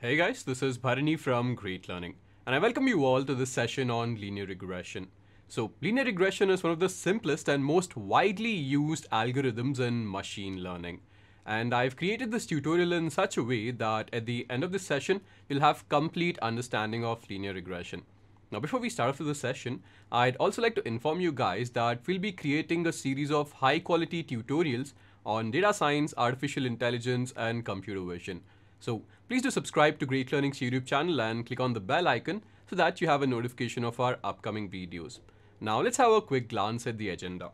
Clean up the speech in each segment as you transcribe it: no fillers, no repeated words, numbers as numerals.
Hey guys, this is Bharani from Great Learning, and I welcome you all to this session on linear regression. So, linear regression is one of the simplest and most widely used algorithms in machine learning. And I've created this tutorial in such a way that at the end of this session, you'll have complete understanding of linear regression. Now, before we start off with the session, I'd also like to inform you guys that we'll be creating a series of high quality tutorials on data science, artificial intelligence, and computer vision. So please do subscribe to Great Learning's YouTube channel and click on the bell icon so that you have a notification of our upcoming videos. Now let's have a quick glance at the agenda.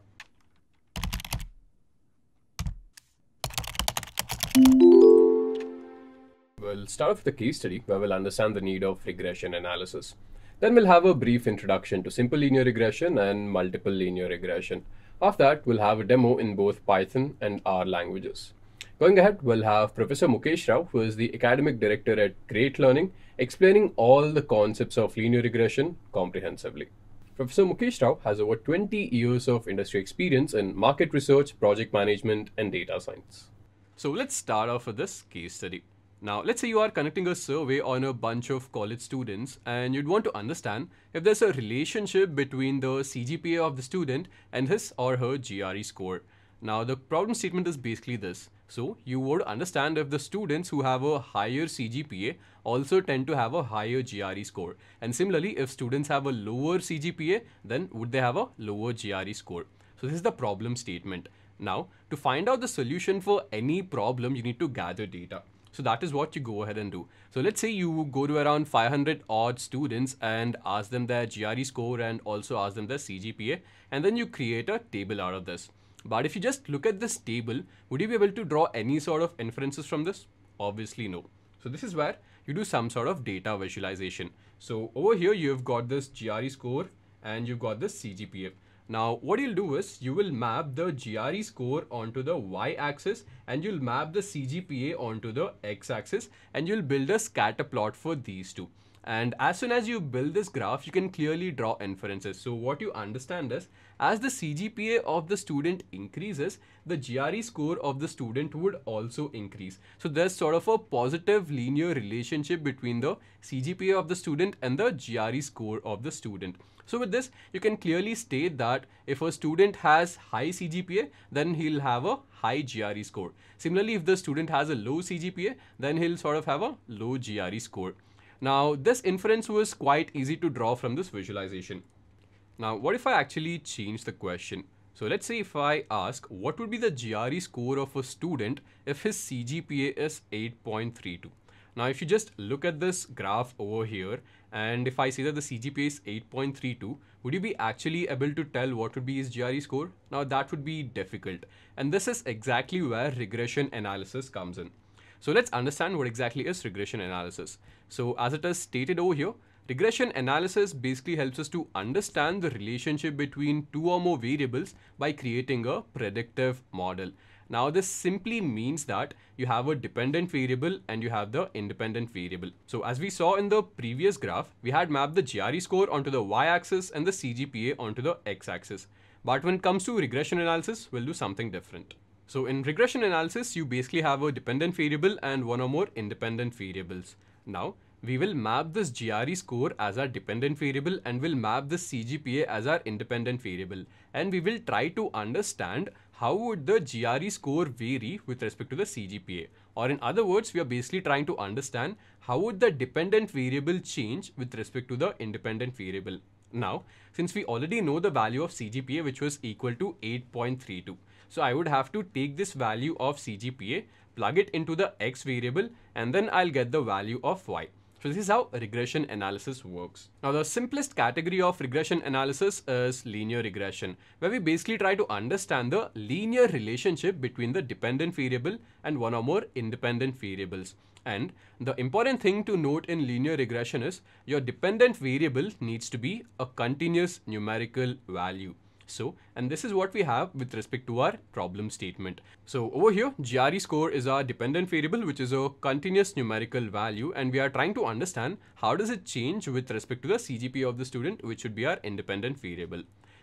We'll start off with a case study where we'll understand the need of regression analysis. Then we'll have a brief introduction to simple linear regression and multiple linear regression. After that, we'll have a demo in both Python and R languages. Going ahead, we'll have Professor Mukesh Rao, who is the Academic Director at Great Learning, explaining all the concepts of linear regression comprehensively. Professor Mukesh Rao has over 20 years of industry experience in market research, project management, and data science. So let's start off with this case study. Now, let's say you are conducting a survey on a bunch of college students and you'd want to understand if there's a relationship between the CGPA of the student and his or her GRE score. Now, the problem statement is basically this. So, you would understand if the students who have a higher CGPA also tend to have a higher GRE score. And similarly, if students have a lower CGPA, then would they have a lower GRE score? So, this is the problem statement. Now, to find out the solution for any problem, you need to gather data. So that is what you go ahead and do. So let's say you go to around 500 odd students and ask them their GRE score and also ask them their CGPA, and then you create a table out of this. But if you just look at this table, would you be able to draw any sort of inferences from this? Obviously no. So this is where you do some sort of data visualization. So over here you've got this GRE score and you've got this CGPA. Now, what you'll do is you will map the GRE score onto the y-axis and you'll map the CGPA onto the x-axis and you'll build a scatter plot for these two. And as soon as you build this graph, you can clearly draw inferences. So what you understand is, as the CGPA of the student increases, the GRE score of the student would also increase. So there's sort of a positive linear relationship between the CGPA of the student and the GRE score of the student. So with this, you can clearly state that if a student has high CGPA, then he'll have a high GRE score. Similarly, if the student has a low CGPA, then he'll sort of have a low GRE score. Now, this inference was quite easy to draw from this visualization. Now, what if I actually change the question? So let's say if I ask what would be the GRE score of a student if his CGPA is 8.32. Now, if you just look at this graph over here, and if I say that the CGPA is 8.32, would you be actually able to tell what would be his GRE score? Now, that would be difficult. And this is exactly where regression analysis comes in. So let's understand what exactly is regression analysis. So as it is stated over here, regression analysis basically helps us to understand the relationship between two or more variables by creating a predictive model. Now, this simply means that you have a dependent variable and you have the independent variable. So as we saw in the previous graph, we had mapped the GRE score onto the y-axis and the CGPA onto the x-axis. But when it comes to regression analysis, we'll do something different. So in regression analysis, you basically have a dependent variable and one or more independent variables. Now, we will map this GRE score as our dependent variable and we'll map this CGPA as our independent variable. And we will try to understand how would the GRE score vary with respect to the CGPA. Or in other words, we are basically trying to understand how would the dependent variable change with respect to the independent variable. Now, since we already know the value of CGPA, which was equal to 8.32. So I would have to take this value of CGPA, plug it into the x variable, and then I'll get the value of y. So this is how regression analysis works. Now, the simplest category of regression analysis is linear regression, where we basically try to understand the linear relationship between the dependent variable and one or more independent variables. And the important thing to note in linear regression is your dependent variable needs to be a continuous numerical value. So, and this is what we have with respect to our problem statement. So over here, GRE score is our dependent variable, which is a continuous numerical value. And we are trying to understand how does it change with respect to the CGPA of the student, which should be our independent variable.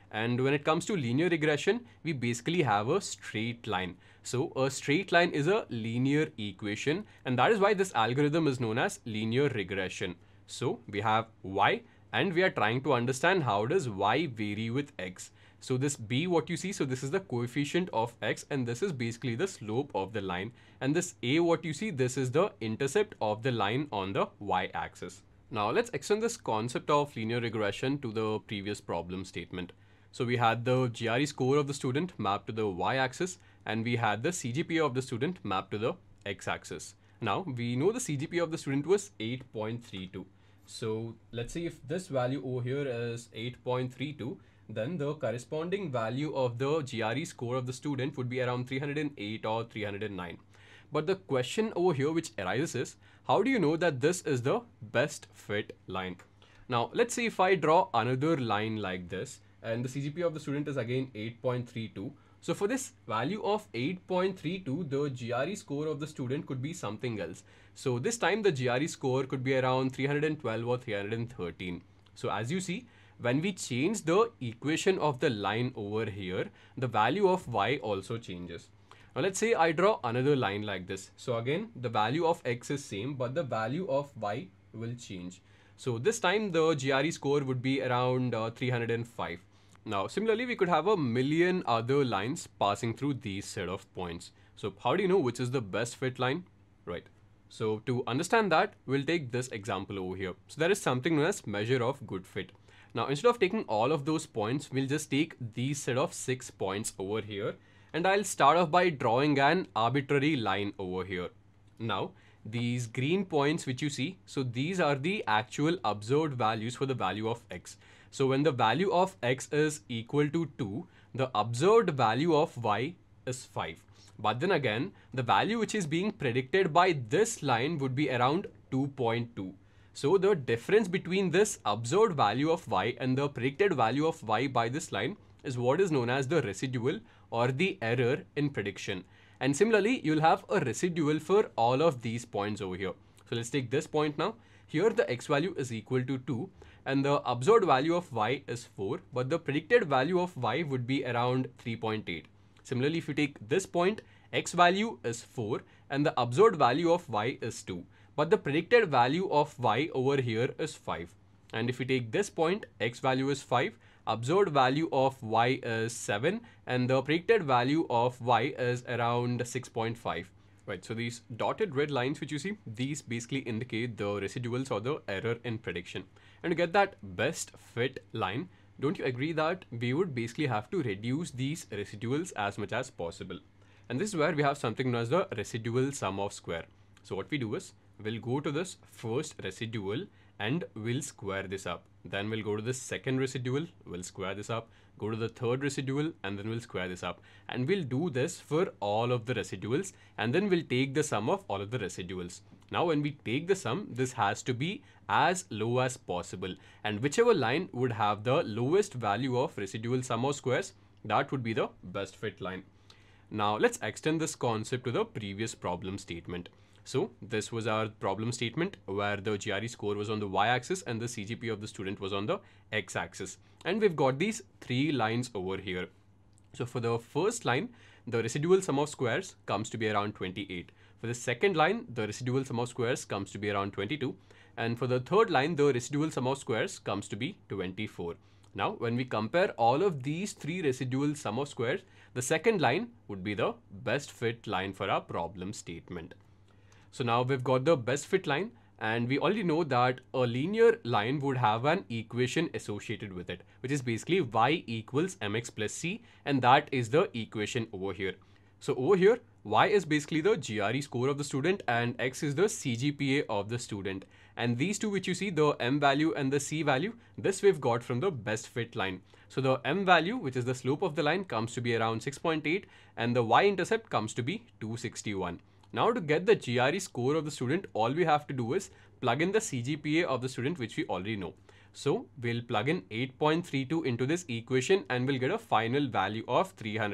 And when it comes to linear regression, we basically have a straight line. So a straight line is a linear equation, and that is why this algorithm is known as linear regression. So we have y, and we are trying to understand how does y vary with x. So this b, what you see, so this is the coefficient of x, and this is basically the slope of the line. And this a, what you see, this is the intercept of the line on the y-axis. Now let's extend this concept of linear regression to the previous problem statement. So we had the GRE score of the student mapped to the y-axis, and we had the CGPA of the student mapped to the x-axis. Now we know the CGPA of the student was 8.32. So let's say if this value over here is 8.32, then the corresponding value of the GRE score of the student would be around 308 or 309. But the question over here which arises is, how do you know that this is the best fit line? Now let's say if I draw another line like this, and the CGPA of the student is again 8.32. So for this value of 8.32, the GRE score of the student could be something else. So this time the GRE score could be around 312 or 313. So as you see, when we change the equation of the line over here, the value of y also changes. Now let's say I draw another line like this. So again, the value of x is same, but the value of y will change. So this time the GRE score would be around 305. Now similarly, we could have a million other lines passing through these set of points. So how do you know which is the best fit line? Right. So to understand that, we'll take this example over here. So there is something known as measure of good fit. Now instead of taking all of those points, we'll just take these set of 6 points over here. And I'll start off by drawing an arbitrary line over here. Now these green points which you see, so these are the actual observed values for the value of x. So when the value of x is equal to 2, the observed value of y is 5. But then again, the value which is being predicted by this line would be around 2.2. So the difference between this observed value of y and the predicted value of y by this line is what is known as the residual or the error in prediction. And similarly, you'll have a residual for all of these points over here. So let's take this point now. Here the x value is equal to 2 and the observed value of y is 4, but the predicted value of y would be around 3.8. Similarly, if you take this point, x value is 4 and the observed value of y is 2, but the predicted value of y over here is 5. And if you take this point, x value is 5, observed value of y is 7, and the predicted value of y is around 6.5. Right, so these dotted red lines which you see, these basically indicate the residuals or the error in prediction. And to get that best fit line, don't you agree that we would basically have to reduce these residuals as much as possible? And this is where we have something known as the residual sum of square. So what we do is, we'll go to this first residual and we'll square this up. Then we'll go to the second residual, we'll square this up, go to the third residual, and then we'll square this up. And we'll do this for all of the residuals, and then we'll take the sum of all of the residuals. Now when we take the sum, this has to be as low as possible, and whichever line would have the lowest value of residual sum of squares, that would be the best fit line. Now let's extend this concept to the previous problem statement. So this was our problem statement where the GRE score was on the y-axis and the CGPA of the student was on the x-axis. And we've got these 3 lines over here. So for the first line, the residual sum of squares comes to be around 28. For the second line, the residual sum of squares comes to be around 22. And for the third line, the residual sum of squares comes to be 24. Now, when we compare all of these 3 residual sum of squares, the second line would be the best fit line for our problem statement. So now we've got the best fit line, and we already know that a linear line would have an equation associated with it, which is basically y equals mx plus c, and that is the equation over here. So over here, y is basically the GRE score of the student and x is the CGPA of the student. And these two which you see, the m value and the c value, this we've got from the best fit line. So the m value, which is the slope of the line, comes to be around 6.8 and the y-intercept comes to be 261. Now to get the GRE score of the student, all we have to do is plug in the CGPA of the student, which we already know. So we'll plug in 8.32 into this equation and we'll get a final value of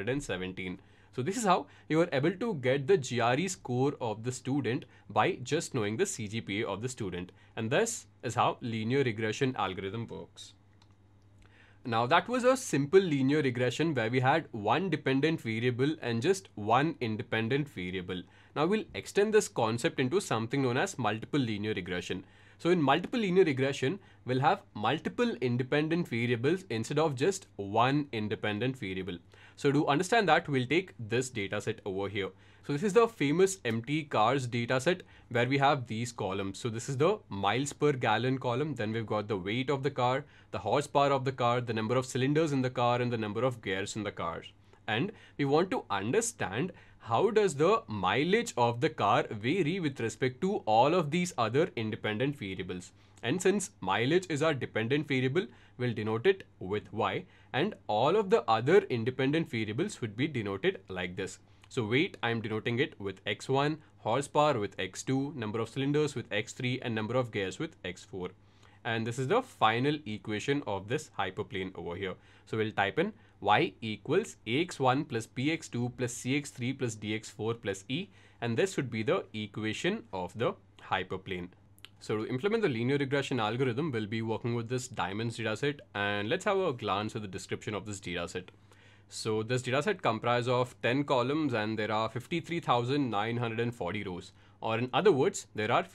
317. So this is how you are able to get the GRE score of the student by just knowing the CGPA of the student. And this is how linear regression algorithm works. Now that was a simple linear regression where we had one dependent variable and just one independent variable. Now we'll extend this concept into something known as multiple linear regression. So in multiple linear regression, we'll have multiple independent variables instead of just one independent variable. So to understand that, we'll take this dataset over here. So this is the famous empty cars dataset where we have these columns. So this is the miles per gallon column. Then we've got the weight of the car, the horsepower of the car, the number of cylinders in the car, and the number of gears in the car. And we want to understand how does the mileage of the car vary with respect to all of these other independent variables. And since mileage is our dependent variable, we'll denote it with y, and all of the other independent variables would be denoted like this. So weight, I'm denoting it with x1, horsepower with x2, number of cylinders with x3, and number of gears with x4. And this is the final equation of this hyperplane over here. So we'll type in y equals ax1 plus bx2 plus cx3 plus dx4 plus e, and this would be the equation of the hyperplane. So to implement the linear regression algorithm, we'll be working with this diamonds dataset, and let's have a glance at the description of this dataset. So this dataset comprises of 10 columns and there are 53,940 rows, or in other words, there are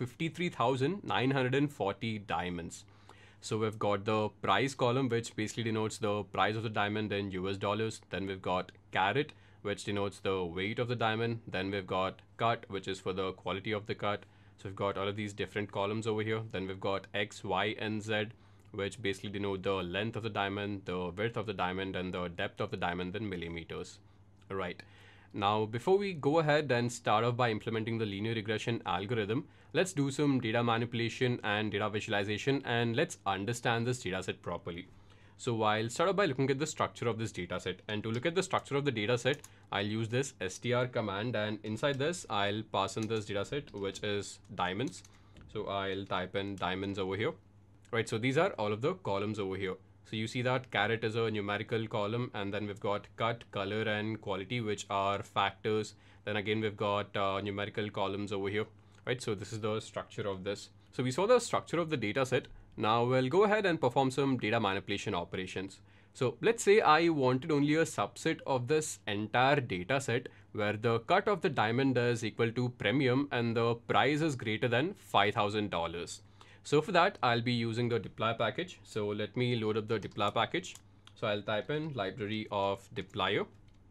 53,940 diamonds. So we've got the price column, which basically denotes the price of the diamond in US dollars. Then we've got carat, which denotes the weight of the diamond. Then we've got cut, which is for the quality of the cut. So we've got all of these different columns over here. Then we've got X, Y, and Z, which basically denote the length of the diamond, the width of the diamond, and the depth of the diamond in millimeters. Right. Now, before we go ahead and start off by implementing the linear regression algorithm, let's do some data manipulation and data visualization, and let's understand this dataset properly. So I'll start off by looking at the structure of this dataset. And to look at the structure of the dataset, I'll use this str command, and inside this, I'll pass in this dataset, which is diamonds. So I'll type in diamonds over here. Right, so these are all of the columns over here. So you see that carat is a numerical column, and then we've got cut, color, and quality, which are factors. Then again, we've got numerical columns over here. Right, so this is the structure of this. So we saw the structure of the data set. Now we'll go ahead and perform some data manipulation operations. So let's say I wanted only a subset of this entire data set where the cut of the diamond is equal to premium and the price is greater than $5,000. So for that, I'll be using the deploy package. So let me load up the deploy package. So I'll type in library of deployer,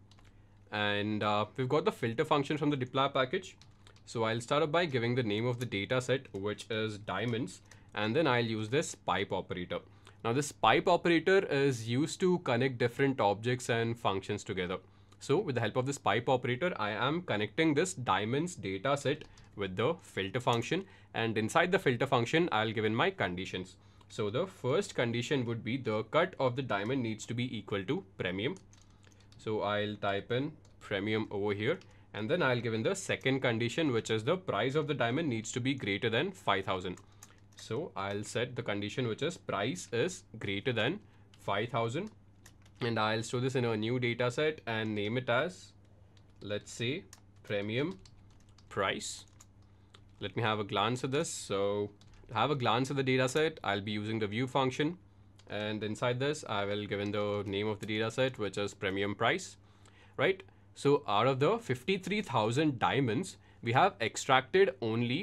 and we've got the filter function from the deploy package. So I'll start up by giving the name of the data set, which is diamonds, and then I'll use this pipe operator. Now this pipe operator is used to connect different objects and functions together. So with the help of this pipe operator, I am connecting this diamonds data set with the filter function, and inside the filter function, I'll give in my conditions. So the first condition would be the cut of the diamond needs to be equal to premium. So I'll type in premium over here, and then I'll give in the second condition, which is the price of the diamond needs to be greater than 5,000. So I'll set the condition, which is price is greater than 5,000. And I'll store this in a new data set and name it as, let's say, premium price. Let me have a glance at this. So to have a glance at the data set, I'll be using the view function. And inside this, I will give in the name of the data set, which is premium price, right? So out of the 53,000 diamonds, we have extracted only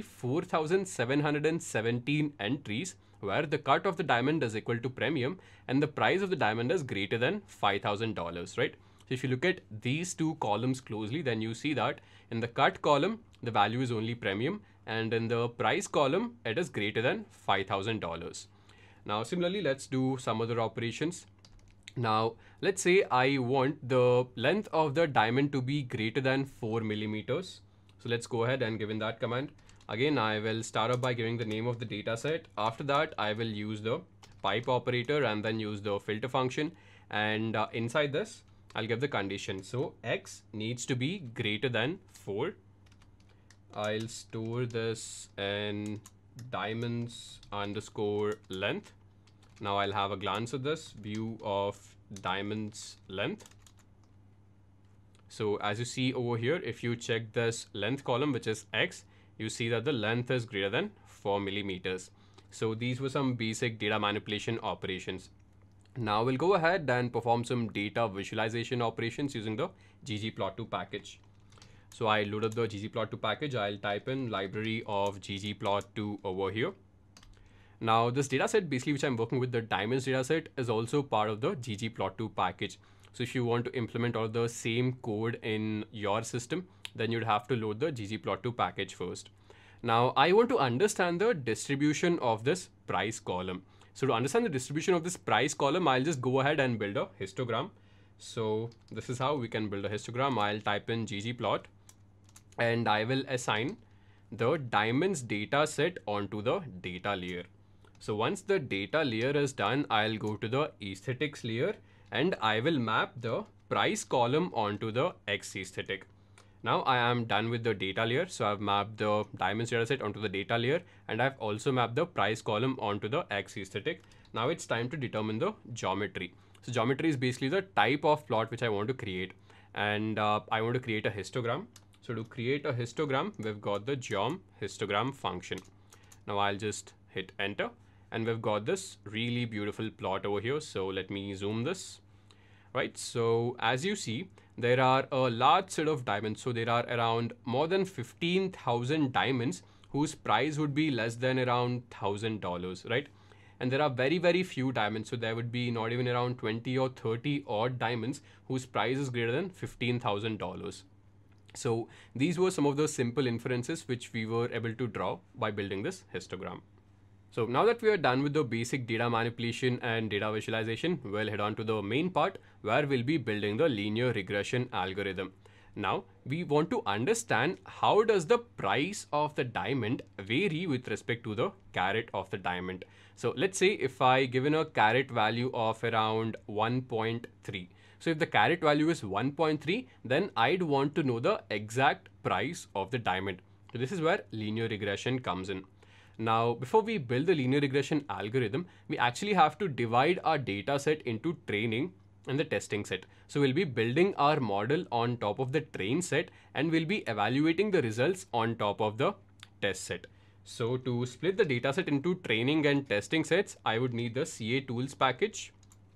4,717 entries where the cut of the diamond is equal to premium and the price of the diamond is greater than $5,000, right? So if you look at these two columns closely, then you see that in the cut column, the value is only premium, and in the price column, it is greater than $5,000. Now, similarly, let's do some other operations. Now, let's say I want the length of the diamond to be greater than 4 millimeters. So let's go ahead and give in that command. Again, I will start off by giving the name of the data set. After that, I will use the pipe operator and then use the filter function. And inside this, I'll give the condition. So X needs to be greater than 4. I'll store this in diamonds underscore length. Now I'll have a glance at this view of diamonds length. So as you see over here, if you check this length column, which is X, you see that the length is greater than 4 millimeters. So these were some basic data manipulation operations. Now we'll go ahead and perform some data visualization operations using the ggplot2 package. So I load up the ggplot2 package. I'll type in library of ggplot2 over here. Now this dataset basically which I'm working with, the diamonds dataset, is also part of the ggplot2 package. So if you want to implement all the same code in your system, then you'd have to load the ggplot2 package first. Now I want to understand the distribution of this price column. So to understand the distribution of this price column, I'll just go ahead and build a histogram. So this is how we can build a histogram. I'll type in ggplot and I will assign the diamonds data set onto the data layer. So once the data layer is done, I'll go to the aesthetics layer and I will map the price column onto the X aesthetic. Now I am done with the data layer. So I've mapped the diamonds dataset onto the data layer and I've also mapped the price column onto the X aesthetic. Now it's time to determine the geometry. So geometry is basically the type of plot which I want to create, and I want to create a histogram. So to create a histogram, we've got the geom histogram function. Now I'll just hit enter and we've got this really beautiful plot over here. So let me zoom this. Right, so as you see, there are a large set of diamonds. So there are around more than 15,000 diamonds whose price would be less than around $1,000, right? And there are very, very few diamonds. So there would be not even around 20 or 30 odd diamonds whose price is greater than $15,000. So these were some of the simple inferences which we were able to draw by building this histogram. So now that we are done with the basic data manipulation and data visualization, we'll head on to the main part where we'll be building the linear regression algorithm. Now we want to understand how does the price of the diamond vary with respect to the carat of the diamond. So let's say if I given a carat value of around 1.3. So if the carat value is 1.3, then I'd want to know the exact price of the diamond. So this is where linear regression comes in. Now, before we build the linear regression algorithm, we actually have to divide our data set into training and the testing set. So we'll be building our model on top of the train set and we'll be evaluating the results on top of the test set. So to split the data set into training and testing sets, I would need the CA tools package.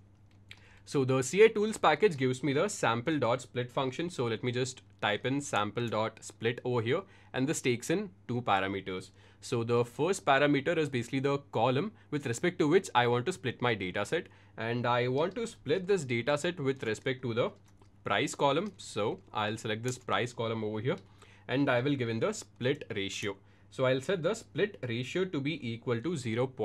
So the CA tools package gives me the sample.split function. So let me just type in sample.split over here, and this takes in two parameters. So the first parameter is basically the column with respect to which I want to split my data set, and I want to split this data set with respect to the price column. So I'll select this price column over here and I will give in the split ratio. So I'll set the split ratio to be equal to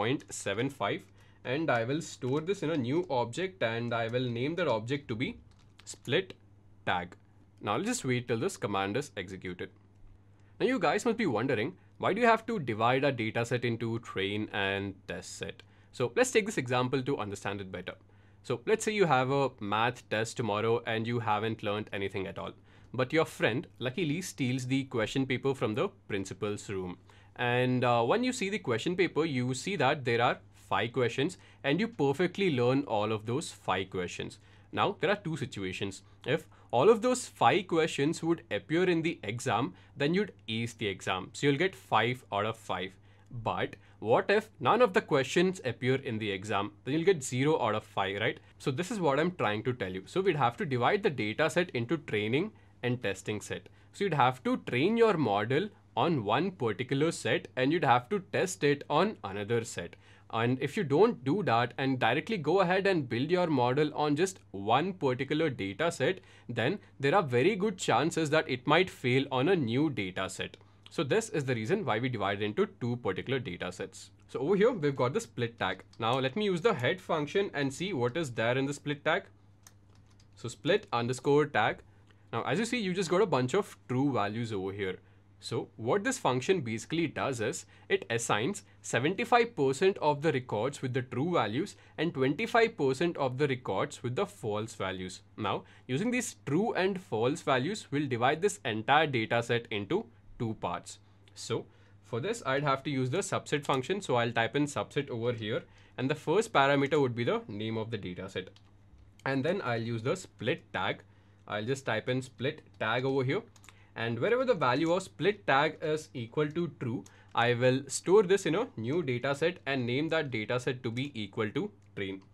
0.75. and I will store this in a new object and I will name that object to be split tag. Now I'll just wait till this command is executed. Now you guys must be wondering, why do you have to divide a data set into train and test set? So let's take this example to understand it better. So let's say you have a math test tomorrow and you haven't learned anything at all. But your friend luckily steals the question paper from the principal's room. And when you see the question paper, you see that there are 5 questions and you perfectly learn all of those 5 questions. Now there are two situations. If all of those 5 questions would appear in the exam, then you'd ace the exam. So you'll get 5 out of 5. But what if none of the questions appear in the exam? Then you'll get 0 out of 5, right? So this is what I'm trying to tell you. So we'd have to divide the data set into training and testing set. So you'd have to train your model on one particular set and you'd have to test it on another set. And if you don't do that and directly go ahead and build your model on just one particular data set, then there are very good chances that it might fail on a new data set. So this is the reason why we divide into two particular data sets. So over here, we've got the split tag. Now let me use the head function and see what is there in the split tag. So split underscore tag. Now, as you see, you just got a bunch of true values over here. So what this function basically does is it assigns 75% of the records with the true values and 25% of the records with the false values. Now, using these true and false values, we'll divide this entire data set into two parts. So for this, I'd have to use the subset function. So I'll type in subset over here, and the first parameter would be the name of the data set. And then I'll use the split tag. I'll just type in split tag over here. And wherever the value of split tag is equal to true, I will store this in a new data set and name that data set to be equal to train.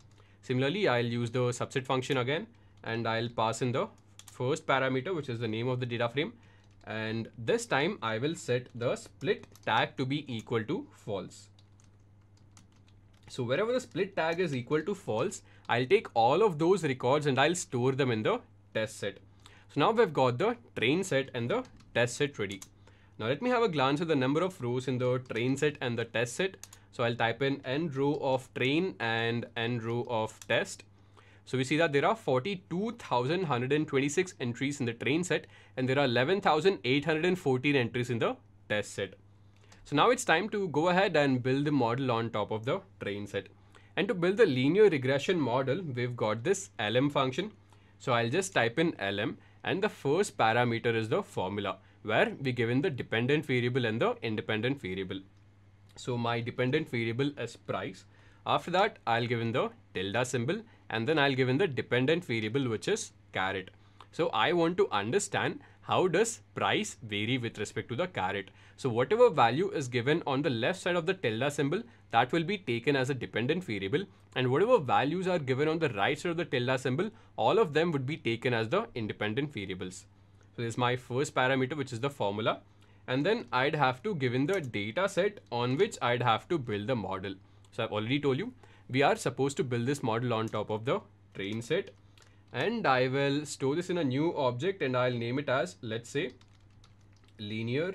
Similarly, I'll use the subset function again, and I'll pass in the first parameter, which is the name of the data frame. And this time I will set the split tag to be equal to false. So wherever the split tag is equal to false, I'll take all of those records and I'll store them in the test set. So now we've got the train set and the test set ready. Now let me have a glance at the number of rows in the train set and the test set. So I'll type in n row of train and n row of test. So we see that there are 42,126 entries in the train set and there are 11,814 entries in the test set. So now it's time to go ahead and build the model on top of the train set. And to build the linear regression model, we've got this lm function. So I'll just type in lm, and the first parameter is the formula, where we given the dependent variable and the independent variable. So my dependent variable is price. After that, I'll give in the tilde symbol, and then I'll give in the dependent variable, which is caret. So I want to understand how does price vary with respect to the caret. So whatever value is given on the left side of the tilde symbol, that will be taken as a dependent variable, and whatever values are given on the right side of the tilde symbol, all of them would be taken as the independent variables. So this is my first parameter, which is the formula. And then I'd have to give in the data set on which I'd have to build the model. So I've already told you, we are supposed to build this model on top of the train set. And I will store this in a new object and I'll name it as, let's say, linear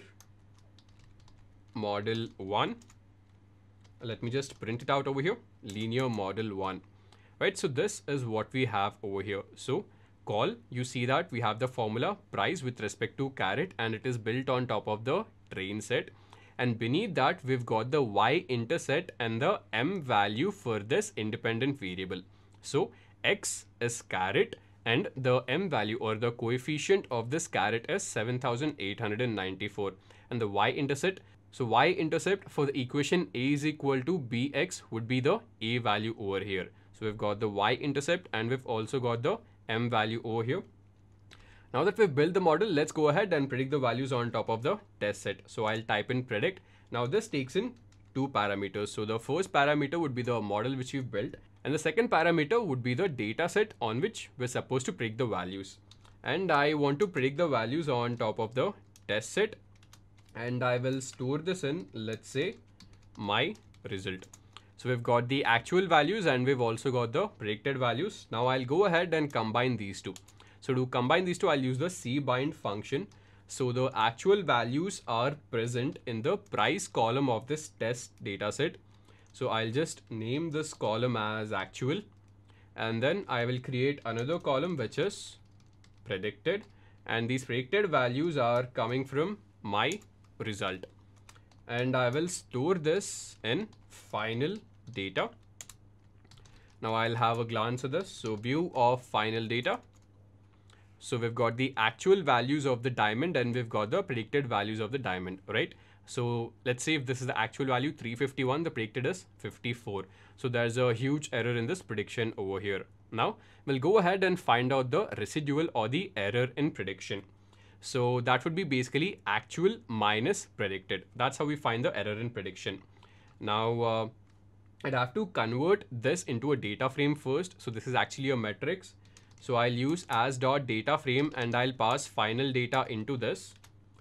model 1. Let me just print it out over here, linear model 1. Right, so this is what we have over here. So call, you see that we have the formula price with respect to caret, and it is built on top of the train set. And beneath that, we've got the y-intercept and the m value for this independent variable. So x is caret, and the m value or the coefficient of this caret is 7,894, and the y-intercept. So y-intercept for the equation a is equal to bx would be the a value over here. So we've got the y-intercept and we've also got the m value over here. Now that we've built the model, let's go ahead and predict the values on top of the test set. So I'll type in predict. Now this takes in two parameters. So the first parameter would be the model which we've built, and the second parameter would be the data set on which we're supposed to predict the values. And I want to predict the values on top of the test set, and I will store this in, let's say, my result. So we've got the actual values and we've also got the predicted values. Now I'll go ahead and combine these two. So to combine these two, I'll use the cbind function. So the actual values are present in the price column of this test data set. So I'll just name this column as actual, and then I will create another column which is predicted, and these predicted values are coming from my result, and I will store this in final data. Now I'll have a glance at this. So view of final data. So we've got the actual values of the diamond and we've got the predicted values of the diamond, right? So let's say if this is the actual value 351, the predicted is 54. So there's a huge error in this prediction over here. Now we'll go ahead and find out the residual or the error in prediction. So that would be basically actual minus predicted. That's how we find the error in prediction. Now I'd have to convert this into a data frame first. So this is actually a matrix. So I'll use as.data frame and I'll pass final data into this.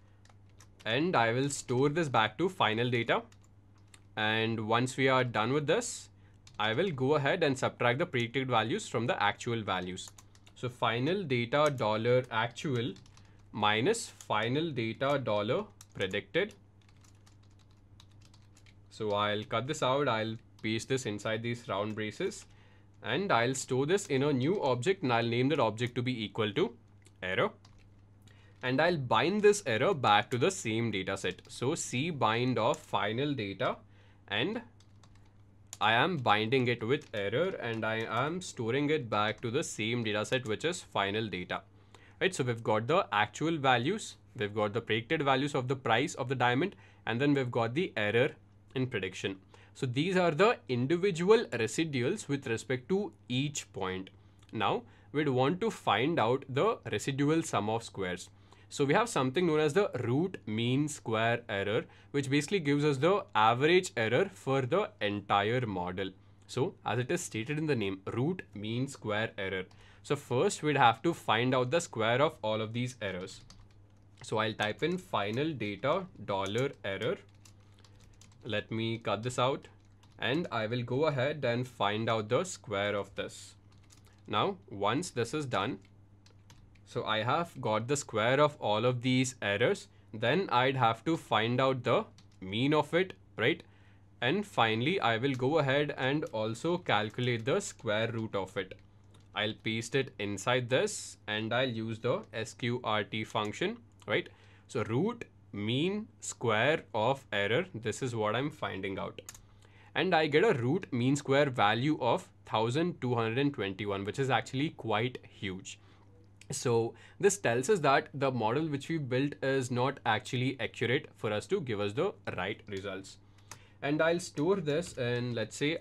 And I will store this back to final data. And once we are done with this, I will go ahead and subtract the predicted values from the actual values. So final data $actual minus final data $predicted. So I'll cut this out. I'll paste this inside these round braces. And I'll store this in a new object and I'll name that object to be equal to error. And I'll bind this error back to the same data set. So cbind of final data, and I am binding it with error and I am storing it back to the same data set, which is final data. Right, so we've got the actual values, we've got the predicted values of the price of the diamond, and then we've got the error in prediction. So these are the individual residuals with respect to each point. Now we'd want to find out the residual sum of squares. So we have something known as the root mean square error, which basically gives us the average error for the entire model. So as it is stated in the name, root mean square error. So first we'd have to find out the square of all of these errors. So I'll type in final data $error. Let me cut this out and I will go ahead and find out the square of this. Now, once this is done, so I have got the square of all of these errors, then I'd have to find out the mean of it, right? And finally, I will go ahead and also calculate the square root of it. I'll paste it inside this and I'll use the sqrt function, right? So root mean square of error, this is what I'm finding out. And I get a root mean square value of 1221, which is actually quite huge. So this tells us that the model which we built is not actually accurate for us to give us the right results. And I'll store this in, let's say,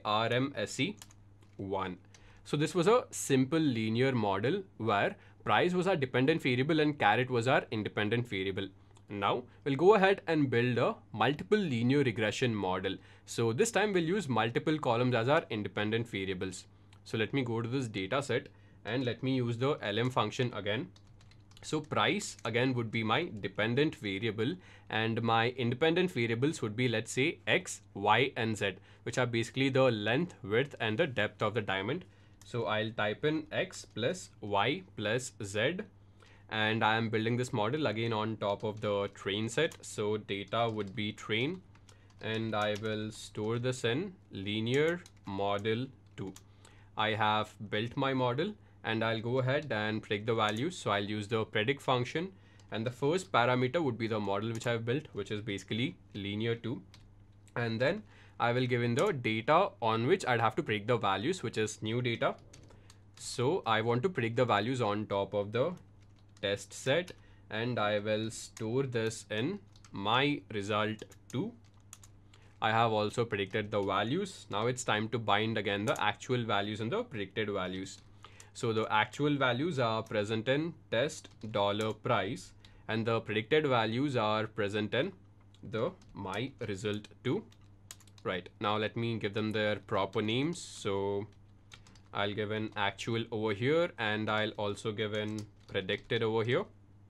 RMSE1. So this was a simple linear model where price was our dependent variable and caret was our independent variable. Now we'll go ahead and build a multiple linear regression model. So this time we'll use multiple columns as our independent variables. So let me go to this data set and let me use the lm function again. So price again would be my dependent variable and my independent variables would be, let's say, x, y and z, which are basically the length, width and the depth of the diamond. So I'll type in x plus y plus z and I am building this model again on top of the train set. So data would be train and I will store this in linear model 2. I have built my model and I'll go ahead and predict the values. So I'll use the predict function and the first parameter would be the model which I've built, which is basically linear 2. And then I will give in the data on which I'd have to predict the values, which is new data. So I want to predict the values on top of the test set and I will store this in my result 2. I have also predicted the values. Now it's time to bind again the actual values and the predicted values. So the actual values are present in test $price and the predicted values are present in the my result 2. Right, now let me give them their proper names. So I'll give an actual over here and I'll also give an predicted over here.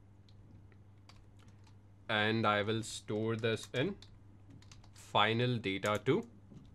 And I will store this in final data 2.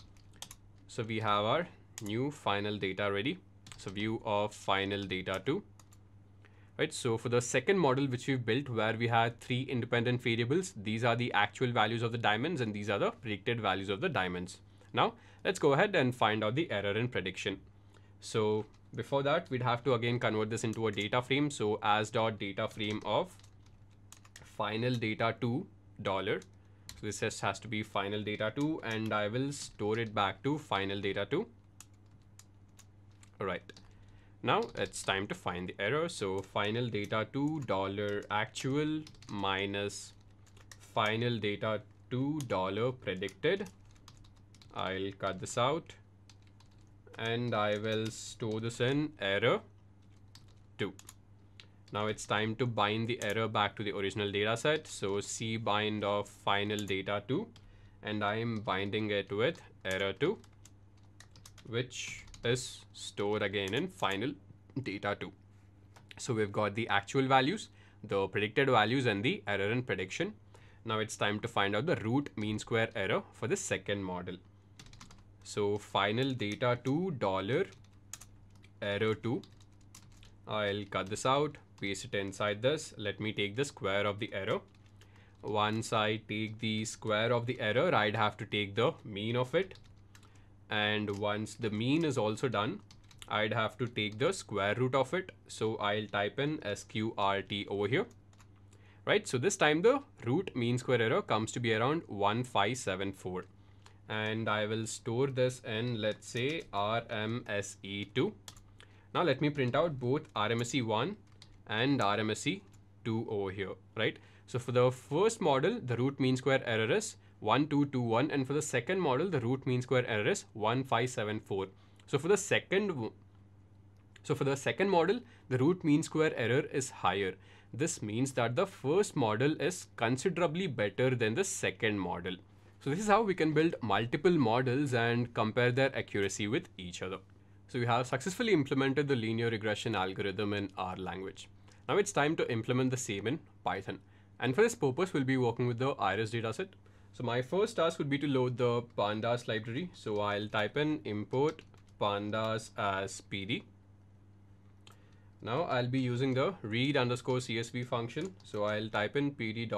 So we have our new final data ready. So view of final data 2. Right, so for the second model which we've built where we had 3 independent variables, these are the actual values of the diamonds and these are the predicted values of the diamonds. Now let's go ahead and find out the error in prediction. So before that, we'd have to again convert this into a data frame. So as dot data frame of final data $2. So this just has to be final data 2 and I will store it back to final data 2. All right. Now it's time to find the error. So final data $2 actual minus final data $2 predicted. I'll cut this out and I will store this in error 2. Now it's time to bind the error back to the original data set. So C bind of final data 2 and I am binding it with error 2, which is stored again in final data 2. So we've got the actual values, the predicted values and the error in prediction. Now it's time to find out the root mean square error for the second model. So final data $2 error 2. I'll cut this out, paste it inside this. Let me take the square of the error. Once I take the square of the error, I'd have to take the mean of it. And once the mean is also done, I'd have to take the square root of it. So I'll type in sqrt over here. Right, so this time the root mean square error comes to be around 1574. And I will store this in, let's say, RMSE2. Now let me print out both RMSE1 and RMSE2 over here, right? So for the first model, the root mean square error is 1221, and for the second model, the root mean square error is 1574. So for the second model, the root mean square error is higher. This means that the first model is considerably better than the second model. So So this is how we can build multiple models and compare their accuracy with each other. So we have successfully implemented the linear regression algorithm in R language. Now it's time to implement the same in Python. And for this purpose, we'll be working with the iris dataset. So my first task would be to load the pandas library. So I'll type in import pandas as PD. Now I'll be using the read_csv function. So I'll type in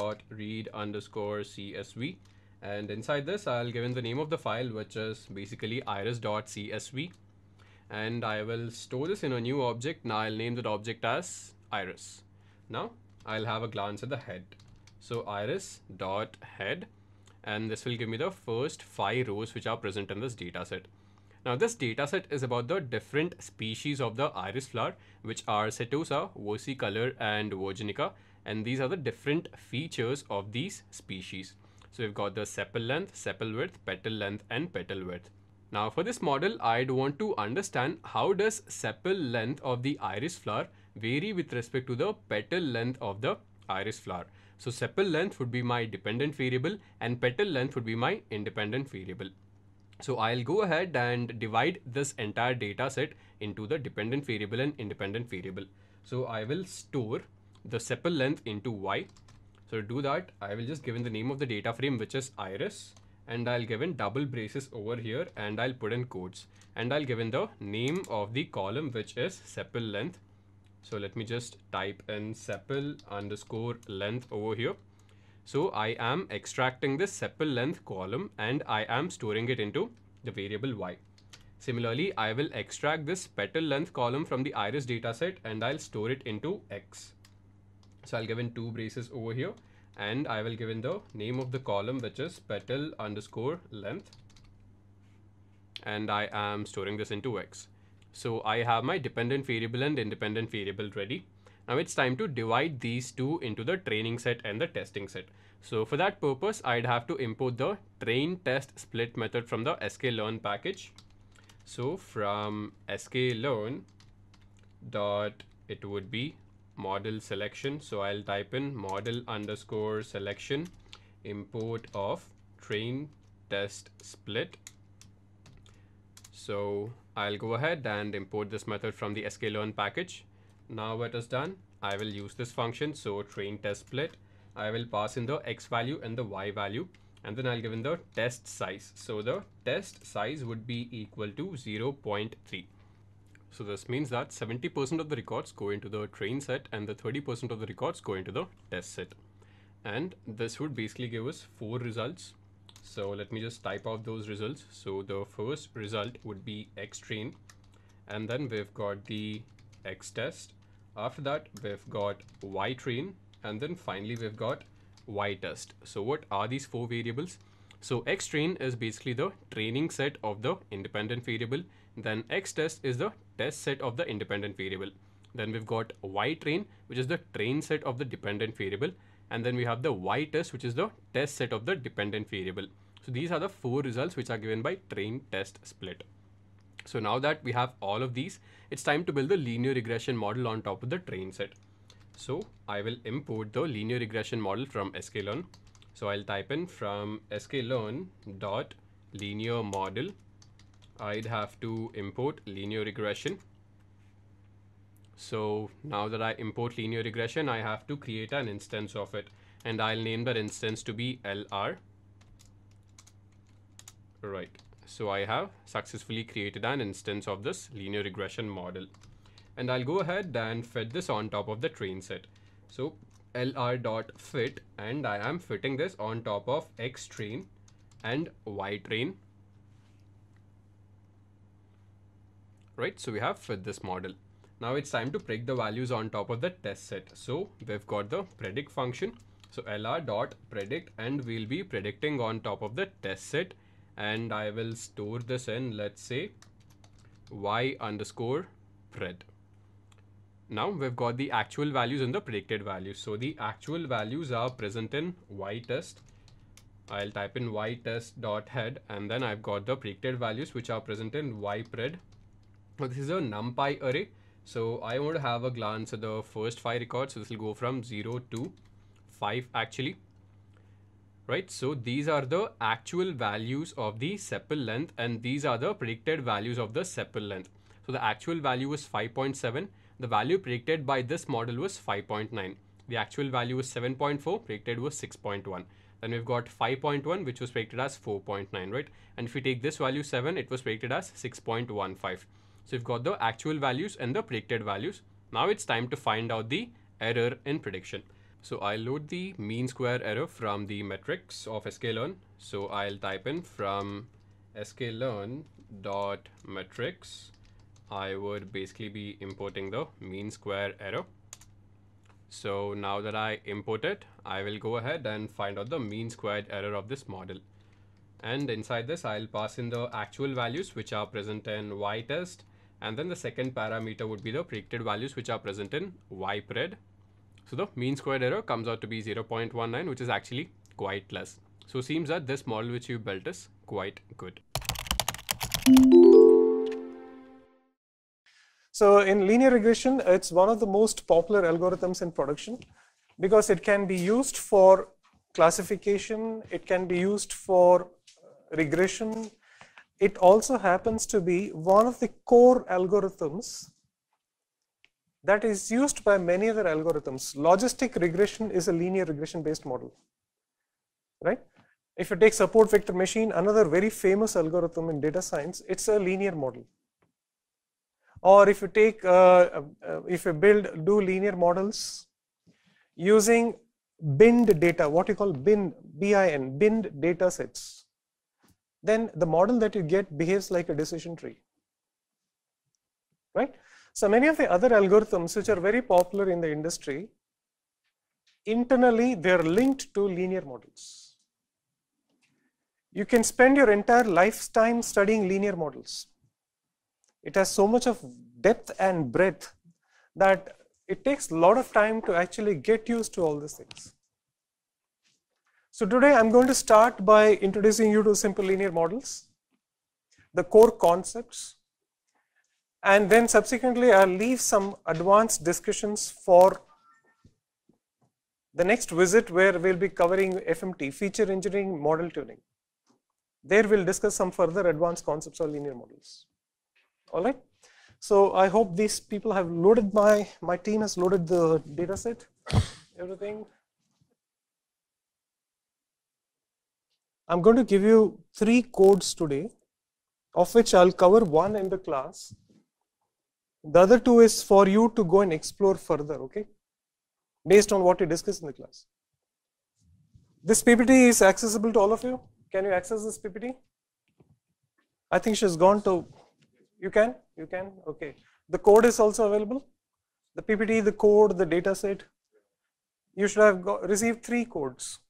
pd.read_csv. And inside this, I'll give in the name of the file, which is basically iris.csv. And I will store this in a new object. Now I'll name that object as iris. Now I'll have a glance at the head. So iris.head, and this will give me the first 5 rows which are present in this dataset. Now this dataset is about the different species of the iris flower, which are setosa, versicolor, and virginica, and these are the different features of these species. So we've got the sepal length, sepal width, petal length, and petal width. Now for this model, I'd want to understand how does sepal length of the iris flower vary with respect to the petal length of the iris flower. So sepal length would be my dependent variable and petal length would be my independent variable. So I'll go ahead and divide this entire data set into the dependent variable and independent variable. So I will store the sepal length into y. So to do that, I will just give in the name of the data frame, which is iris, and I'll give in double braces over here and I'll put in quotes, and I'll give in the name of the column, which is sepal length. So let me just type in sepal_length over here. So I am extracting this sepal length column and I am storing it into the variable y. Similarly, I will extract this petal length column from the iris dataset and I'll store it into x. So I'll give in 2 braces over here and I will give in the name of the column, which is petal_length, and I am storing this into x. So I have my dependent variable and independent variable ready. Now it's time to divide these two into the training set and the testing set. So for that purpose, I'd have to import the train test split method from the sklearn package. So from sklearn dot, it would be model selection. So I'll type in model_selection import of train test split. So I'll go ahead and import this method from the sklearn package. Now what is done, I will use this function. So train test split, I will pass in the x value and the y value, and then I'll give in the test size. So the test size would be equal to 0.3. So this means that 70% of the records go into the train set and the 30% of the records go into the test set. And this would basically give us 4 results. So let me just type out those results. So the first result would be x train, and then we've got the x test. After that, we've got y train, and then finally we've got y test. So what are these 4 variables? So x train is basically the training set of the independent variable. Then x test is the test set of the independent variable. Then we've got y train, which is the train set of the dependent variable. And then we have the y test, which is the test set of the dependent variable. So these are the 4 results which are given by train test split. So now that we have all of these, it's time to build the linear regression model on top of the train set. So I will import the linear regression model from sklearn. So I'll type in from sklearn.linear model. I'd have to import linear regression. So now that I import linear regression, I have to create an instance of it, and I'll name that instance to be LR. Right. So I have successfully created an instance of this linear regression model, and I'll go ahead and fit this on top of the train set. So lr.fit, and I am fitting this on top of x train and y train. Right. So we have fit this model. Now it's time to predict the values on top of the test set. So we've got the predict function. So lr.predict, and we'll be predicting on top of the test set, and I will store this in, let's say, y_pred. Now we've got the actual values and the predicted values. So the actual values are present in y test. I'll type in y test.head, and then I've got the predicted values which are present in y_pred. Now this is a numpy array. So I want to have a glance at the first 5 records. So this will go from 0 to 5 actually. right? So these are the actual values of the sepal length, and these are the predicted values of the sepal length. So the actual value was 5.7. The value predicted by this model was 5.9. The actual value was 7.4. Predicted was 6.1. Then we've got 5.1, which was predicted as 4.9, right? And if we take this value 7, it was predicted as 6.15. So we've got the actual values and the predicted values. Now it's time to find out the error in prediction. So I'll load the mean square error from the metrics of sklearn. So I'll type in from sklearn.metrics. I would basically be importing the mean square error. So now that I import it, I will go ahead and find out the mean squared error of this model. And inside this, I'll pass in the actual values which are present in y test. And then the second parameter would be the predicted values which are present in y pred. So the mean squared error comes out to be 0.19, which is actually quite less. So it seems that this model which you built is quite good. So in linear regression, it's one of the most popular algorithms in production because it can be used for classification, it can be used for regression. It also happens to be one of the core algorithms that is used by many other algorithms. Logistic regression is a linear regression based model, right? If you take support vector machine, another very famous algorithm in data science, it's a linear model. Or if you take, if you do linear models using binned data, what you call binned data sets, then the model that you get behaves like a decision tree, right? So many of the other algorithms which are very popular in the industry, internally they're linked to linear models. You can spend your entire lifetime studying linear models. It has so much of depth and breadth that it takes a lot of time to actually get used to all these things. So today I'm going to start by introducing you to simple linear models, the core concepts, and then subsequently I'll leave some advanced discussions for the next visit where we'll be covering FMT, feature engineering model tuning. There we'll discuss some further advanced concepts of linear models. All right. So I hope these people have loaded my team has loaded the data set, everything. I'm going to give you 3 codes today, of which I'll cover 1 in the class. The other 2 is for you to go and explore further, okay? Based on what we discussed in the class. This PPT is accessible to all of you. Can you access this PPT? I think she's gone to. You can? You can? Okay. The code is also available. The PPT, the code, the data set. You should have received 3 codes.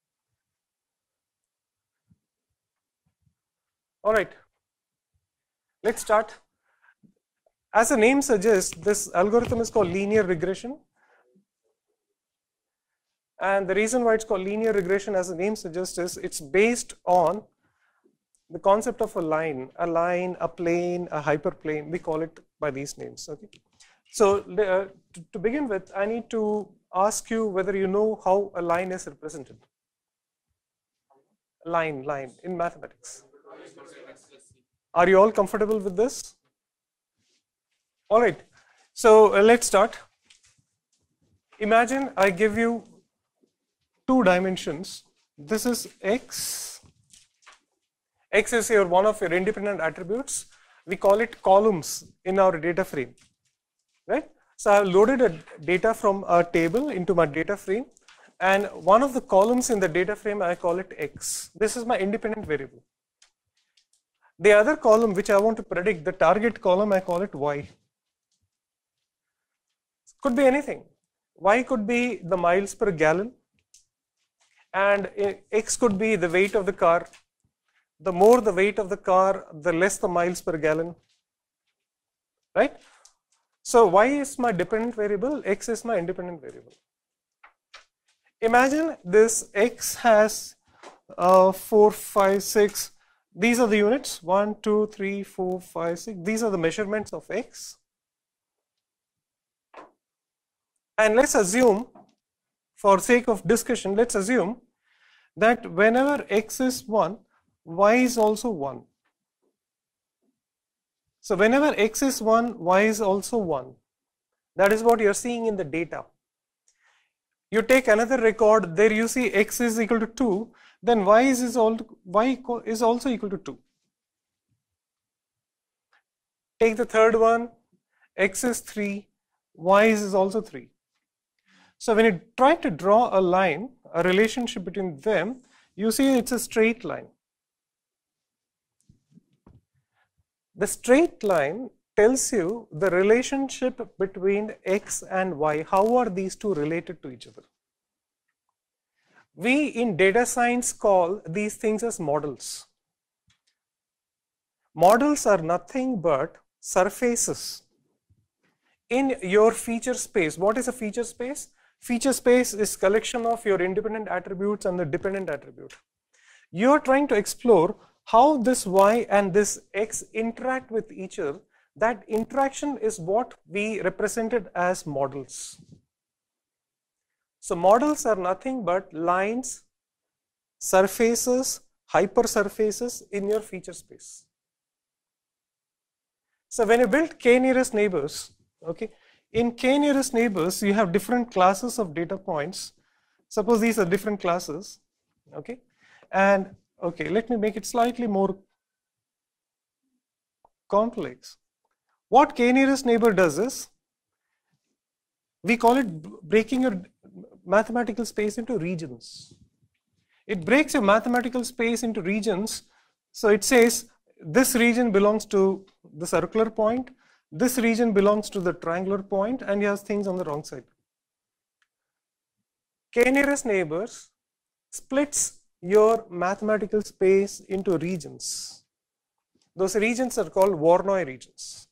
All right. Let's start. As the name suggests, this algorithm is called linear regression. And the reason why it's called linear regression, as the name suggests, is it's based on the concept of a line, a plane, a hyperplane. We call it by these names. Okay. So to begin with, I need to ask you whether you know how a line is represented. Line in mathematics. Are you all comfortable with this? All right. So let's start. Imagine I give you 2 dimensions. This is x. X is one of your independent attributes. We call it columns in our data frame, right? So I have loaded a data from a table into my data frame, and one of the columns in the data frame, I call it x. This is my independent variable. The other column which I want to predict, the target column, I call it y. Could be anything. Y could be the miles per gallon, and x could be the weight of the car. The more the weight of the car, the less the miles per gallon, right? So y is my dependent variable, x is my independent variable. Imagine this x has 4, 5, 6. These are the units, 1, 2, 3, 4, 5, 6. These are the measurements of x. And let's assume, for sake of discussion, let's assume that whenever x is 1, y is also 1. So whenever x is 1, y is also 1. That is what you're seeing in the data. You take another record, there you see x is equal to 2, then y is also equal to 2. Take the third one, x is 3, y is also 3. So when you try to draw a line, a relationship between them, you see it's a straight line. The straight line tells you the relationship between x and y. How are these two related to each other? We in data science call these things as models. Models are nothing but surfaces in your feature space. What is a feature space? Feature space is collection of your independent attributes and the dependent attribute. You are trying to explore how this y and this x interact with each other. That interaction is what we represented as models. So models are nothing but lines, surfaces, hypersurfaces in your feature space. So when you build k-nearest neighbors, okay, in k-nearest neighbors you have different classes of data points. Suppose these are different classes, okay, and okay, let me make it slightly more complex. What k-nearest neighbor does is, we call it breaking your mathematical space into regions. It breaks your mathematical space into regions. So it says this region belongs to the circular point, this region belongs to the triangular point, and you have things on the wrong side. K-nearest neighbors splits your mathematical space into regions. Those regions are called Voronoi regions.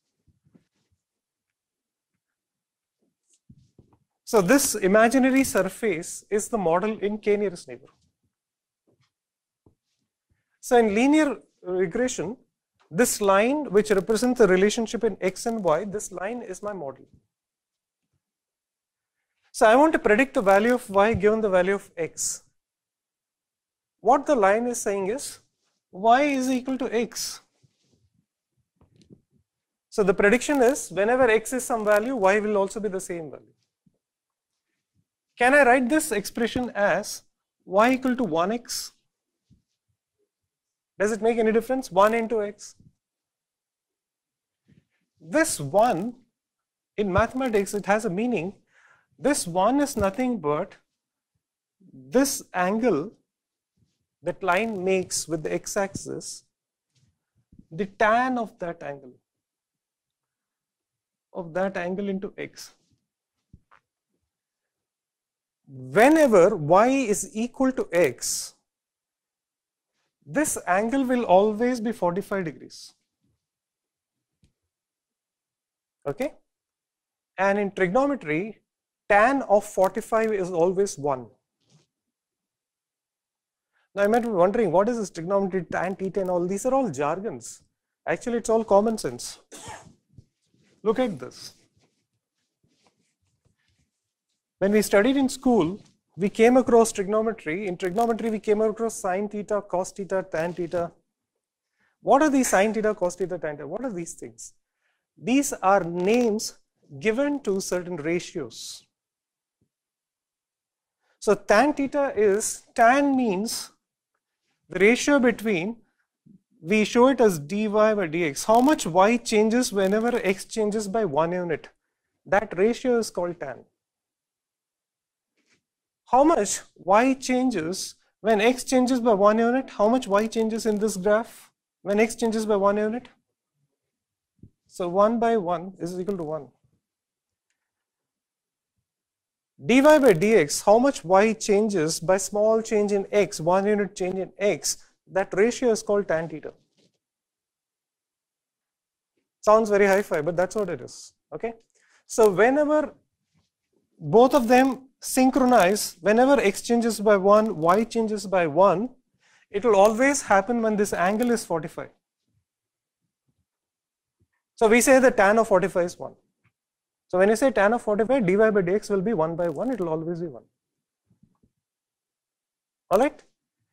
So this imaginary surface is the model in k-nearest neighbor. So in linear regression, this line which represents the relationship in x and y, this line is my model. So I want to predict the value of y given the value of x. What the line is saying is y is equal to x. So the prediction is whenever x is some value, y will also be the same value. Can I write this expression as y equal to 1x? Does it make any difference? 1 into x. This 1 in mathematics, it has a meaning. This 1 is nothing but this angle that line makes with the x-axis, the tan of that angle into x. Whenever y is equal to x, this angle will always be 45 degrees. Okay? And in trigonometry, tan of 45 is always 1. Now you might be wondering, what is this trigonometry, tan, theta and all? These are all jargons. Actually, it's all common sense. Look at this. When we studied in school, we came across trigonometry. In trigonometry, we came across sine theta, cos theta, tan theta. What are these sine theta, cos theta, tan theta? What are these things? These are names given to certain ratios. So tan theta is, tan means the ratio between, we show it as dy by dx. How much y changes whenever x changes by 1 unit? That ratio is called tan. How much y changes when x changes by 1 unit? How much y changes in this graph when x changes by 1 unit? So 1 by 1 is equal to 1. Dy by dx, how much y changes by small change in x, 1 unit change in x, that ratio is called tan theta. Sounds very hi-fi, but that's what it is. Okay? So whenever both of them synchronize, whenever x changes by 1, y changes by 1, it will always happen when this angle is 45. So we say the tan of 45 is 1. So when you say tan of 45, dy by dx will be 1 by 1, it will always be 1. Alright?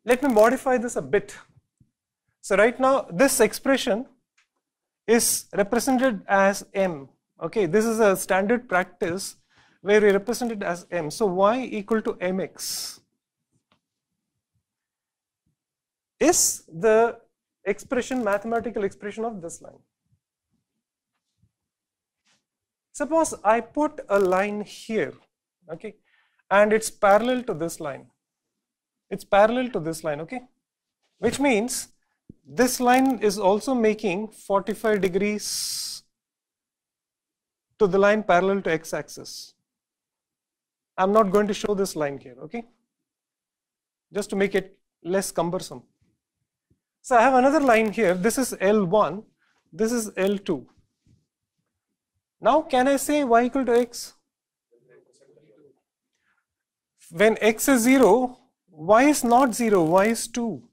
Let me modify this a bit. So right now, this expression is represented as m. Okay, this is a standard practice where we represent it as m. So y equal to mx is the expression, mathematical expression of this line. Suppose I put a line here, okay, and it's parallel to this line. It's parallel to this line, okay, which means this line is also making 45 degrees to the line parallel to x-axis. I'm not going to show this line here, okay, just to make it less cumbersome. So I have another line here. This is L1, this is L2. Now can I say y equal to x? When x is 0, y is not 0, y is 2.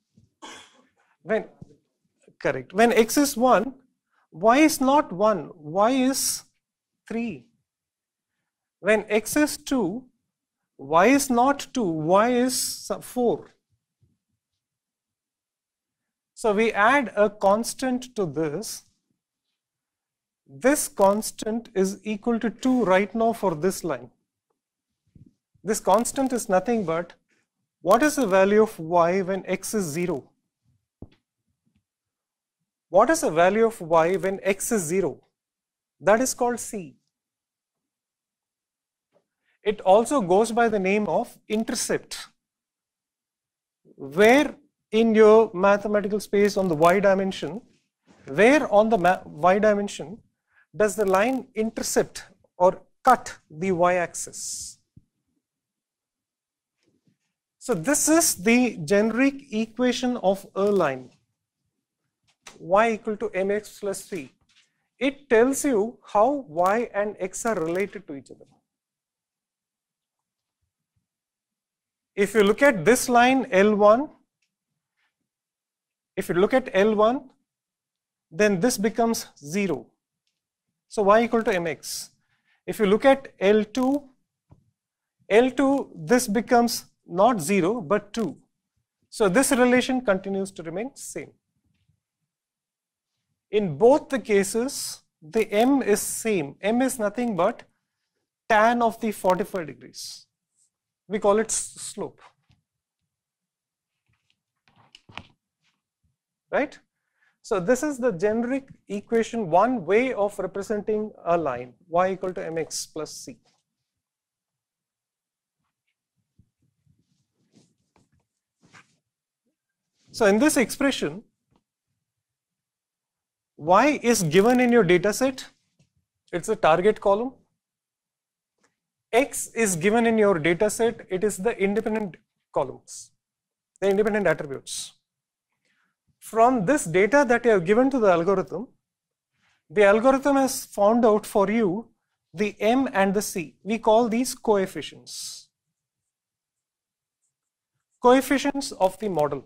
Correct. When x is 1, y is not 1, y is 3. When x is 2, y is not 2, y is 4. So we add a constant to this. This constant is equal to 2 right now for this line. This constant is nothing but what is the value of y when x is 0? What is the value of y when x is 0? That is called c. It also goes by the name of intercept. Where in your mathematical space on the y dimension, where on the y dimension does the line intercept or cut the y-axis? So this is the generic equation of a line, y equal to mx plus c. It tells you how y and x are related to each other. If you look at this line L1, then this becomes 0. So y equal to mx. If you look at L2, this becomes not 0 but 2. So this relation continues to remain same. In both the cases, the m is same. M is nothing but tan of the 45 degrees. We call it slope. Right? So this is the generic equation, one way of representing a line, y equal to mx plus c. So in this expression, y is given in your data set, it's a target column. X is given in your data set, it is the independent columns, the independent attributes. From this data that you have given to the algorithm has found out for you the m and the c. We call these coefficients. Coefficients of the model.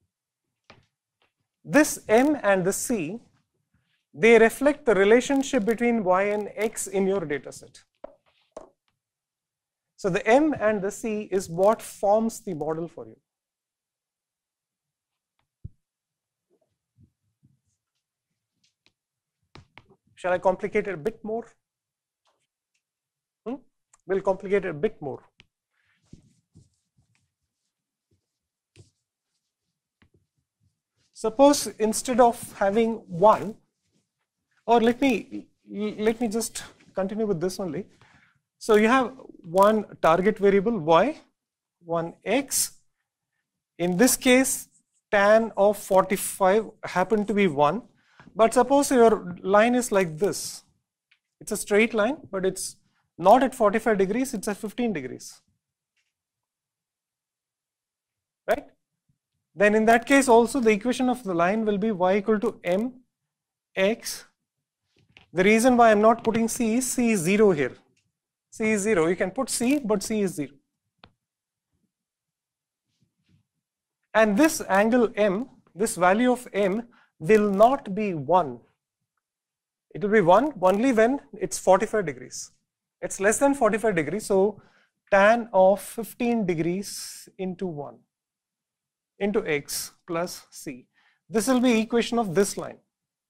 This m and the c, they reflect the relationship between y and x in your data set. So the m and the c is what forms the model for you. Shall I complicate it a bit more? We'll complicate it a bit more. Suppose instead of having 1, or let me just continue with this only. So you have one target variable y, one x. In this case, tan of 45 happened to be 1. But suppose your line is like this. It's a straight line, but it's not at 45 degrees, it's at 15 degrees. Right? Then in that case also the equation of the line will be y equal to mx. The reason why I'm not putting c is 0 here. C is 0. You can put c, but c is 0. And this angle m, this value of m, will not be 1. It will be 1 only when it's 45 degrees. It's less than 45 degrees, so tan of 15 degrees into 1. into x plus c. This will be equation of this line.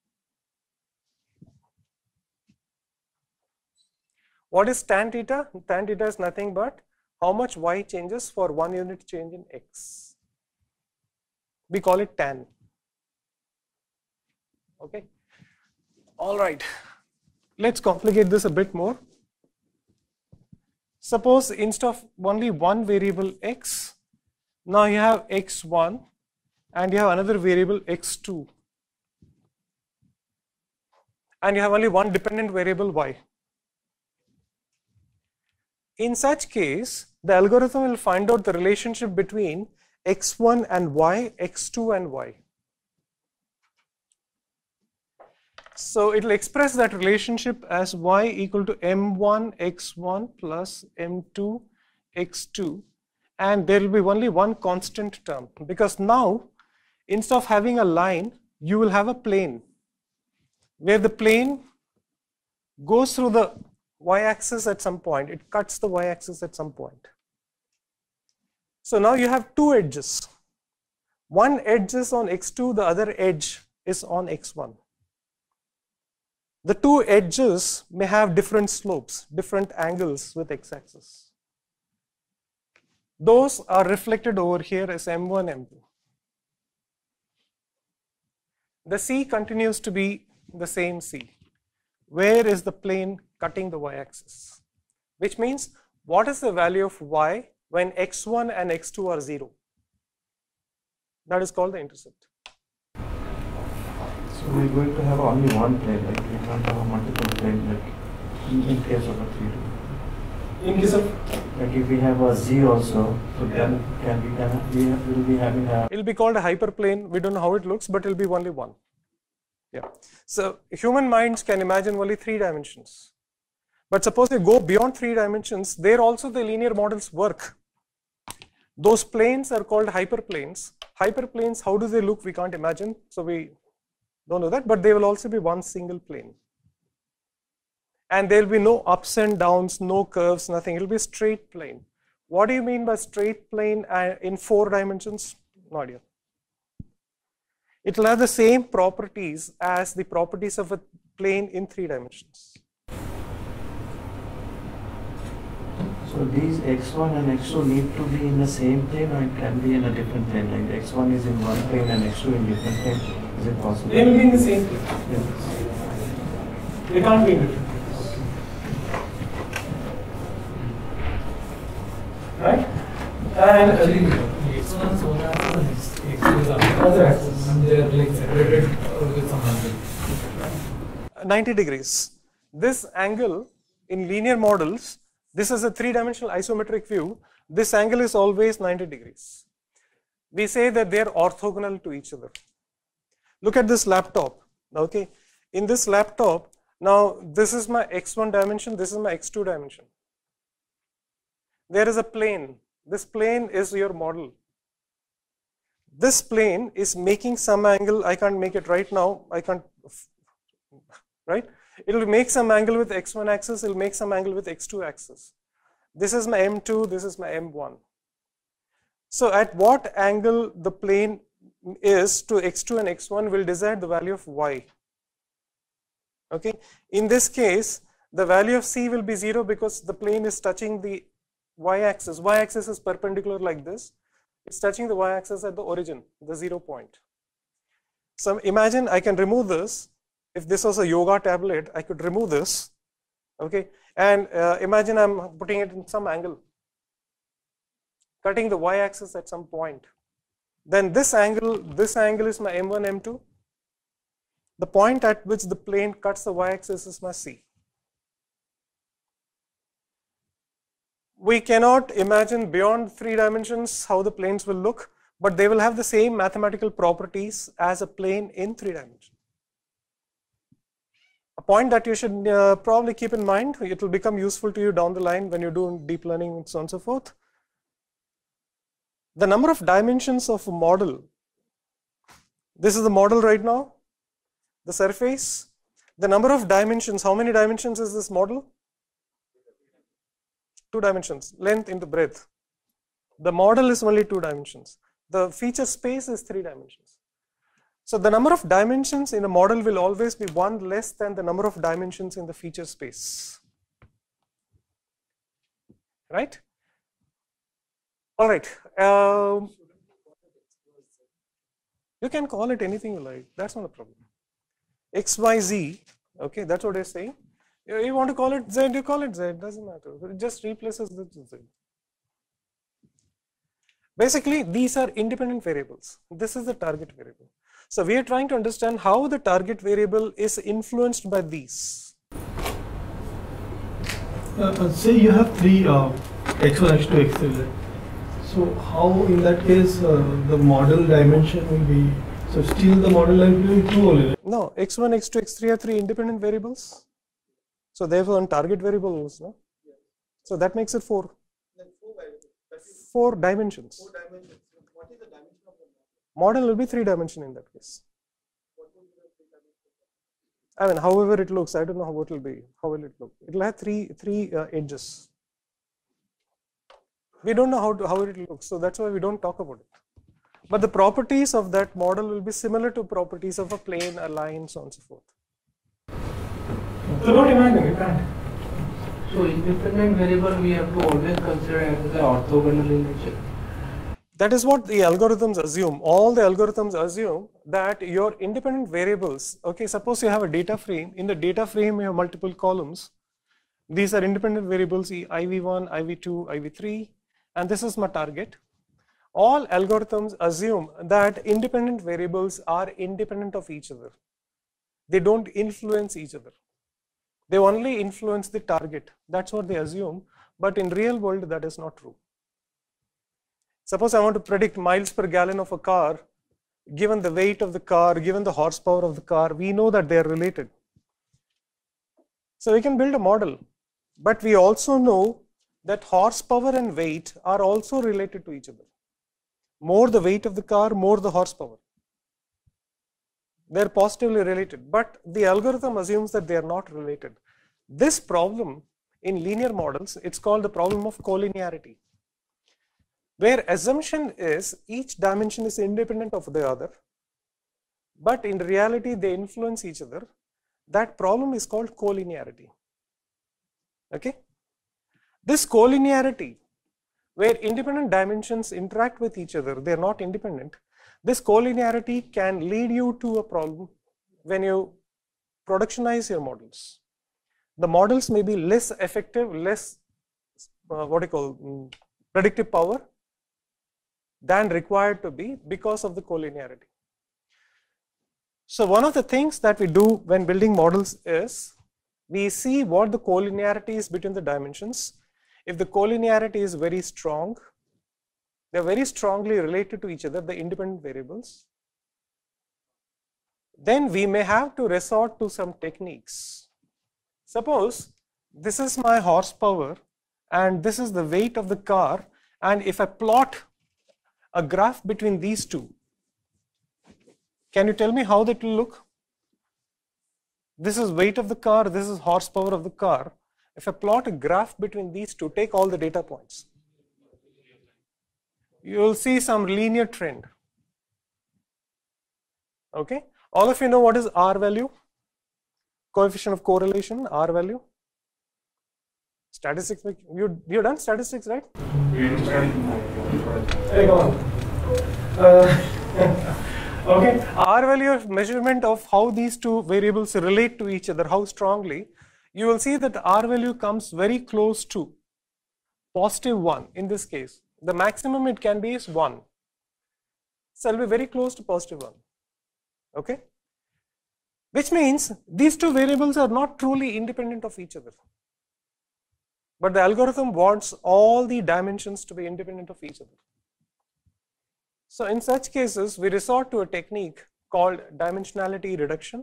What is tan theta? Tan theta is nothing but how much y changes for 1 unit change in x. We call it tan. Okay. All right. Let's complicate this a bit more. Suppose instead of only one variable x, now you have x1 and you have another variable x2. And you have only one dependent variable y. In such case, the algorithm will find out the relationship between x1 and y, x2 and y. So it will express that relationship as y equal to m1 x1 plus m2 x2, and there will be only one constant term, because now instead of having a line, you will have a plane where the plane goes through the y-axis at some point, it cuts the y-axis at some point. So now you have two edges. One edge is on x2, the other edge is on x1. The two edges may have different slopes, different angles with x-axis. Those are reflected over here as m1, m2. The c continues to be the same c. Where is the plane cutting the y-axis? Which means, what is the value of y when x1 and x2 are 0? That is called the intercept. So we're going to have only one plane, like we can't have a multiple plane, like in case of a 3D. In case of? Like if we have a z also, so then we'll be having a... It will be called a hyperplane. We don't know how it looks, but it will be only one. Yeah. So human minds can imagine only 3 dimensions. But suppose you go beyond 3 dimensions, there also the linear models work. Those planes are called hyperplanes. Hyperplanes, how do they look? We can't imagine. So we don't know that, but they will also be one single plane. And there will be no ups and downs, no curves, nothing. It will be a straight plane. What do you mean by straight plane in 4 dimensions? No idea. It will have the same properties as the properties of a plane in 3 dimensions. So these x1 and x2 need to be in the same plane, or it can be in a different plane, like x1 is in one plane and x2 in different plane. Is it possible? They will be in the same plane. Yeah. They can't be in different planes. Right? And actually, x1 is one axis and x2 is another axis, and they are like separated with some angle. 90 degrees. This angle in linear models, this is a 3-dimensional isometric view. This angle is always 90 degrees. We say that they are orthogonal to each other. Look at this laptop. Okay, in this laptop, now this is my x1 dimension, this is my x2 dimension. There is a plane. This plane is your model. This plane is making some angle. I can't make it right now. I can't, right? It will make some angle with x1 axis. It will make some angle with x2 axis. This is my m2. This is my m1. So at what angle the plane is to x2 and x1 will decide the value of y. Okay. In this case, the value of c will be 0 because the plane is touching the y-axis. Y-axis is perpendicular like this. It's touching the y-axis at the origin, the 0 point. So imagine I can remove this. If this was a yoga tablet, I could remove this. Okay. And imagine I'm putting it in some angle, cutting the y-axis at some point. Then this angle is my m1, m2. The point at which the plane cuts the y-axis is my c. We cannot imagine beyond 3 dimensions how the planes will look, but they will have the same mathematical properties as a plane in 3 dimensions. A point that you should probably keep in mind, it will become useful to you down the line when you do deep learning and so on and so forth. The number of dimensions of a model, this is the model right now, the surface. The number of dimensions, how many dimensions is this model? 2 dimensions, length into breadth. The model is only 2 dimensions. The feature space is 3 dimensions. So the number of dimensions in a model will always be 1 less than the number of dimensions in the feature space. Right? All right. You can call it anything you like. That's not a problem. X, Y, Z. Okay, that's what I say. You want to call it Z, you call it Z. Doesn't matter. It just replaces the Z. Basically, these are independent variables. This is the target variable. So we are trying to understand how the target variable is influenced by these. Say you have 3 x1, x2, x3. Right? So how in that case the model dimension will be, so still the model dimension will be 2 only, right? No, x1, x2, x3 are 3 independent variables. So therefore one target variable also. No? So that makes it 4. 4 dimensions. 4 dimensions. What is the dimension of the model? Model will be 3 dimension in that case. What will be the 3 dimension? I mean, however it looks, I don't know how it will be. How will it look? It will have three edges. We don't know how it looks, so that's why we don't talk about it. But the properties of that model will be similar to properties of a plane, a line, so on and so forth. So don't imagine, you can't. So independent variable we have to always consider as the orthogonal in nature. That is what the algorithms assume. All the algorithms assume that your independent variables, okay, suppose you have a data frame. In the data frame, you have multiple columns. These are independent variables, IV1, IV2, IV3, and this is my target. All algorithms assume that independent variables are independent of each other. They don't influence each other. They only influence the target. That's what they assume, but in real world, that is not true. Suppose I want to predict miles per gallon of a car, given the weight of the car, given the horsepower of the car, we know that they are related. So we can build a model, but we also know that horsepower and weight are also related to each other. More the weight of the car, more the horsepower. They're positively related, but the algorithm assumes that they are not related. This problem in linear models, it's called the problem of collinearity, where assumption is each dimension is independent of the other, but in reality they influence each other. That problem is called collinearity. Okay? This collinearity, where independent dimensions interact with each other, they are not independent. This collinearity can lead you to a problem when you productionize your models. The models may be less effective, less predictive power than required to be because of the collinearity. So one of the things that we do when building models is we see what the collinearity is between the dimensions. If the collinearity is very strong, they are very strongly related to each other, the independent variables, then we may have to resort to some techniques. Suppose this is my horsepower and this is the weight of the car, and if I plot a graph between these two, can you tell me how that will look? This is weight of the car, this is horsepower of the car. If I plot a graph between these two, take all the data points, you will see some linear trend. Okay, all of you know what is R value? Coefficient of correlation, R value. Statistics, you've done statistics, right? Hey, come on. Okay, R value of measurement of how these two variables relate to each other, how strongly. You will see that R value comes very close to +1 in this case. The maximum it can be is 1. So it will be very close to +1. Okay? Which means these two variables are not truly independent of each other. But the algorithm wants all the dimensions to be independent of each other. So in such cases, we resort to a technique called dimensionality reduction,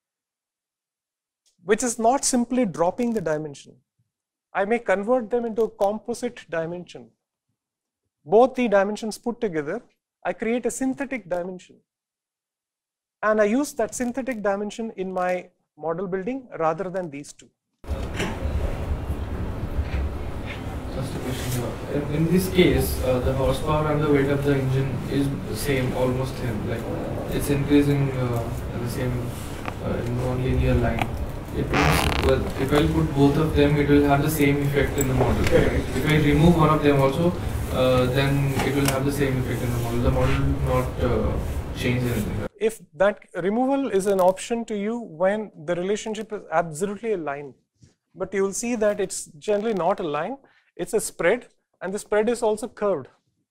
which is not simply dropping the dimension. I may convert them into a composite dimension. Both the dimensions put together, I create a synthetic dimension. And I use that synthetic dimension in my model building rather than these two. ask a question here. In this case, the horsepower and the weight of the engine is the same, almost same. Like it's increasing the same in non-linear line. It means, well, if I put both of them, it will have the same effect in the model. Right? If I remove one of them also, then it will have the same effect in the model. The model will not change anything. Right? If that removal is an option to you when the relationship is absolutely a line, but you will see that it's generally not a line, it's a spread, and the spread is also curved.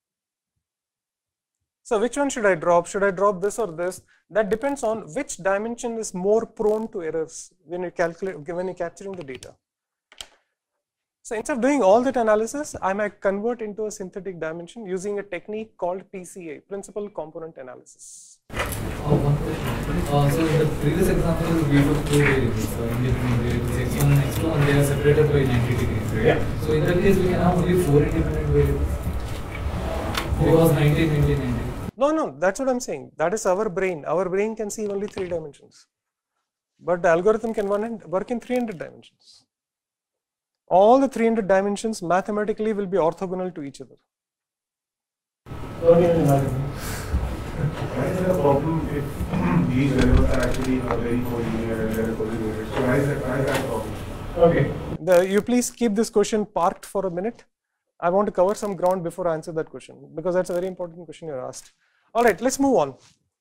So which one should I drop? Should I drop this or this? That depends on which dimension is more prone to errors when you calculate, when you're capturing the data. So instead of doing all that analysis, I might convert into a synthetic dimension using a technique called PCA, Principal Component Analysis. One question. So in the previous example, we took two variables, independent variables, x1 and x2, and they are separated by 90 degrees, right? Yeah. So in that case, we can have only 4 independent variables. Because 90, 90, 90. No, that's what I'm saying. That is our brain. Our brain can see only 3 dimensions. But the algorithm can work in 300 dimensions. All the 300 dimensions mathematically will be orthogonal to each other. Don't even imagine. Why is there a problem if these variables are actually very collinear and very collinear? So why is that a problem? Okay. You please keep this question parked for a minute. I want to cover some ground before I answer that question, because that's a very important question you're asked. All right, let's move on.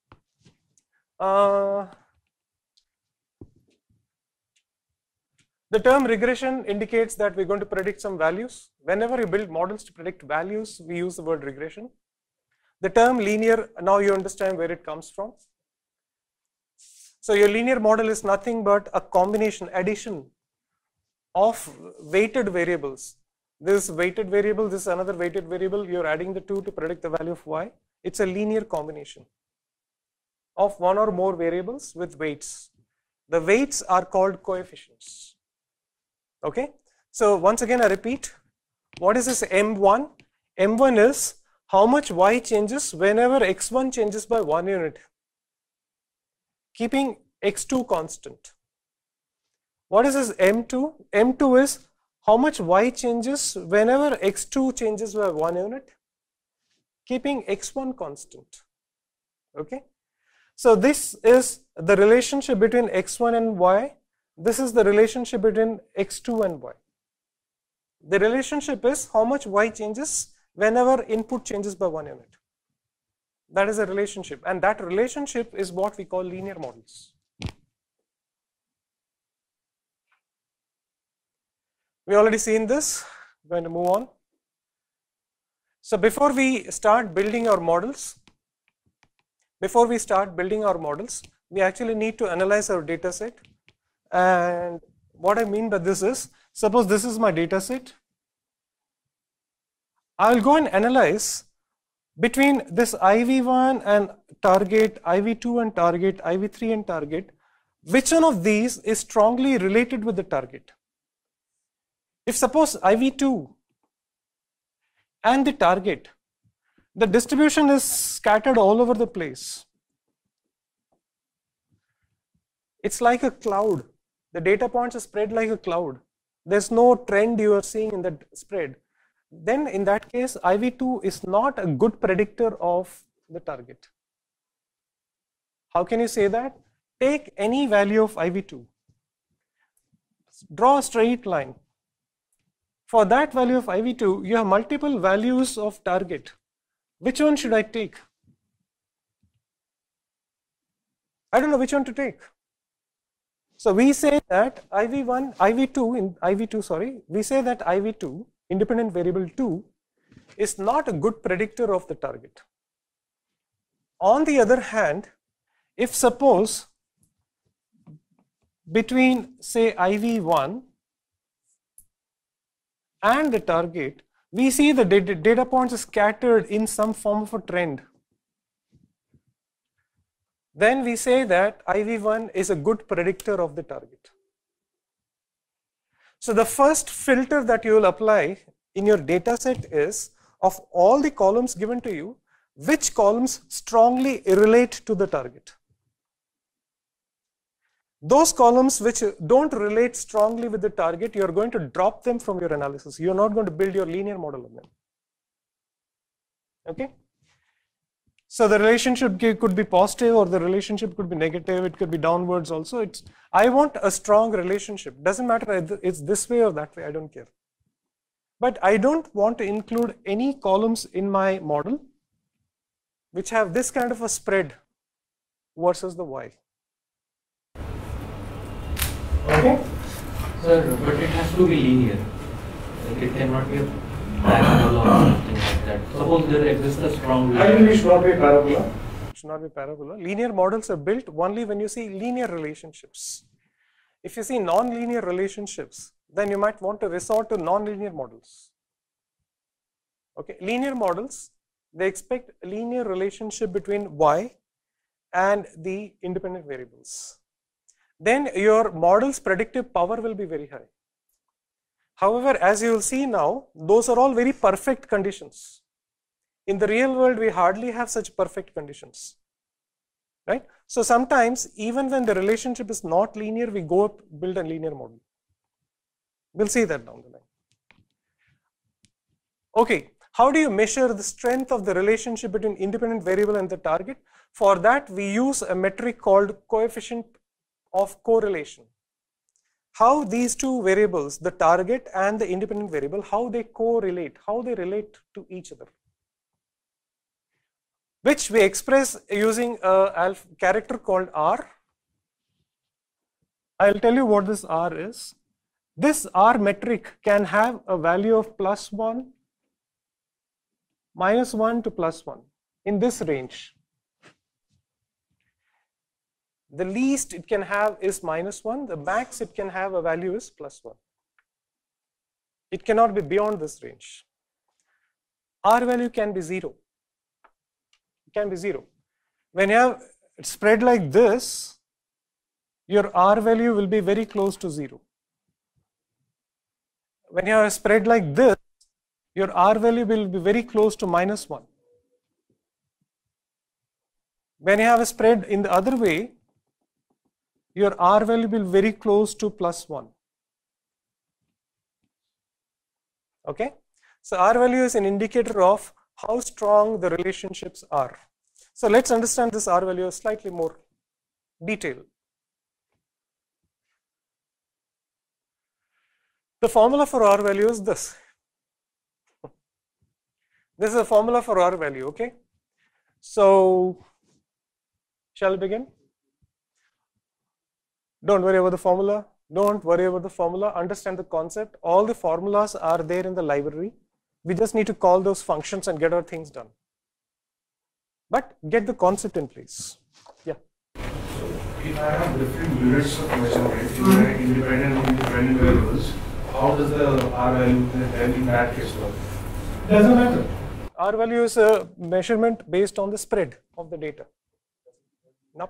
The term regression indicates that we're going to predict some values. Whenever you build models to predict values, we use the word regression. The term linear, now you understand where it comes from. So your linear model is nothing but a combination, addition of weighted variables. This weighted variable, this is another weighted variable, you're adding the two to predict the value of y. It's a linear combination of one or more variables with weights. The weights are called coefficients. Okay, so once again I repeat, what is this M1? M1 is how much y changes whenever x1 changes by 1 unit, keeping x2 constant. What is this M2? M2 is how much y changes whenever x2 changes by 1 unit, keeping x1 constant. Okay, so this is the relationship between x1 and y. This is the relationship between x2 and y. The relationship is how much y changes whenever input changes by 1 unit. That is a relationship, and that relationship is what we call linear models. We already seen this. I'm going to move on. So before we start building our models, we actually need to analyze our data set. And what I mean by this is, suppose this is my data set. I'll go and analyze between this IV1 and target, IV2 and target, IV3 and target, which one of these is strongly related with the target. If suppose IV2 and the target, the distribution is scattered all over the place. It's like a cloud. The data points are spread like a cloud. There's no trend you are seeing in that spread. Then in that case, IV2 is not a good predictor of the target. How can you say that? Take any value of IV2. Draw a straight line. For that value of IV2, you have multiple values of target. Which one should I take? I don't know which one to take. So we say that we say that IV2, independent variable 2, is not a good predictor of the target. On the other hand, if suppose between say IV1 and the target, we see the data points are scattered in some form of a trend, then we say that IV1 is a good predictor of the target. So the first filter that you will apply in your data set is, of all the columns given to you, which columns strongly relate to the target. Those columns which don't relate strongly with the target, you're going to drop them from your analysis. You're not going to build your linear model on them. Okay? So the relationship could be positive or the relationship could be negative. It could be downwards also. I want a strong relationship. Doesn't matter if it's this way or that way. I don't care. But I don't want to include any columns in my model which have this kind of a spread versus the y. Okay? Sir, but it has to be linear. Like it cannot be a parabola or something like that. Suppose there exists a strong relationship. It should not be a parabola. It should not be parabola. Linear models are built only when you see linear relationships. If you see non-linear relationships, then you might want to resort to non-linear models. Okay, linear models, they expect a linear relationship between y and the independent variables. Then your model's predictive power will be very high. However, as you will see now, those are all very perfect conditions. In the real world, we hardly have such perfect conditions, right? So sometimes, even when the relationship is not linear, we go up, build a linear model. We'll see that down the line. Okay, how do you measure the strength of the relationship between independent variable and the target? For that, we use a metric called coefficient of correlation. How these two variables, the target and the independent variable, how they correlate, how they relate to each other, which we express using a character called R. I'll tell you what this R is. This R metric can have a value of +1, -1 to +1 in this range. The least it can have is -1, the max it can have a value is +1. It cannot be beyond this range. R value can be 0. It can be 0. When you have it spread like this, your R value will be very close to 0. When you have a spread like this, your R value will be very close to -1. When you have a spread in the other way, your R value will be very close to +1. Okay? So R value is an indicator of how strong the relationships are. So let's understand this R value slightly more detail. The formula for R value is this. This is a formula for R value, okay? So, shall we begin? Don't worry about the formula. Don't worry about the formula. Understand the concept. All the formulas are there in the library. We just need to call those functions and get our things done. But get the concept in place. Yeah. So if I have different units of measurement, independent and independent variables, how does the R value then in that case work? Doesn't matter. R value is a measurement based on the spread of the data. Now,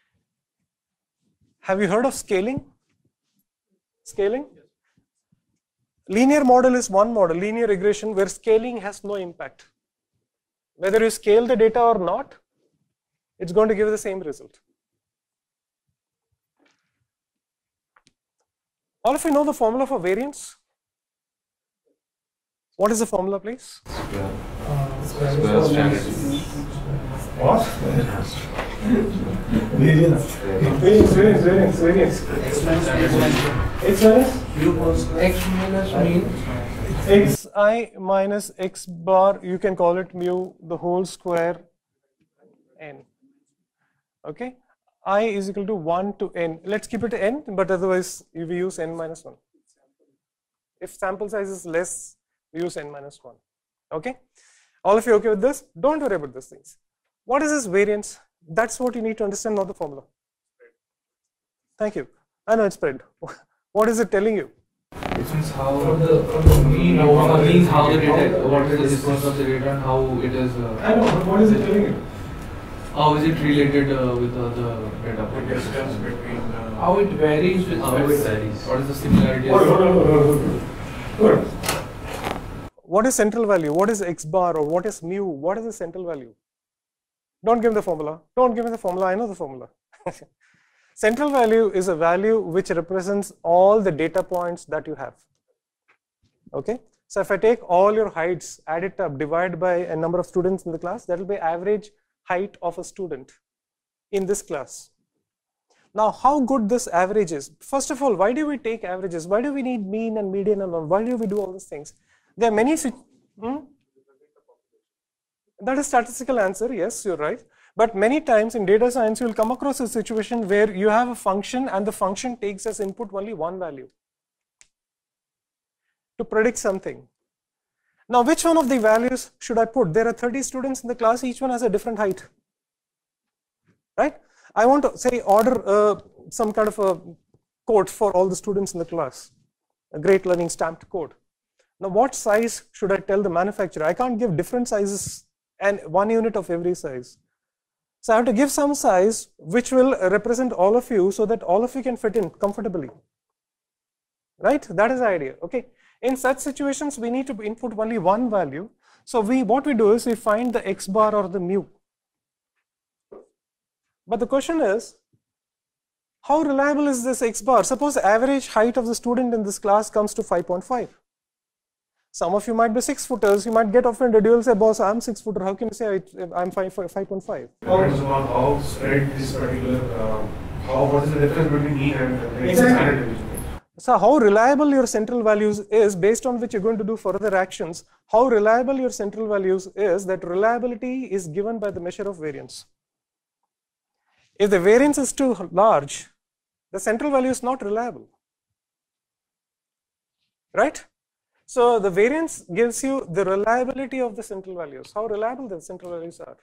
have you heard of scaling? Scaling? Linear model is one model, linear regression, where scaling has no impact. Whether you scale the data or not, it's going to give the same result. All of you know the formula for variance? What is the formula, please? Square standard. What? Variance. Variance. X X mean xi minus x bar, you can call it mu, the whole square n. Okay? I is equal to 1 to n. Let's keep it n, but otherwise we use n minus 1. If sample size is less, we use n minus 1. Okay? All of you okay with this? Don't worry about these things. What is this variance? That's what you need to understand, not the formula. Thank you. I know it's spread. What is it telling you? It means how the mean how the data, what is the distance of the data and how it is. I know, but what is it telling you? How is it related with the data? The distance between How it varies with How it varies. What is the similarity? What is central value? What is x bar or what is mu? What is the central value? Don't give me the formula. Don't give me the formula. I know the formula. Central value is a value which represents all the data points that you have. Okay, so if I take all your heights, add it up, divide by a number of students in the class, that will be average height of a student in this class. Now, how good this average is? First of all, why do we take averages? Why do we need mean and median and all? Why do we do all these things? There are many. That is statistical answer. Yes, you're right. But many times in data science, you will come across a situation where you have a function and the function takes as input only one value to predict something. Now, which one of the values should I put? There are 30 students in the class, each one has a different height, right? I want to say order some kind of a code for all the students in the class, a great learning stamped code. Now, what size should I tell the manufacturer? I can't give different sizes and one unit of every size. So I have to give some size which will represent all of you so that all of you can fit in comfortably, right? That is the idea, okay? In such situations, we need to input only one value. So what we do is we find the x bar or the mu. But the question is, how reliable is this x bar? Suppose the average height of the student in this class comes to 5.5. Some of you might be 6 footers, you might get offended, you will say, boss, I'm 6 footer, how can you say I'm 5.5? Depends on how spread this particular, what is the difference between mean and exactly. So how reliable your central values is based on which you're going to do further actions. How reliable your central values is, that reliability is given by the measure of variance. If the variance is too large, the central value is not reliable, right? So the variance gives you the reliability of the central values, how reliable the central values are.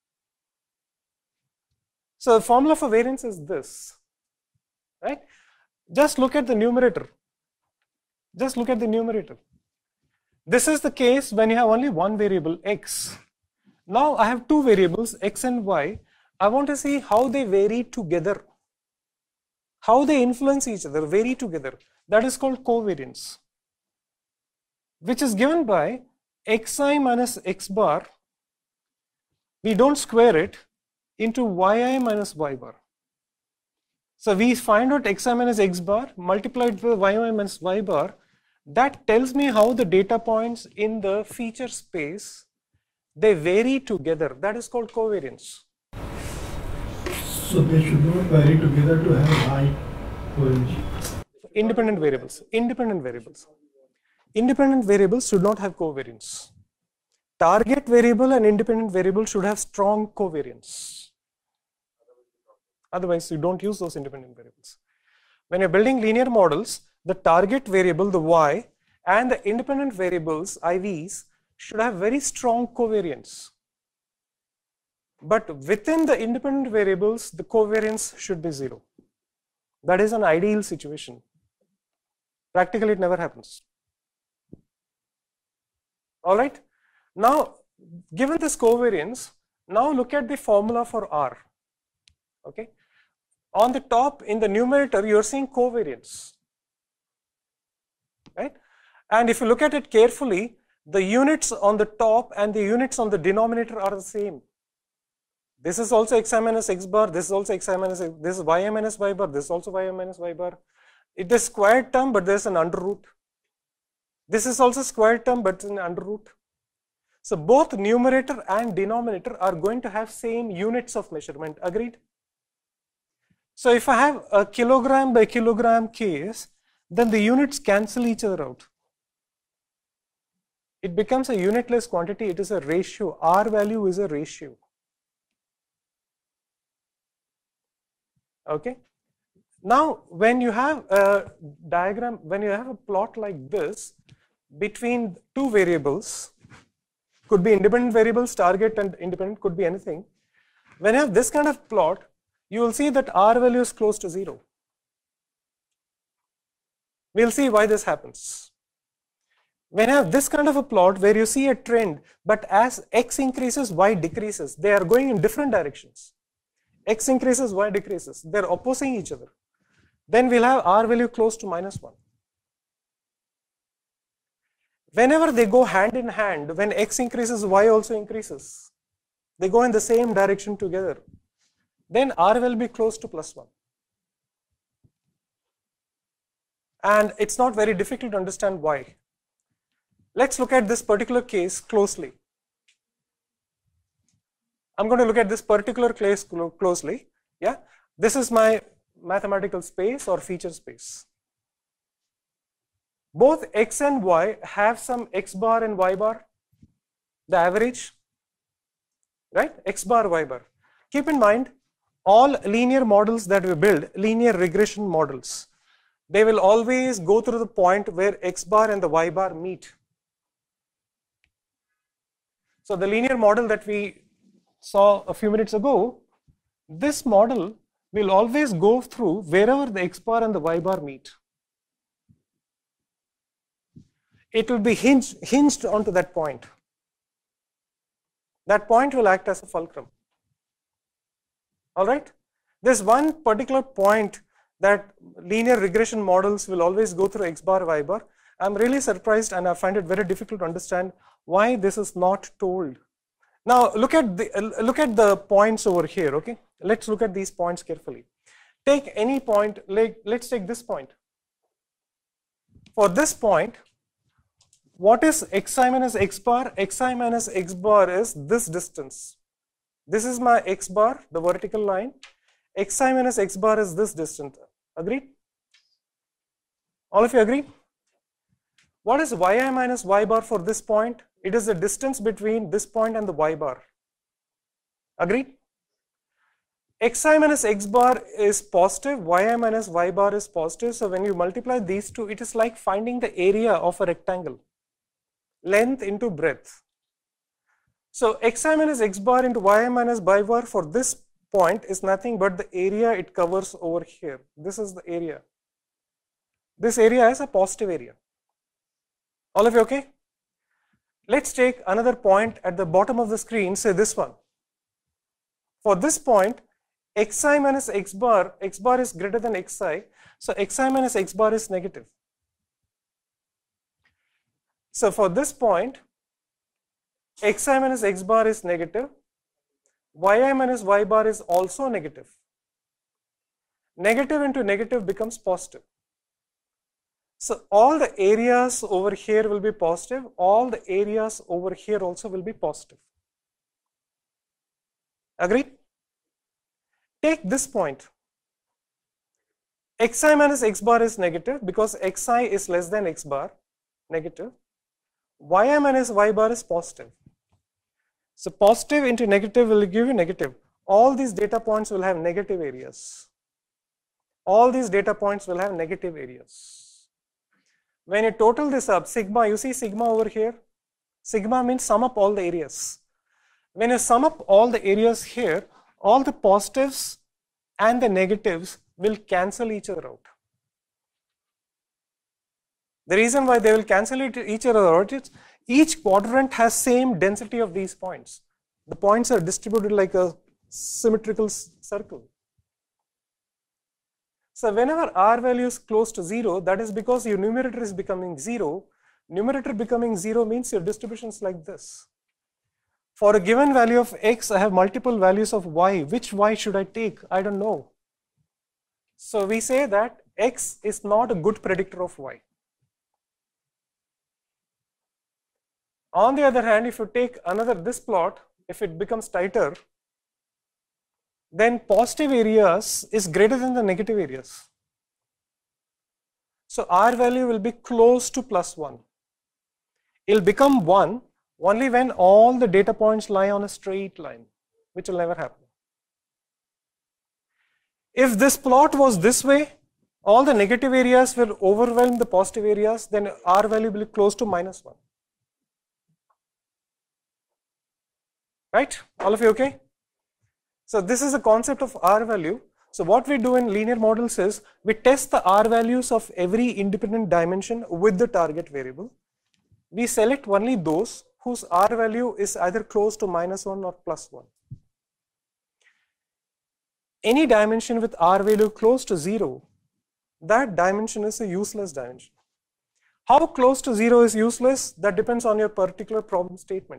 So the formula for variance is this, right? Just look at the numerator. Just look at the numerator. This is the case when you have only one variable, x. Now I have two variables, x and y. I want to see how they vary together, how they influence each other, vary together. That is called covariance, which is given by xi minus x bar. We don't square it into yi minus y bar. So we find out xi minus x bar multiplied by yi minus y bar. That tells me how the data points in the feature space, they vary together. That is called covariance. So they should not vary together to have high covariance. Independent variables. Independent variables. Independent variables should not have covariance. Target variable and independent variable should have strong covariance. Otherwise, you don't use those independent variables. When you're building linear models, the target variable, the y, and the independent variables, IVs, should have very strong covariance. But within the independent variables, the covariance should be 0. That is an ideal situation. Practically, it never happens. All right. Now, given this covariance, now look at the formula for R. Okay. On the top, in the numerator, you are seeing covariance, right? And if you look at it carefully, the units on the top and the units on the denominator are the same. This is also xi minus x bar, this is also xi minus x, this is yi minus y bar, this is also yi minus y bar. It is squared term, but there is an under root. This is also squared term, but it's an under root. So both numerator and denominator are going to have same units of measurement, agreed? So if I have a kilogram by kilogram case, then the units cancel each other out. It becomes a unitless quantity, it is a ratio, R value is a ratio. Okay. Now, when you have a diagram, when you have a plot like this between two variables, could be independent variables, target and independent, could be anything. When you have this kind of plot, you will see that R value is close to 0. We'll see why this happens. When you have this kind of a plot where you see a trend, but as x increases, y decreases, they are going in different directions. X increases, y decreases, they are opposing each other. Then we'll have R value close to -1. Whenever they go hand in hand, when x increases, y also increases. They go in the same direction together. Then R will be close to +1. and it's not very difficult to understand why. Let's look at this particular case closely. I'm going to look at this particular case closely. Yeah, this is my mathematical space or feature space. Both x and y have some x bar and y bar, the average, right? X bar, y bar. Keep in mind, all linear models that we build, linear regression models, they will always go through the point where x bar and the y bar meet. So the linear model that we saw a few minutes ago, this model will always go through wherever the x bar and the y bar meet. It will be hinged onto that point. That point will act as a fulcrum. All right? There's one particular point that linear regression models will always go through x bar, y bar. I'm really surprised and I find it very difficult to understand why this is not told. Now look at the points over here, okay? Let's look at these points carefully. Take any point, like let's take this point. For this point, what is xi minus x bar? Xi minus x bar is this distance. This is my x bar, the vertical line. Xi minus x bar is this distance. Agreed? All of you agree? What is yi minus y bar for this point? It is the distance between this point and the y bar. Agreed? Xi minus x bar is positive, yi minus y bar is positive. So when you multiply these two, it is like finding the area of a rectangle. Length into breadth. So xi minus x bar into yi minus y bar for this point is nothing but the area it covers over here. This is the area. This area is a positive area. All of you okay? Let's take another point at the bottom of the screen, say this one. For this point, xi minus x bar is greater than xi, so xi minus x bar is negative. So for this point, xi minus x bar is negative, yi minus y bar is also negative. Negative into negative becomes positive. So all the areas over here will be positive, all the areas over here also will be positive. Agreed? Take this point. Xi minus x bar is negative because xi is less than x bar, negative. Yi minus y bar is positive. So positive into negative will give you negative. All these data points will have negative areas. All these data points will have negative areas. When you total this up, sigma, you see sigma over here? Sigma means sum up all the areas. When you sum up all the areas here, all the positives and the negatives will cancel each other out. The reason why they will cancel each other out is each quadrant has same density of these points. The points are distributed like a symmetrical circle. So whenever r value is close to 0, that is because your numerator is becoming 0. Numerator becoming 0 means your distribution is like this. For a given value of x, I have multiple values of y. Which y should I take? I don't know. So we say that x is not a good predictor of y. On the other hand, if you take this plot, if it becomes tighter, then positive areas is greater than the negative areas. So r value will be close to +1. It will become 1 only when all the data points lie on a straight line, which will never happen. If this plot was this way, all the negative areas will overwhelm the positive areas, then r value will be close to -1. Right? All of you okay? So this is the concept of r value. So what we do in linear models is we test the r values of every independent dimension with the target variable. We select only those whose r value is either close to -1 or +1. Any dimension with r value close to 0, that dimension is a useless dimension. How close to 0 is useless? That depends on your particular problem statement.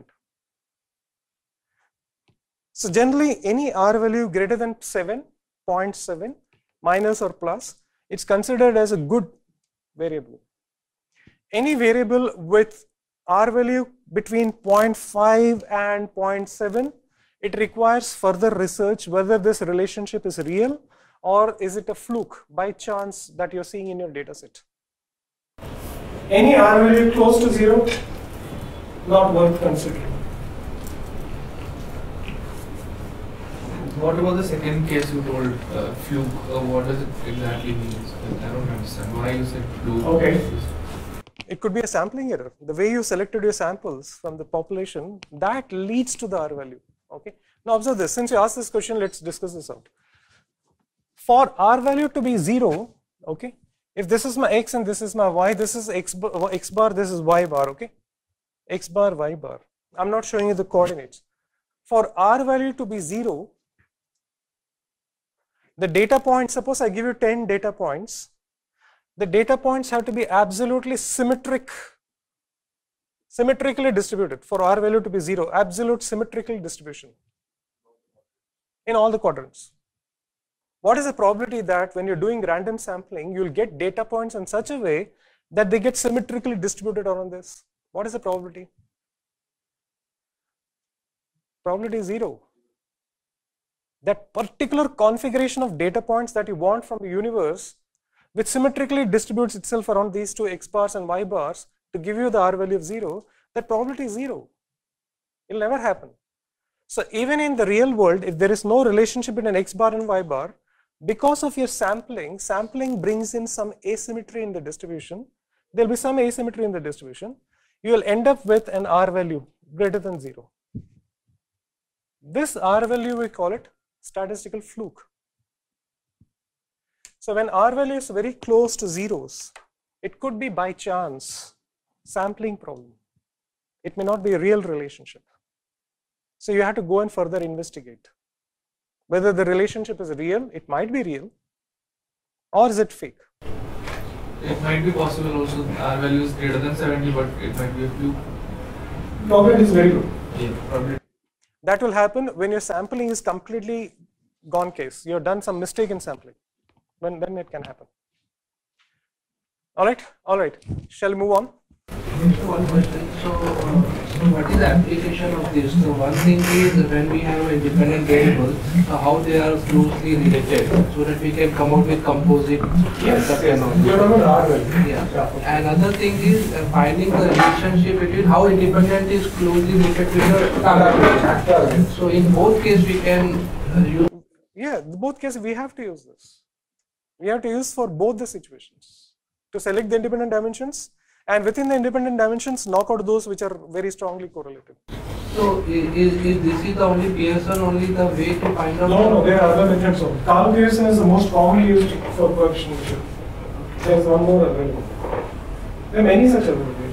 So generally any r value greater than 7.7 minus or plus, it's considered as a good variable. Any variable with R value between 0.5 and 0.7, it requires further research whether this relationship is real or is it a fluke by chance that you're seeing in your data set. Any R value close to 0, not worth considering. What about the second case you told, fluke? What does it exactly mean? I don't understand. Why you said fluke? Okay. It could be a sampling error. The way you selected your samples from the population, that leads to the R value. Okay. Now observe this. Since you asked this question, let's discuss this out. For R value to be 0, okay, if this is my X and this is my Y, this is X bar, this is Y bar, okay? X bar, Y bar. I'm not showing you the coordinates. For R value to be 0, the data points, suppose I give you 10 data points, the data points have to be absolutely symmetrically distributed for R value to be 0, absolute symmetrical distribution in all the quadrants. What is the probability that when you're doing random sampling, you'll get data points in such a way that they get symmetrically distributed around this? What is the probability? Probability is 0. That particular configuration of data points that you want from the universe, which symmetrically distributes itself around these two X bars and Y bars to give you the R value of 0, that probability is 0. It will never happen. So even in the real world, if there is no relationship between X bar and Y bar, because of your sampling brings in some asymmetry in the distribution. There will be some asymmetry in the distribution. You will end up with an R value greater than 0. This R value, we call it statistical fluke. So when R value is very close to zeros, it could be by chance sampling problem. It may not be a real relationship. So you have to go and further investigate whether the relationship is real, it might be real, or is it fake? It might be possible also R value is greater than 70, but it might be a fluke. Probability is very low. Yeah, probably. That will happen when your sampling is completely gone case. You have done some mistake in sampling. Then it can happen. All right. Shall we move on? One question. So what is the application of this? So one thing is when we have independent variables, how they are closely related, so that we can come out with composite. Yes. You're talking about R value. Yeah. Another thing is finding the relationship between how independent is closely related to the target. So in both cases we can use. Yeah, in both cases we have to use this. We have to use for both the situations to select the independent dimensions. And within the independent dimensions, knock out those which are very strongly correlated. So, is this the only Pearson, only the way to find out? No, there are other methods. Carl Pearson is the most commonly used for coefficient. There is one more available. There are many such available.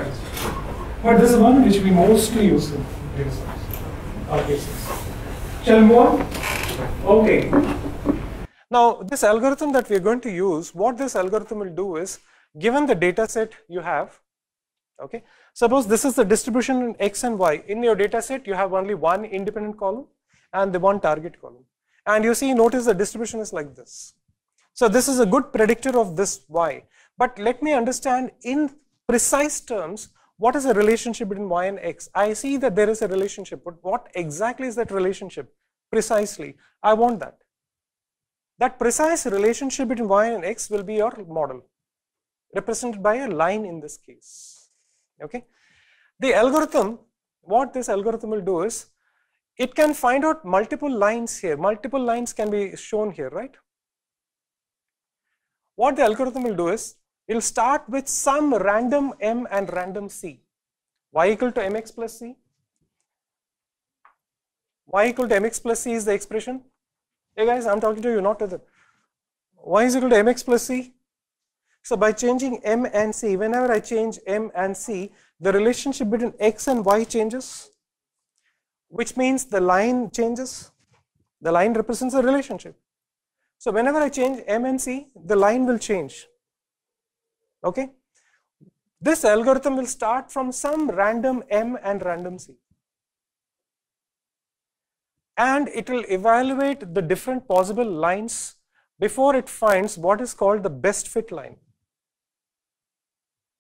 But this is one which we mostly use in data science, our cases. Shall we move on? Okay. Now, this algorithm that we are going to use, what this algorithm will do is, given the data set you have, okay, suppose this is the distribution in X and Y. In your data set, you have only one independent column and the one target column. And you see, notice the distribution is like this. So this is a good predictor of this Y. But let me understand in precise terms, what is the relationship between Y and X? I see that there is a relationship, but what exactly is that relationship? Precisely, I want that. That precise relationship between Y and X will be your model, represented by a line in this case. Okay. The algorithm, what this algorithm will do is, it can find out multiple lines here. Multiple lines can be shown here, right? What the algorithm will do is, it will start with some random m and random c. Y equal to mx plus c. Y equal to mx plus c is the expression. Hey guys, I'm talking to you, not to them. Y is equal to mx plus c. So by changing m and c, whenever I change m and c, the relationship between x and y changes, which means the line changes. The line represents a relationship. So whenever I change m and c, the line will change. Okay. This algorithm will start from some random m and random c. And it will evaluate the different possible lines before it finds what is called the best fit line.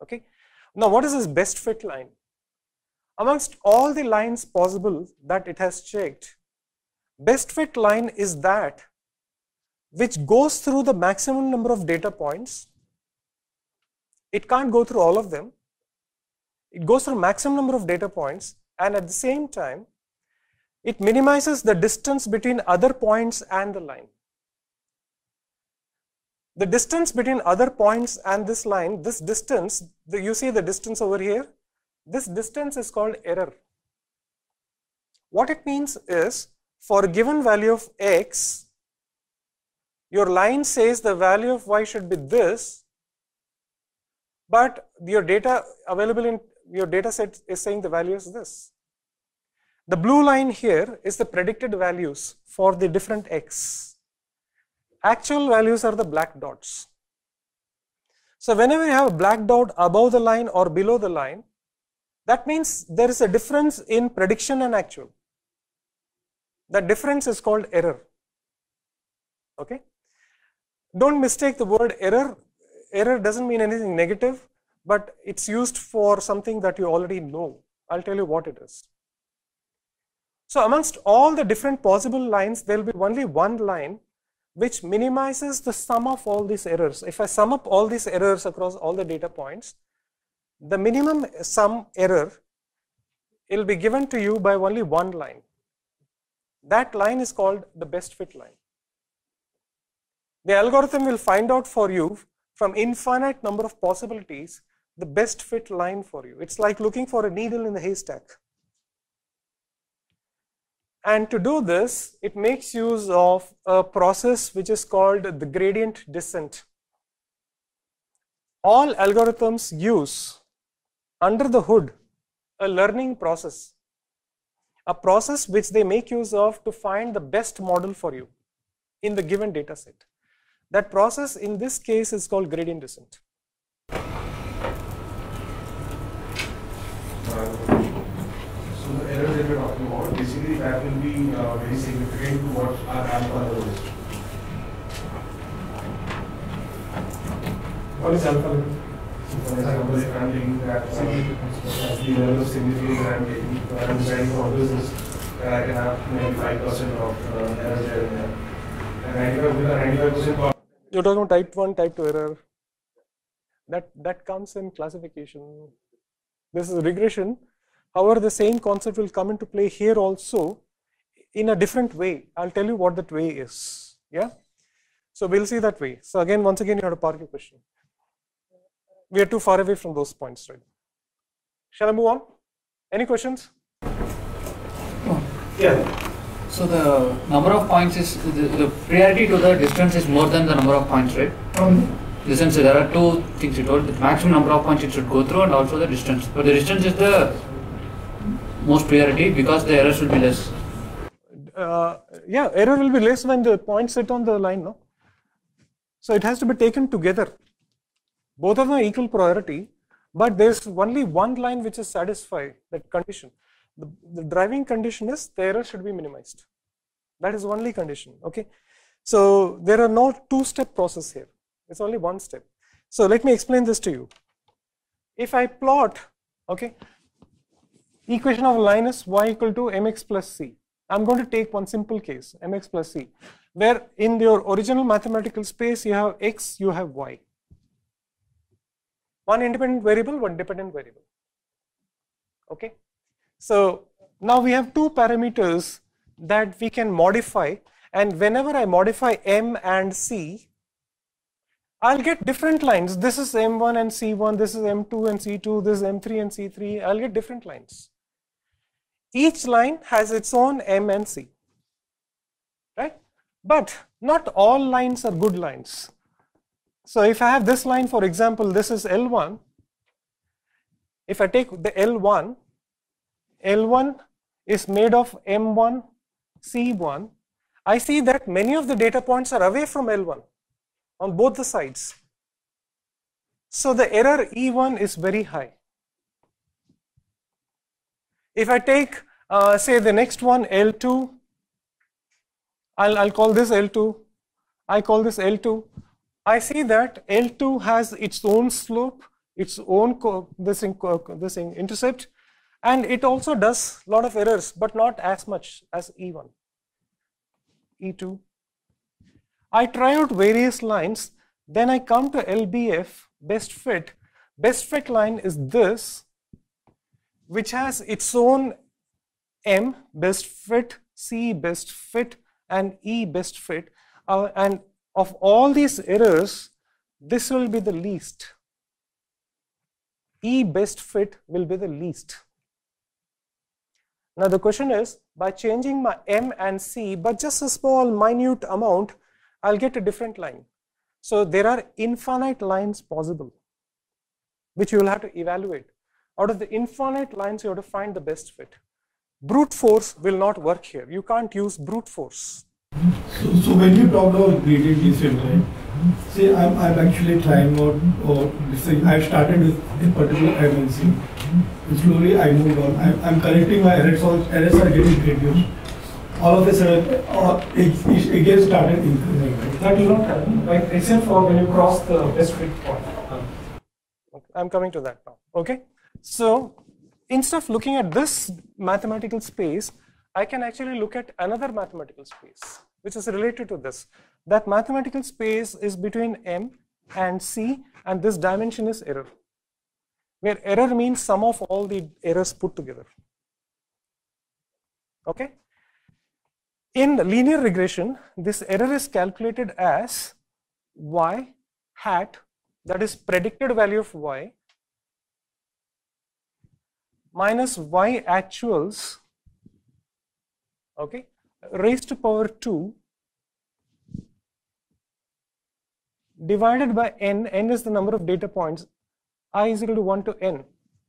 Okay. Now, what is this best fit line? Amongst all the lines possible that it has checked, best fit line is that which goes through the maximum number of data points. It can't go through all of them. It goes through maximum number of data points, and at the same time, it minimizes the distance between other points and the line. The distance between other points and this line, this distance, you see the distance over here, this distance is called error. What it means is, for a given value of x, your line says the value of y should be this, but your data available in your data set is saying the value is this. The blue line here is the predicted values for the different x. Actual values are the black dots. So whenever you have a black dot above the line or below the line, that means there is a difference in prediction and actual. That difference is called error. Okay? Don't mistake the word error. Error doesn't mean anything negative, but it's used for something that you already know. I'll tell you what it is. So amongst all the different possible lines, there will be only one line which minimizes the sum of all these errors. If I sum up all these errors across all the data points, the minimum sum error will be given to you by only one line. That line is called the best fit line. The algorithm will find out for you from infinite number of possibilities the best fit line for you. It's like looking for a needle in the haystack. And to do this, it makes use of a process which is called the gradient descent. All algorithms use under the hood a learning process, a process which they make use of to find the best model for you in the given data set. That process in this case is called gradient descent. So the error that we're talking about, basically that will be very significant to what our alpha level is. What is alpha level? For example, if I'm taking that as the level of significance that I'm taking, I'm deciding for business that I can have maybe 5% of error there and there. And with a 95% you're talking about type 1, type 2 error. That comes in classification. This is regression. However, the same concept will come into play here also in a different way. I'll tell you what that way is. Yeah. So we'll see that way. So again, once again, you have to park your question. We are too far away from those points, right? Shall I move on? Any questions? Yeah. So the number of points is, the priority to the distance is more than the number of points, right? Distance, there are two things you told, the maximum number of points it should go through and also the distance. But the distance is the most priority because the errors will be less. Yeah, error will be less when the points sit on the line, no? So it has to be taken together. Both of them are equal priority, but there's only one line which is satisfy that condition. The driving condition is the error should be minimized. That is only condition, okay? So there are no two-step process here. It's only one step. So let me explain this to you. If I plot, okay, equation of a line is y equal to mx plus c. I'm going to take one simple case, mx plus c, where in your original mathematical space you have x, you have y. One independent variable, one dependent variable. Okay. So now we have two parameters that we can modify, and whenever I modify m and c, I'll get different lines. This is m1 and c1, this is m2 and c2, this is m3 and c3. I'll get different lines. Each line has its own m and c, right? But not all lines are good lines. So if I have this line, for example, this is L1. If I take the L1 is made of M1, C1. I see that many of the data points are away from L1 on both the sides. So the error E1 is very high. If I take, say, the next one, L2, I'll call this L2, I call this L2. I see that L2 has its own slope its own this intercept, and it also does a lot of errors, but not as much as E1, E2. I try out various lines, then I come to LBF, best fit. Best fit line is this, which has its own M, best fit, C, best fit, and E, best fit. And of all these errors, this will be the least. E, best fit, will be the least. Now the question is, by changing my M and C, but just a small minute amount, I'll get a different line. So there are infinite lines possible, which you will have to evaluate. Out of the infinite lines, you have to find the best fit. Brute force will not work here. You can't use brute force. So when you talk about gradient descent, right? Say I'm actually trying out, or say I've started with a particular MNC, and slowly I move on. I'm correcting my errors. All errors are getting reduced. All of a sudden, it again started increasing. Right? That will not happen, right? Except for when you cross the best fit point. I'm coming to that now. Okay. So instead of looking at this mathematical space, I can actually look at another mathematical space, which is related to this. That mathematical space is between M and C, and this dimension is error, where error means sum of all the errors put together. Okay. In linear regression, this error is calculated as y hat, that is predicted value of y, minus y actuals, okay, raised to power 2, divided by n. N is the number of data points. I is equal to 1 to n.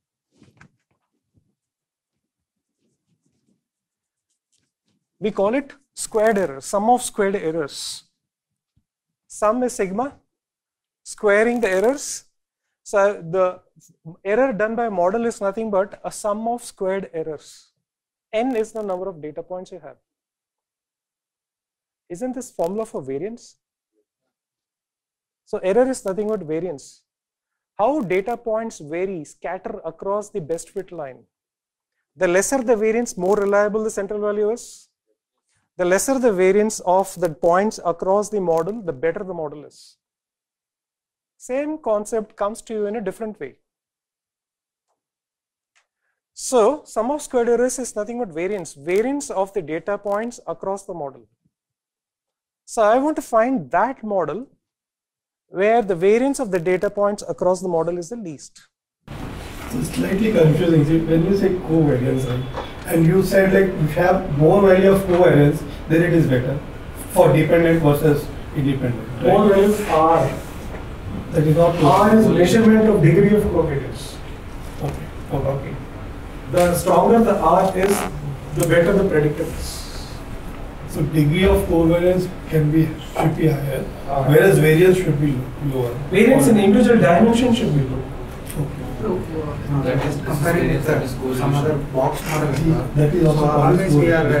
We call it squared error, sum of squared errors. Sum is sigma, squaring the errors. So the error done by model is nothing but a sum of squared errors. N is the number of data points you have. Isn't this formula for variance? So error is nothing but variance. How data points vary, scatter across the best fit line. The lesser the variance, more reliable the central value is. The lesser the variance of the points across the model, the better the model is. Same concept comes to you in a different way. So sum of squared errors is nothing but variance, variance of the data points across the model. So I want to find that model where the variance of the data points across the model is the least. It's slightly confusing. When you say covariance, right, and you said like if you have more value of covariance, then it is better for dependent versus independent. Right? More values R. That is not R is measurement of degree of covariance. Okay. Okay. The stronger the R is, the better the predictor is. So degree of covariance should be higher, whereas variance should be lower. Variance in individual dimension should be low. That is comparing with some other box model. That is also So always we are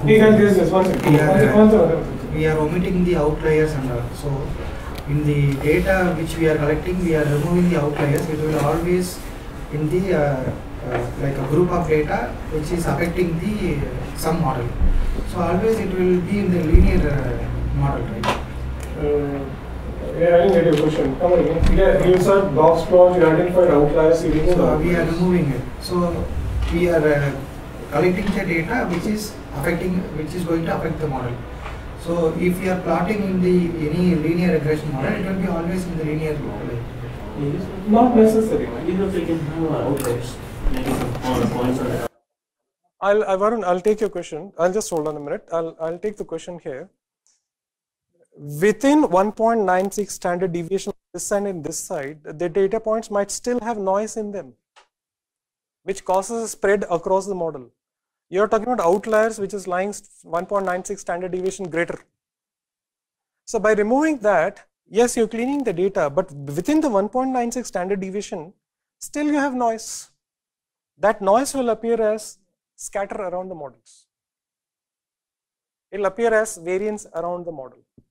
we are omitting the outliers and all. So in the data which we are collecting, we are removing the outliers. It will always in the like a group of data which is affecting the some model. So always it will be in the linear model, right? Yeah, I didn't get your question. Come on again. Yeah, you said box plot, you identified outliers, you removed So we are removing it. So we are collecting the data which is affecting, which is going to affect the model. So if you are plotting in the any linear regression model, it will be always in the linear model. Not necessary. Even if we can have outliers, maybe some points on the Varun, I'll take your question. I'll just hold on a minute. I'll take the question here. Within 1.96 standard deviation on this side and this side, the data points might still have noise in them, which causes a spread across the model. You're talking about outliers, which is lying 1.96 standard deviation greater. So by removing that, yes, you're cleaning the data, but within the 1.96 standard deviation, still you have noise. That noise will appear as scatter around the models. It will appear as variance around the model.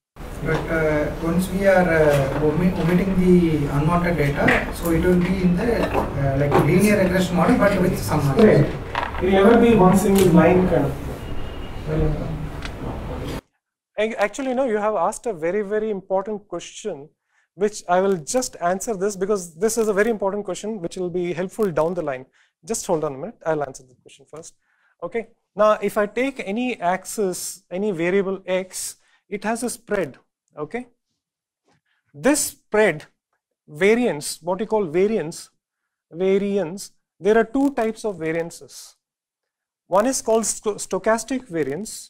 But once we are omitting the unwanted data, so it will be in the like linear regression model, but with some margin. It will never be one single line kind of thing. Actually, you have asked a very, very important question, which I will just answer this because this is a very important question which will be helpful down the line. Just hold on a minute. I'll answer the question first. Okay. Now, if I take any axis, any variable x, it has a spread. Okay. This spread, variance, what you call variance, there are two types of variances. One is called stochastic variance,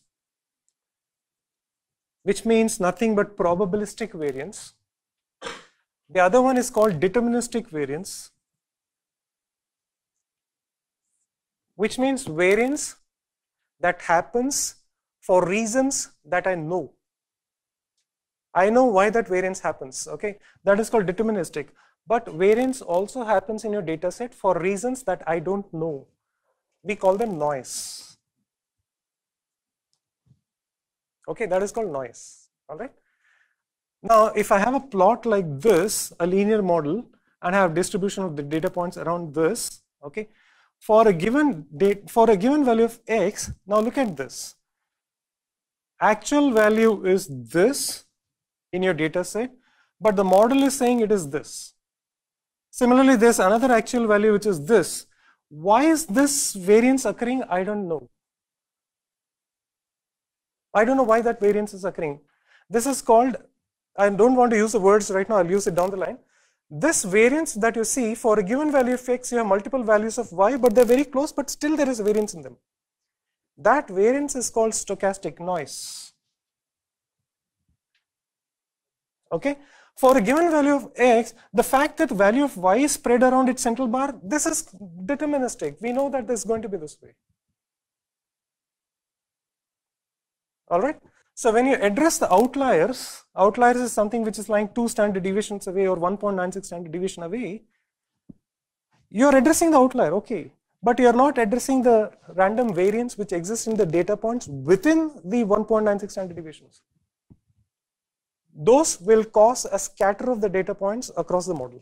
which means nothing but probabilistic variance. The other one is called deterministic variance, which means variance that happens for reasons that I know. I know why that variance happens, okay? That is called deterministic. But variance also happens in your data set for reasons that I don't know. We call them noise. Okay, that is called noise, all right? Now, if I have a plot like this, a linear model, and I have distribution of the data points around this, okay? For a given value of x, now look at this. Actual value is this in your data set, but the model is saying it is this. Similarly, there's another actual value which is this. Why is this variance occurring? I don't know. I don't know why that variance is occurring. This is called, I don't want to use the words right now, I'll use it down the line. This variance that you see, for a given value of x, you have multiple values of y, but they're very close, but still there is a variance in them. That variance is called stochastic noise. Okay? For a given value of x, the fact that value of y is spread around its central bar, this is deterministic. We know that this is going to be this way. All right? So when you address the outliers is something which is lying 2 standard deviations away or 1.96 standard deviation away. You're addressing the outlier, okay. But you're not addressing the random variance which exists in the data points within the 1.96 standard deviations. Those will cause a scatter of the data points across the model.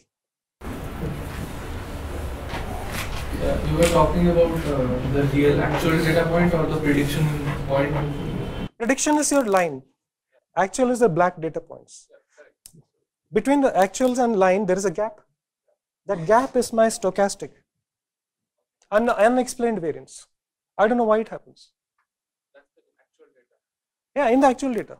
You were talking about the real actual data point or the prediction point? Prediction is your line. Actual is the black data points. Between the actuals and line, there is a gap. That gap is my stochastic. Unexplained variance. I don't know why it happens. That's the actual data. Yeah, in the actual data.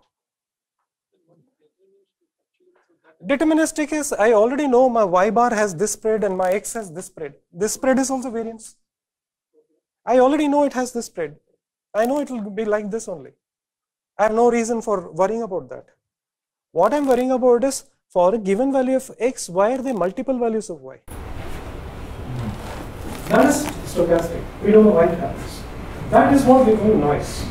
Deterministic is, I already know my y bar has this spread and my x has this spread. This spread is also variance. I already know it has this spread. I know it will be like this only. I have no reason for worrying about that. What I'm worrying about is, for a given value of x, why are there multiple values of y? That is stochastic. We don't know why it happens. That is what we call noise.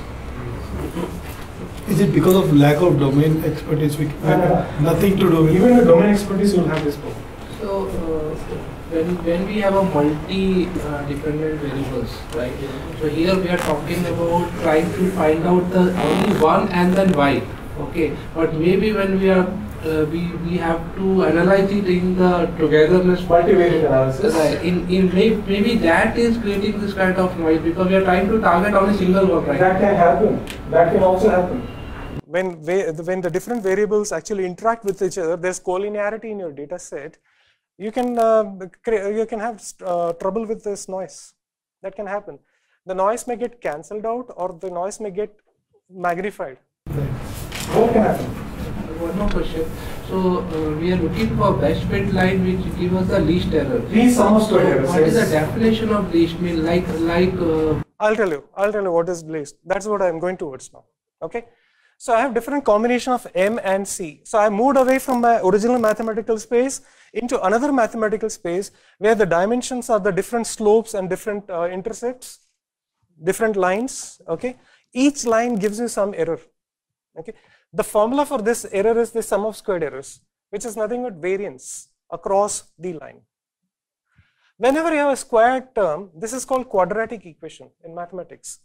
Is it because of lack of domain expertise? Nothing to do with even the domain expertise, you will have this problem. So when we have a multi-dependent variables, right? So here we are talking about trying to find out the only one and then y. Okay, but maybe when we are we have to analyze it in the togetherness multivariate analysis. Right. Maybe that is creating this kind of noise because we are trying to target on a single one. Right? That can happen. That can also happen. When the different variables actually interact with each other, there's collinearity in your data set. You can have trouble with this noise. That can happen. The noise may get cancelled out, or the noise may get magnified. What can happen? One more question. So we are looking for best fit line which gives us the least error. Least sum of squared errors. What is the definition of least? Mean like I'll tell you what is least. That's what I'm going towards now. Okay. So I have different combination of M and C. So I moved away from my original mathematical space into another mathematical space where the dimensions are the different slopes and different intercepts, different lines. Okay. Each line gives you some error. Okay. The formula for this error is the sum of squared errors, which is nothing but variance across the line. Whenever you have a squared term, this is called quadratic equation in mathematics.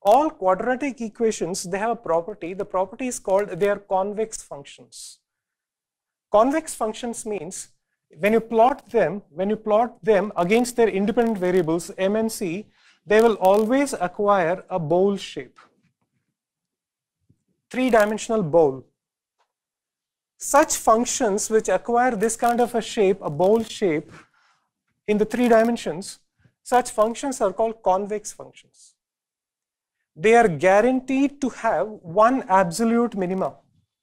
All quadratic equations, they have a property. The property is called, they are convex functions. Convex functions means when you plot them against their independent variables, m and c, they will always acquire a bowl shape. Three-dimensional bowl. Such functions which acquire this kind of a shape, a bowl shape in the 3 dimensions, such functions are called convex functions. They are guaranteed to have one absolute minima.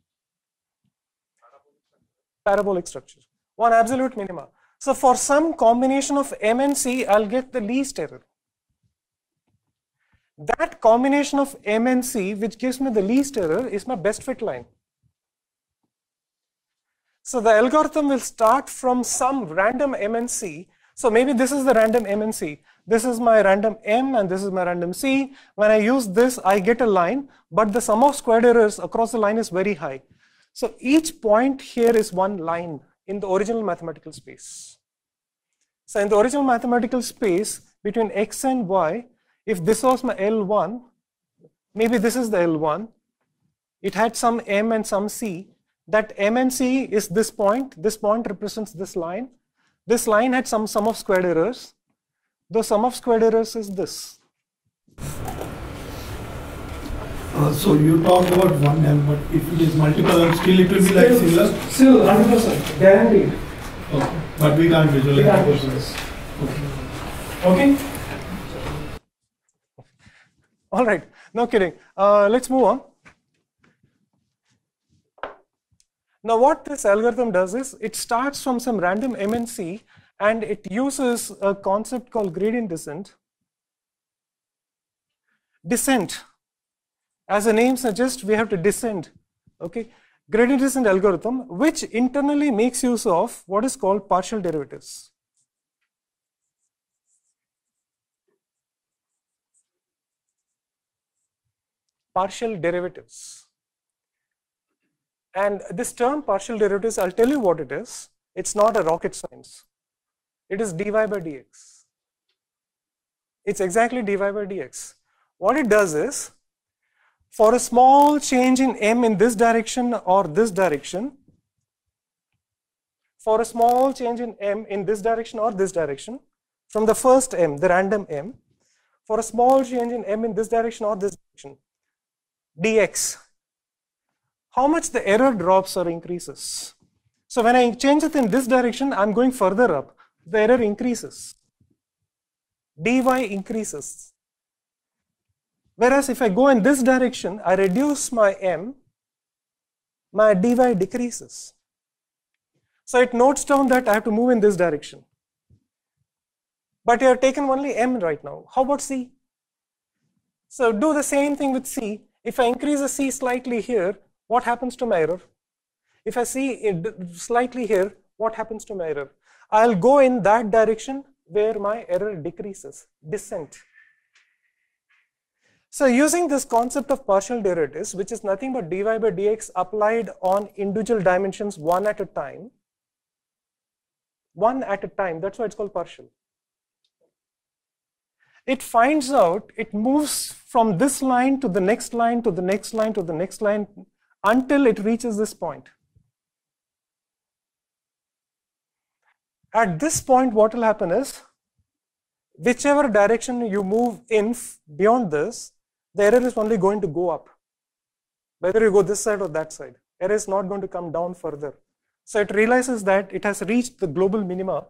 Parabolic structure. One absolute minima. So for some combination of m and c, I'll get the least error. That combination of m and c, which gives me the least error, is my best fit line. So the algorithm will start from some random m and c. So maybe this is the random m and c. This is my random m and this is my random c. When I use this, I get a line, but the sum of squared errors across the line is very high. So each point here is one line in the original mathematical space. So in the original mathematical space between x and y, if this was my L1, maybe this is the L1, it had some m and some c. That m and c is this point represents this line. This line had some sum of squared errors. The sum of squared errors is this. So you talked about 1m, but if it is multiple, still it will be like similar? Still 100%, guaranteed. Okay. But we can't visualize. We can't visualize. Okay? All right, no kidding. Let's move on. Now what this algorithm does is, it starts from some random m and c, and it uses a concept called gradient descent. Descent, as the name suggests, we have to descend. Okay, gradient descent algorithm, which internally makes use of what is called partial derivatives. Partial derivatives. And this term partial derivatives, I'll tell you what it is. It's not a rocket science. It is dy by dx. It's exactly dy by dx. What it does is, for a small change in m in this direction or this direction, for a small change in m in this direction or this direction, from the first m, the random m, for a small change in m in this direction or this direction, dx, how much the error drops or increases. So when I change it in this direction, I'm going further up, the error increases, dy increases. Whereas if I go in this direction, I reduce my m, my dy decreases. So it notes down that I have to move in this direction. But you have taken only m right now. How about c? So do the same thing with c. If I increase the c slightly here, what happens to my error? If I see it slightly here, what happens to my error? I'll go in that direction where my error decreases, descent. So using this concept of partial derivatives, which is nothing but dy by dx applied on individual dimensions one at a time, that's why it's called partial. It finds out, it moves from this line to the next line to the next line to the next line until it reaches this point. At this point, what will happen is, whichever direction you move in beyond this, the error is only going to go up. Whether you go this side or that side, error is not going to come down further. So it realizes that it has reached the global minima.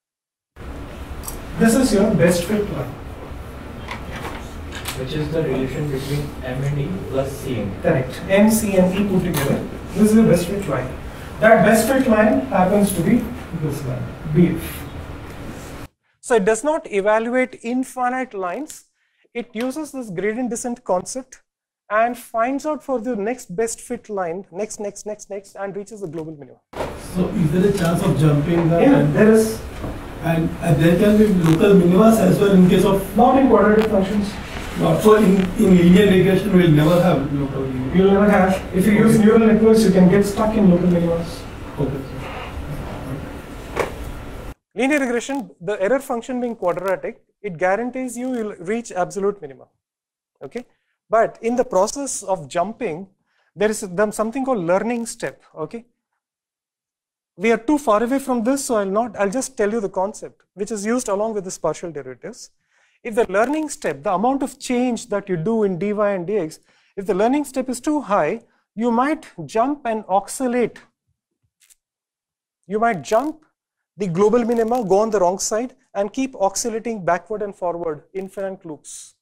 This is your best fit line. Which is the relation between M and E plus C and E. Correct. M, C and E put together. This is the best fit line. That best fit line happens to be this line, BF. So it does not evaluate infinite lines. It uses this gradient descent concept and finds out for the next best fit line, next, and reaches the global minimum. So is there a chance of jumping that? Yeah, there is. And there can be local minimas as well in case of... Not in quadratic functions. Not so in linear regression we'll never have local minimas. You'll never have. If you use neural networks, you can get stuck in local minimas. Okay. Linear regression, the error function being quadratic, it guarantees you will reach absolute minima. Okay. But in the process of jumping, there is something called learning step, okay? We are too far away from this, so I'll just tell you the concept, which is used along with this partial derivatives. If the learning step, the amount of change that you do in dy and dx, if the learning step is too high, you might jump and oscillate. You might jump the global minima, go on the wrong side, and keep oscillating backward and forward, infinite loops.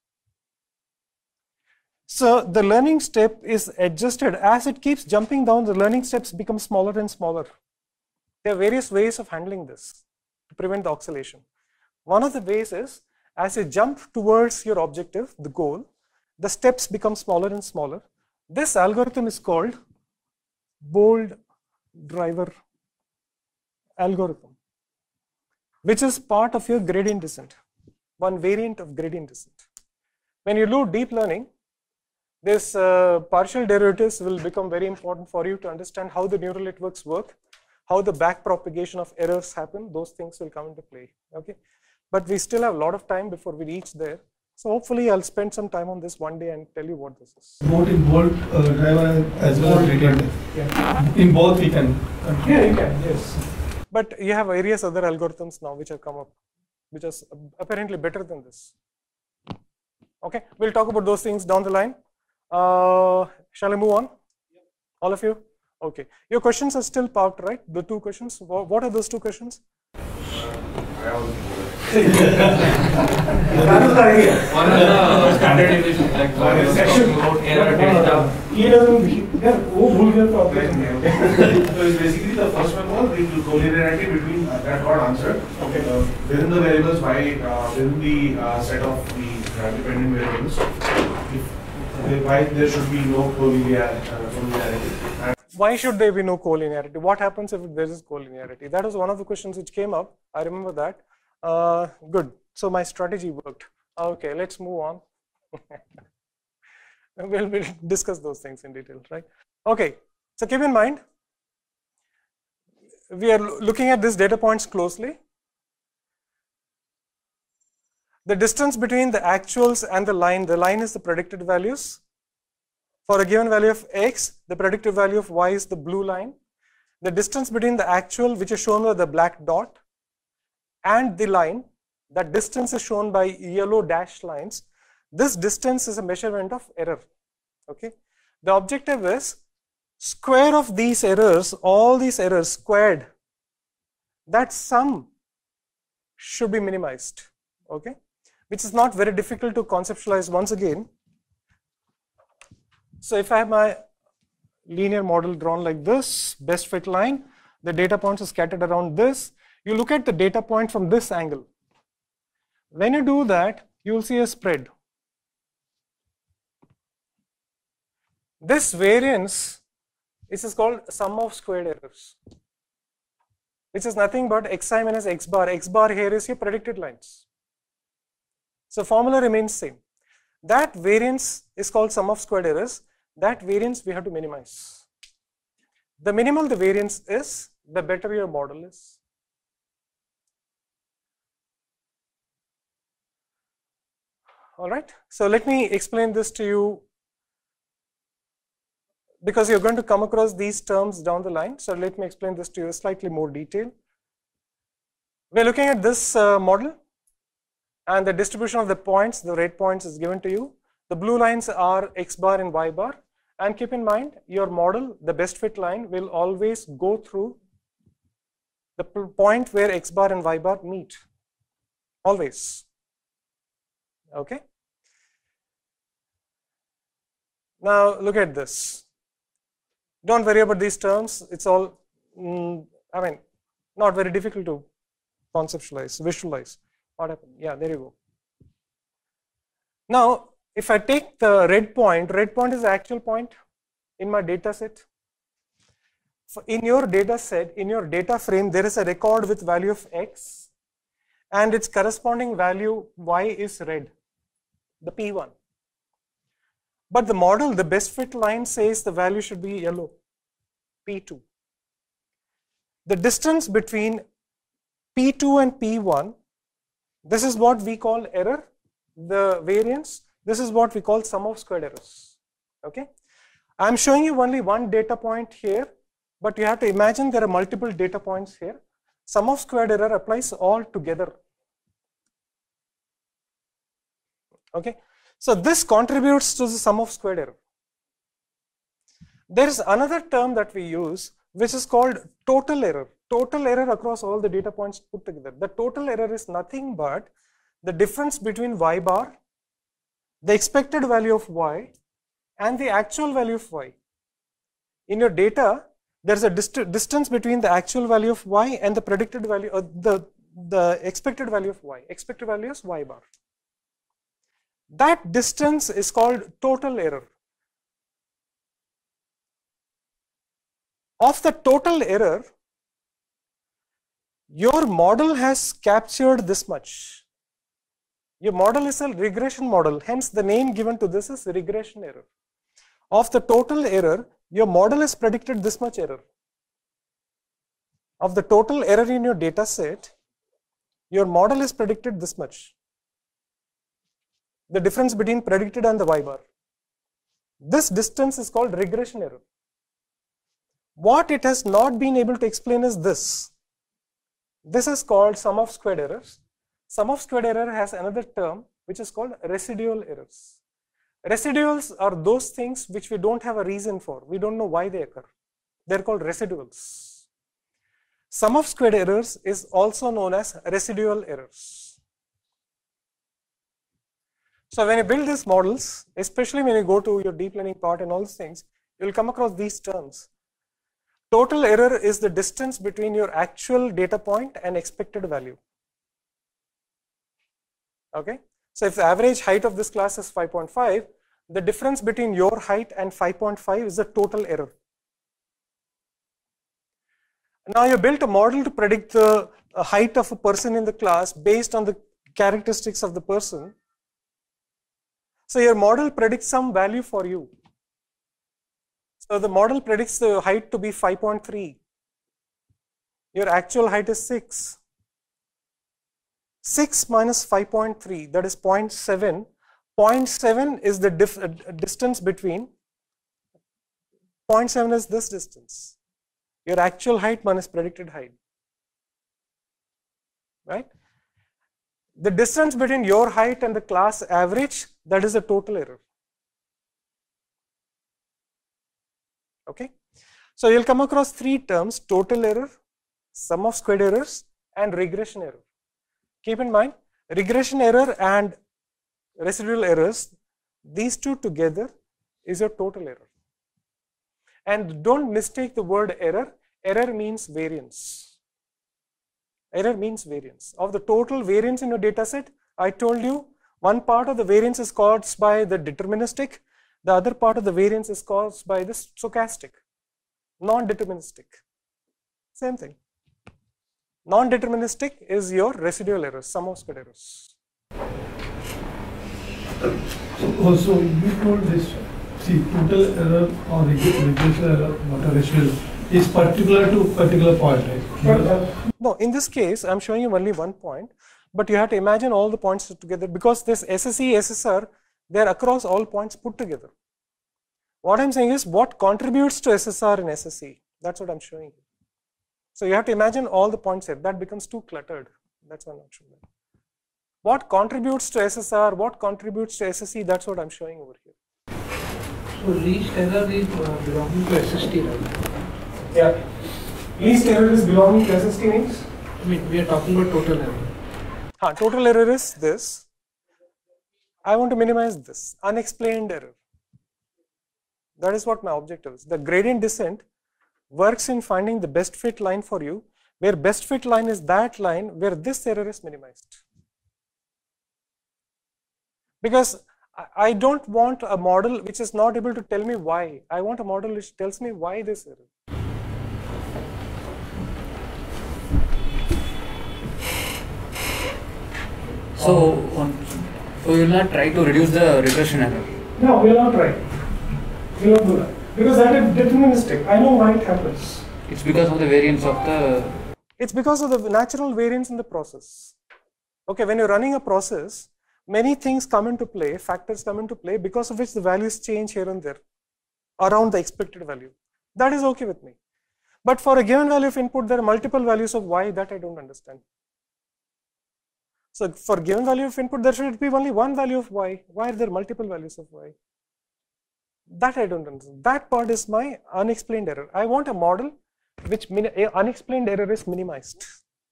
So the learning step is adjusted. As it keeps jumping down, the learning steps become smaller and smaller. There are various ways of handling this to prevent the oscillation. One of the ways is, as you jump towards your objective, the goal, the steps become smaller and smaller. This algorithm is called bold driver algorithm, which is part of your gradient descent, one variant of gradient descent. When you do deep learning, this partial derivatives will become very important for you to understand how the neural networks work, how the back propagation of errors happen. Those things will come into play, okay? But we still have a lot of time before we reach there. So hopefully I'll spend some time on this one day and tell you what this is. Both in bold driver as well as gradient. Yeah. In both we can. Yeah, you can, yes. But you have various other algorithms now which have come up, which are apparently better than this. Okay, we'll talk about those things down the line. Shall I move on? All of you? Okay. Your questions are still parked, right? The two questions. What are those two questions? One is the standard deviation, like one is talking about error data. He doesn't. So it's basically the first one was the collinearity between that got answered. Okay. Within the variables, within the set of the dependent variables, why there should be no collinearity. Why should there be no collinearity? What happens if there is collinearity? That was one of the questions which came up. I remember that. Good. So my strategy worked. Okay, let's move on. We'll discuss those things in detail, right? Okay. So keep in mind, we are looking at these data points closely. The distance between the actuals and the line is the predicted values. For a given value of x, the predicted value of y is the blue line. The distance between the actual, which is shown by the black dot, and the line, that distance is shown by yellow dashed lines. This distance is a measurement of error. Okay. The objective is square of these errors, all these errors squared, that sum should be minimized. Okay. Which is not very difficult to conceptualize once again. So if I have my linear model drawn like this, best fit line, the data points are scattered around this. You look at the data point from this angle. When you do that, you will see a spread. This variance is called sum of squared errors, which is nothing but xi minus x bar. X bar here is your predicted lines. So formula remains same. That variance is called sum of squared errors. That variance we have to minimize. The minimal the variance is, the better your model is. All right. So let me explain this to you, because you're going to come across these terms down the line. So let me explain this to you in slightly more detail. We're looking at this model, and the distribution of the points, the red points is given to you. The blue lines are x bar and y bar. And keep in mind, your model, the best fit line, will always go through the point where x bar and y bar meet. Always. Okay. Now look at this. Don't worry about these terms. It's all, not very difficult to conceptualize, visualize. What happened? Yeah, there you go. Now, if I take the red point is the actual point in my data set. In your data set, in your data frame, there is a record with value of x, and its corresponding value y is red, the P1. But the model, the best fit line, says the value should be yellow, P2. The distance between P2 and P1, this is what we call error, the variance. This is what we call sum of squared errors. Okay, I'm showing you only one data point here, but you have to imagine there are multiple data points here. Sum of squared error applies all together. Okay, so this contributes to the sum of squared error. There is another term that we use which is called total error. Total error across all the data points put together. The total error is nothing but the difference between y bar, the expected value of y, and the actual value of y. In your data, there is a distance between the actual value of y and the predicted value, the expected value of y. Expected value is y bar. That distance is called total error. Of the total error, your model has captured this much. Your model is a regression model, hence the name given to this is regression error. Of the total error, your model has predicted this much error. Of the total error in your data set, your model has predicted this much. The difference between predicted and the y bar. This distance is called regression error. What it has not been able to explain is this. This is called sum of squared errors. Sum of squared error has another term which is called residual errors. Residuals are those things which we don't have a reason for. We don't know why they occur. They're called residuals. Sum of squared errors is also known as residual errors. So when you build these models, especially when you go to your deep learning part and all these things, you'll come across these terms. Total error is the distance between your actual data point and expected value. Okay, so if the average height of this class is 5.5, the difference between your height and 5.5 is the total error. Now you built a model to predict the height of a person in the class based on the characteristics of the person. So your model predicts some value for you. So the model predicts the height to be 5.3. Your actual height is 6. 6 minus 5.3, that is 0.7. 0.7 is the distance between, 0.7 is this distance. Your actual height minus predicted height. Right? The distance between your height and the class average, that is the total error. Okay, so you'll come across three terms: total error, sum of squared errors, and regression error. Keep in mind, regression error and residual errors, these two together is your total error. And don't mistake the word error. Error means variance. Error means variance. Of the total variance in your data set, I told you one part of the variance is caused by the deterministic, the other part of the variance is caused by the stochastic, non-deterministic. Same thing. Non-deterministic is your residual errors, sum of squared errors. So also you told this, see, total error or regression error, what a residual, is particular to particular point, right? No, in this case, I'm showing you only one point, but you have to imagine all the points together because this SSE, SSR, they're across all points put together. What I'm saying is what contributes to SSR and SSE. That's what I'm showing you. So you have to imagine all the points here. That becomes too cluttered. That's why I'm not showing that. What contributes to SSR, what contributes to SSE, that's what I'm showing over here. So least error is belonging to SST, right? Yeah. Least error is belonging to SST means? I mean, we are talking about total error. Total error is this. I want to minimize this. Unexplained error. That is what my objective is. The gradient descent works in finding the best fit line for you, where best fit line is that line where this error is minimized. Because I don't want a model which is not able to tell me why. I want a model which tells me why this error. So you will not try to reduce the regression error? No, we will not try. We will not do that. Because that is deterministic. I know why it happens. It's because of the variance of the... It's because of the natural variance in the process. Okay, when you're running a process, many things come into play, factors come into play, because of which the values change here and there around the expected value. That is okay with me. But for a given value of input, there are multiple values of y that I don't understand. So for given value of input, there should be only one value of y. Why are there multiple values of y? That I don't understand. That part is my unexplained error. I want a model which unexplained error is minimized.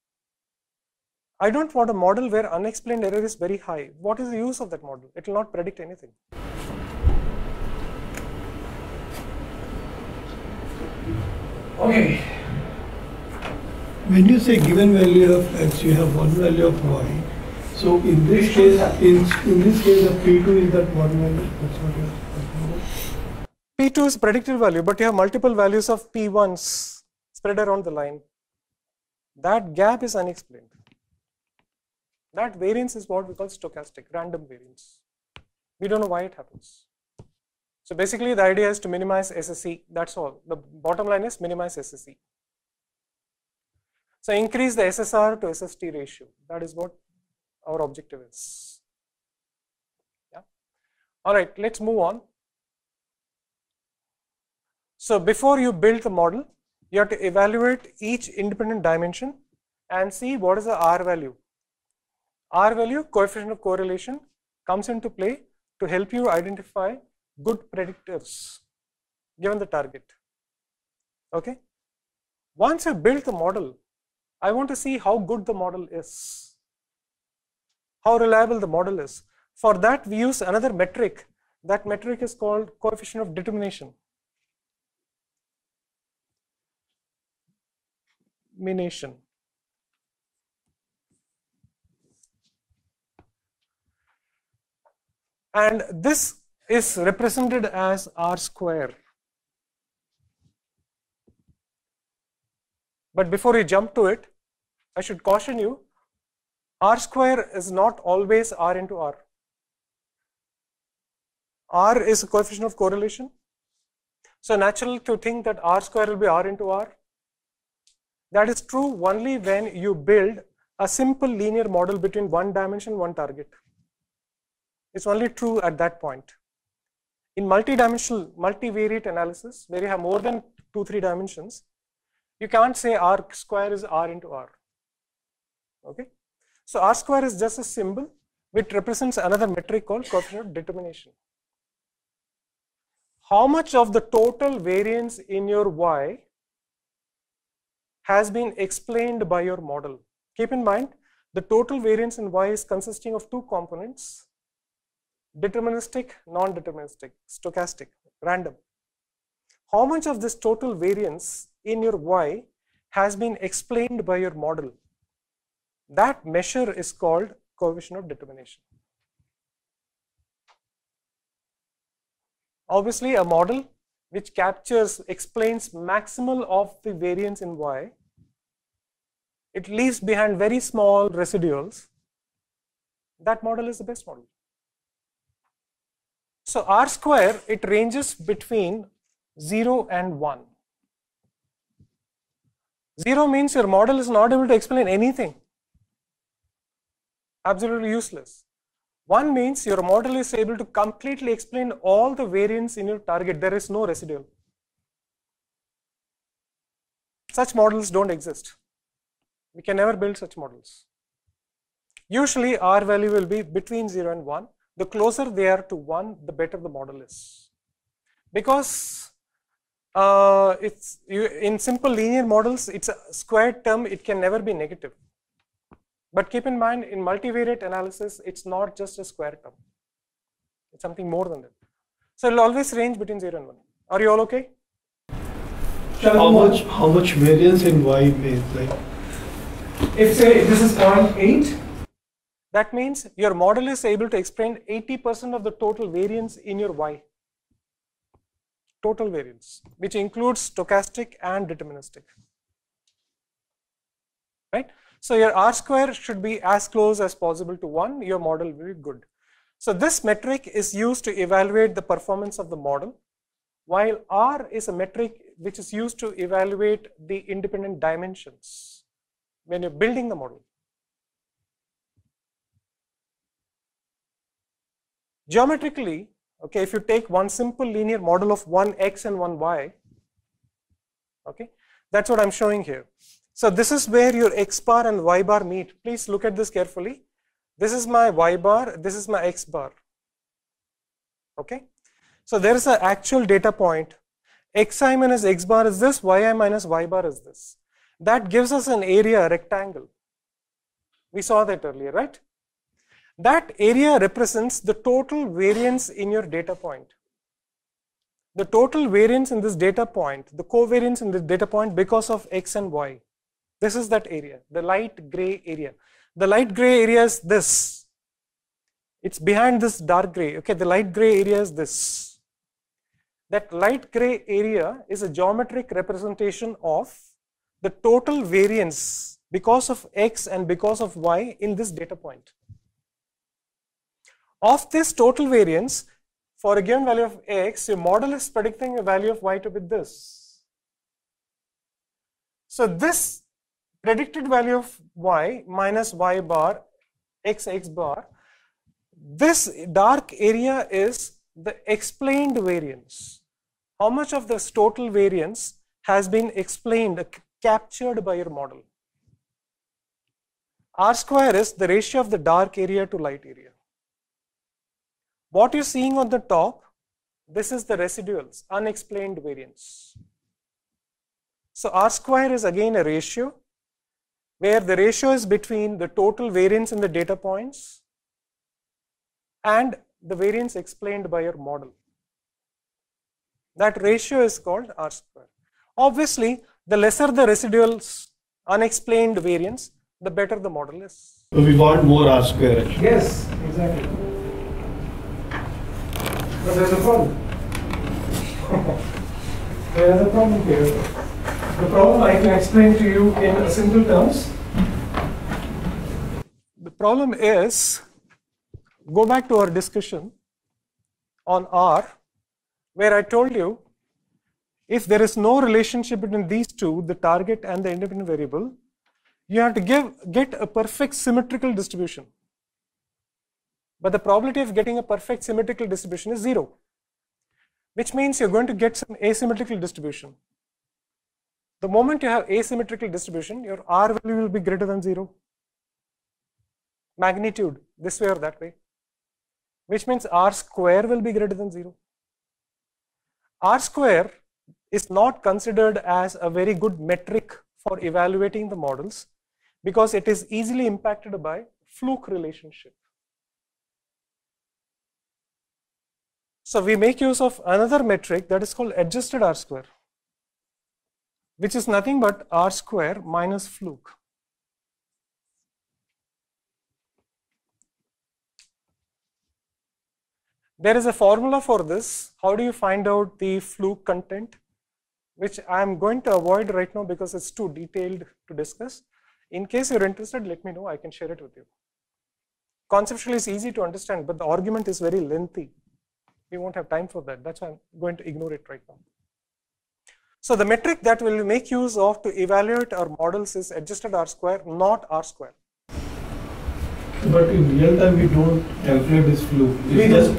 I don't want a model where unexplained error is very high. What is the use of that model? It will not predict anything. Okay. When you say given value of x, you have one value of y. So in this case, in this case, the P2 is that one value. That's what you're talking about. P2 is predicted value, but you have multiple values of P1s spread around the line. That gap is unexplained. That variance is what we call stochastic, random variance. We don't know why it happens. So basically the idea is to minimize SSE, that's all. The bottom line is minimize SSE. So increase the SSR to SST ratio. That is what our objective is. Yeah. All right, let's move on. So before you build the model, you have to evaluate each independent dimension and see what is the R value. R value, coefficient of correlation, comes into play to help you identify good predictors given the target. Okay. Once you build the model, I want to see how good the model is, how reliable the model is. For that, we use another metric. That metric is called coefficient of determination. And this is represented as R square. But before we jump to it, I should caution you, R square is not always R into R. R is a coefficient of correlation. So natural to think that R square will be R into R. That is true only when you build a simple linear model between one dimension, one target. It's only true at that point. In multi-dimensional, multivariate analysis, where you have more than 2-3 dimensions, you can't say R square is R into R. Okay? So R square is just a symbol which represents another metric called coefficient of determination. How much of the total variance in your Y has been explained by your model? Keep in mind, the total variance in Y is consisting of two components: deterministic, non-deterministic, stochastic, random. How much of this total variance in your Y has been explained by your model? That measure is called coefficient of determination. Obviously, a model which explains maximal of the variance in Y, it leaves behind very small residuals. That model is the best model. So R square, it ranges between 0 and 1. 0 means your model is not able to explain anything. Absolutely useless. 1 means your model is able to completely explain all the variance in your target. There is no residual. Such models don't exist. We can never build such models. Usually R value will be between 0 and 1. The closer they are to 1, the better the model is. Because in simple linear models, it's a squared term, it can never be negative. But keep in mind, in multivariate analysis, it's not just a square term. It's something more than that. So it will always range between 0 and 1. Are you all okay? How much variance in Y means? Like, if say this is 0.8, that means your model is able to explain 80% of the total variance in your Y. Total variance, which includes stochastic and deterministic. Right? So your R square should be as close as possible to 1, your model will be good. So this metric is used to evaluate the performance of the model, while R is a metric which is used to evaluate the independent dimensions when you're building the model. Geometrically, okay, if you take one simple linear model of one x and one y, okay, that's what I'm showing here. So this is where your x bar and y bar meet. Please look at this carefully. This is my y bar, this is my x bar. Okay, so there is an actual data point. Xi minus x bar is this, yi minus y bar is this. That gives us an area, a rectangle. We saw that earlier, right? That area represents the total variance in your data point. The total variance in this data point, the covariance in this data point because of x and y. This is that area, the light gray area. The light gray area is this. It's behind this dark gray. Okay, the light gray area is this. That light gray area is a geometric representation of the total variance because of x and because of y in this data point. Of this total variance, for a given value of x, your model is predicting a value of y to be this. So this predicted value of y minus y bar, x bar, this dark area is the explained variance. How much of this total variance has been explained, captured by your model? R square is the ratio of the dark area to light area. What you're seeing on the top, this is the residuals, unexplained variance. So R square is again a ratio, where the ratio is between the total variance in the data points and the variance explained by your model. That ratio is called R square. Obviously, the lesser the residuals, unexplained variance, the better the model is. So we want more R square actually. Yes, exactly. But there's a problem. There's a problem here. The problem I can explain to you in simple terms. The problem is, go back to our discussion on R, where I told you if there is no relationship between these two, the target and the independent variable, you have to get a perfect symmetrical distribution. But the probability of getting a perfect symmetrical distribution is 0, which means you're going to get some asymmetrical distribution. The moment you have asymmetrical distribution, your R value will be greater than 0. Magnitude, this way or that way, which means R square will be greater than 0. R square is not considered as a very good metric for evaluating the models because it is easily impacted by fluke relationship. So we make use of another metric that is called adjusted R square, which is nothing but R square minus fluke. There is a formula for this. How do you find out the fluke content? Which I am going to avoid right now because it's too detailed to discuss. In case you're interested, let me know, I can share it with you. Conceptually it's easy to understand, but the argument is very lengthy. We won't have time for that. That's why I'm going to ignore it right now. So the metric that we'll make use of to evaluate our models is adjusted R square, not R square. But in real time, we don't calculate this fluke. We do.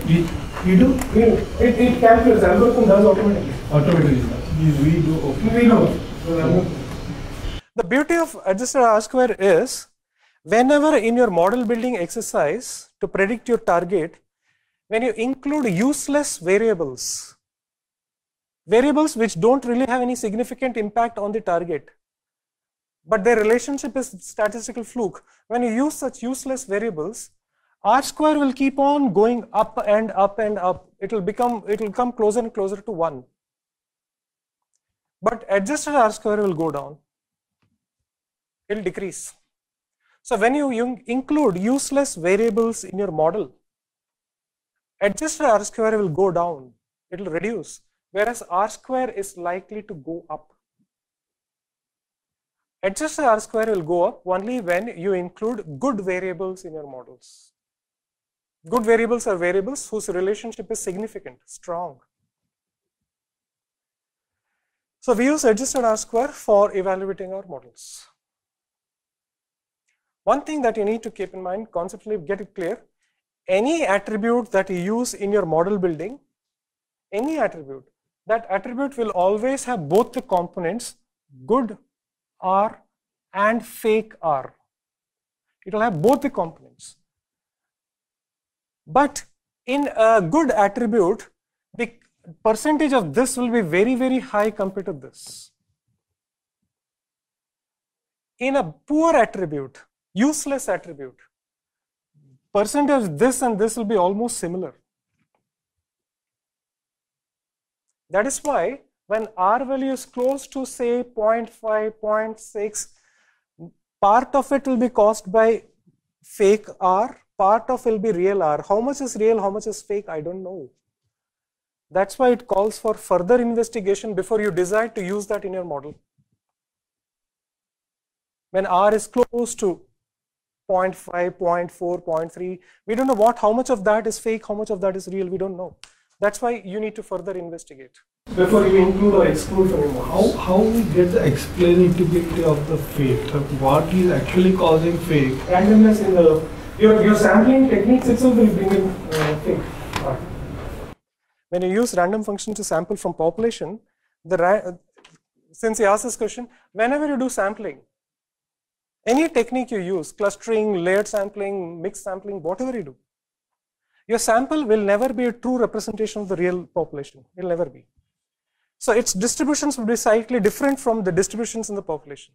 It calculates, the algorithm does automatically. Automatically. We do. Okay. We know. The beauty of adjusted R square is, whenever in your model building exercise to predict your target, when you include useless variables, variables which don't really have any significant impact on the target, but their relationship is statistical fluke. When you use such useless variables, R square will keep on going up and up and up. It will come closer and closer to 1. But adjusted R square will go down. It will decrease. So when you include useless variables in your model, adjusted R square will go down. It will reduce. Whereas R square is likely to go up. Adjusted R square will go up only when you include good variables in your models. Good variables are variables whose relationship is significant, strong. So we use adjusted R square for evaluating our models. One thing that you need to keep in mind, conceptually get it clear, any attribute that you use in your model building, any attribute, that attribute will always have both the components, good R and fake R. It will have both the components. But in a good attribute, the percentage of this will be very, very high compared to this. In a poor attribute, useless attribute, percentage of this and this will be almost similar. That is why when R value is close to say 0.5, 0.6, part of it will be caused by fake R, part of it will be real R. How much is real, how much is fake, I don't know. That's why it calls for further investigation before you decide to use that in your model. When R is close to 0.5, 0.4, 0.3, we don't know how much of that is fake, how much of that is real, we don't know. That's why you need to further investigate. Before you include or exclude from your model, how we get the explainability of the fake? Like what is actually causing fake? Randomness in the, your sampling techniques itself will bring in fake. When you use random function to sample from population, since you asked this question, whenever you do sampling, any technique you use, clustering, layered sampling, mixed sampling, whatever you do, your sample will never be a true representation of the real population. It will never be. So its distributions will be slightly different from the distributions in the population.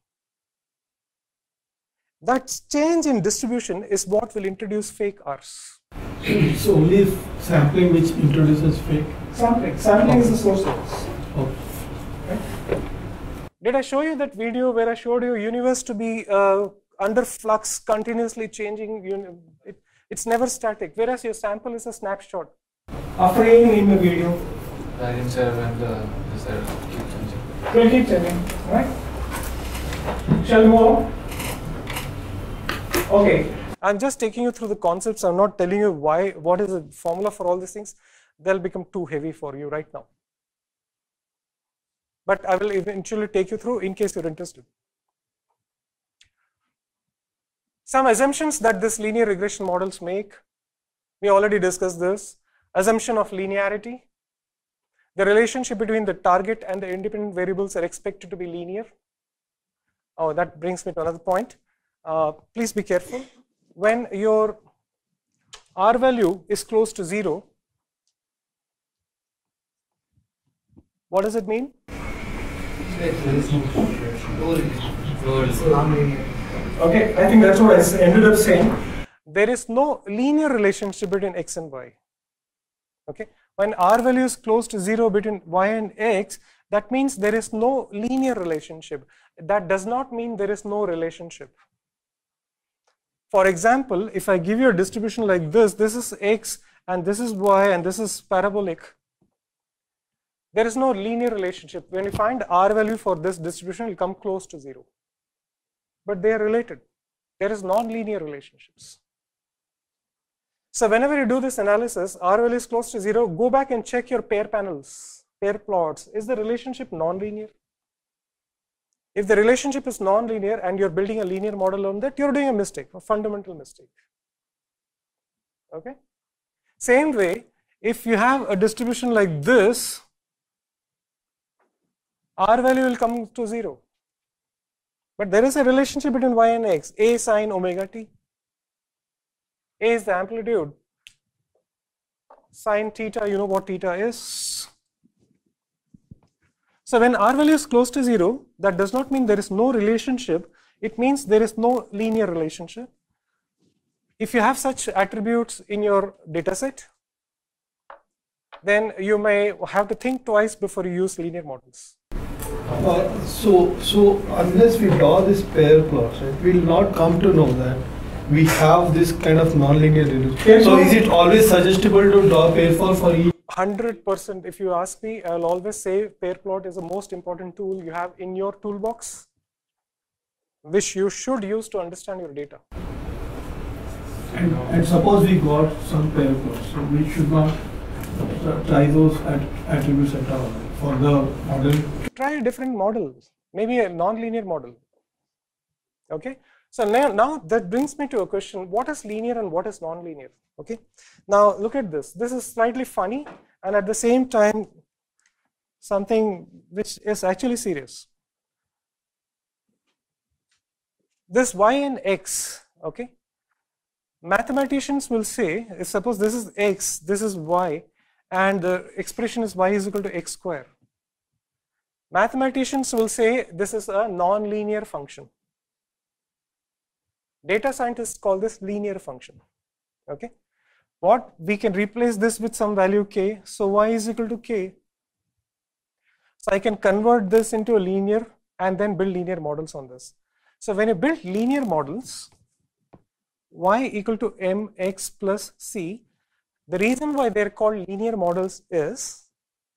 That change in distribution is what will introduce fake R's. It's only sampling which introduces fake? Sampling is the source of this. Okay. Right? Did I show you that video where I showed you universe to be under flux, continuously changing? It's never static, whereas your sample is a snapshot. A frame in the video. I didn't say when this keep changing. It will keep changing, right? Shall we move on? Okay, I'm just taking you through the concepts. I'm not telling you what is the formula for all these things. They'll become too heavy for you right now. But I will eventually take you through in case you're interested. Some assumptions that this linear regression models make. We already discussed this. Assumption of linearity. The relationship between the target and the independent variables are expected to be linear. Oh, that brings me to another point. Please be careful. When your R value is close to 0, what does it mean? Okay, I think that's what I ended up saying. There is no linear relationship between x and y. Okay, when R value is close to 0 between y and x, that means there is no linear relationship. That does not mean there is no relationship. For example, if I give you a distribution like this is x and this is y and this is parabolic, there is no linear relationship. When you find R value for this distribution, it will come close to 0. But they are related. There is non-linear relationships. So whenever you do this analysis, R value is close to 0, go back and check your pair panels, pair plots. Is the relationship non-linear? If the relationship is non-linear and you're building a linear model on that, you're doing a mistake, a fundamental mistake. Okay? Same way, if you have a distribution like this, R value will come to 0. But there is a relationship between y and x, A sine omega t. A is the amplitude. Sine theta, you know what theta is. So when R value is close to 0, that does not mean there is no relationship. It means there is no linear relationship. If you have such attributes in your dataset, then you may have to think twice before you use linear models. So unless we draw this pair plots, right, we will not come to know that we have this kind of non-linear relationship. So is it always suggestible to draw pair plot for each? 100%. If you ask me, I'll always say pair plot is the most important tool you have in your toolbox, which you should use to understand your data. And suppose we got some pair plots, so we should not try those attributes at all for the model. Try a different model, maybe a non-linear model. Okay, So now that brings me to a question, what is linear and what is non-linear? Okay. Now look at this. This is slightly funny and at the same time something which is actually serious. This y and x, okay. Mathematicians will say, if suppose this is x, this is y, and the expression is y is equal to x square. Mathematicians will say this is a non-linear function. Data scientists call this linear function. Okay. What we can replace this with some value k, so y is equal to k. So I can convert this into a linear and then build linear models on this. So when you build linear models, y equal to mx plus c, the reason why they're called linear models is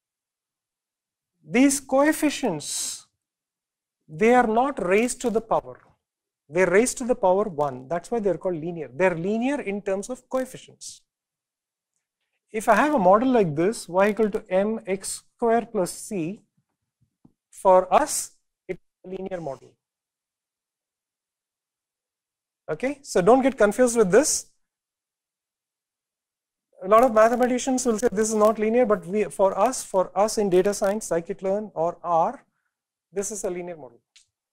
these coefficients, they are not raised to the power. They're raised to the power 1. That's why they're called linear. They're linear in terms of coefficients. If I have a model like this, y equal to mx square plus c, for us, it's a linear model. Okay, so don't get confused with this. A lot of mathematicians will say this is not linear, but for us in data science, scikit-learn or R, this is a linear model.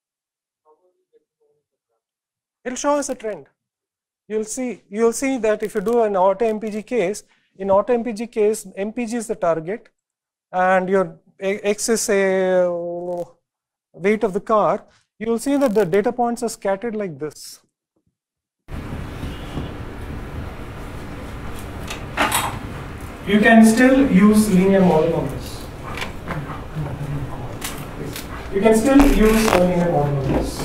It will show us a trend. You'll see that if you do an auto MPG case, in auto MPG case, MPG is the target, and your X is a weight of the car. You will see that the data points are scattered like this. You can still use linear model on this. You can still use a linear model on this.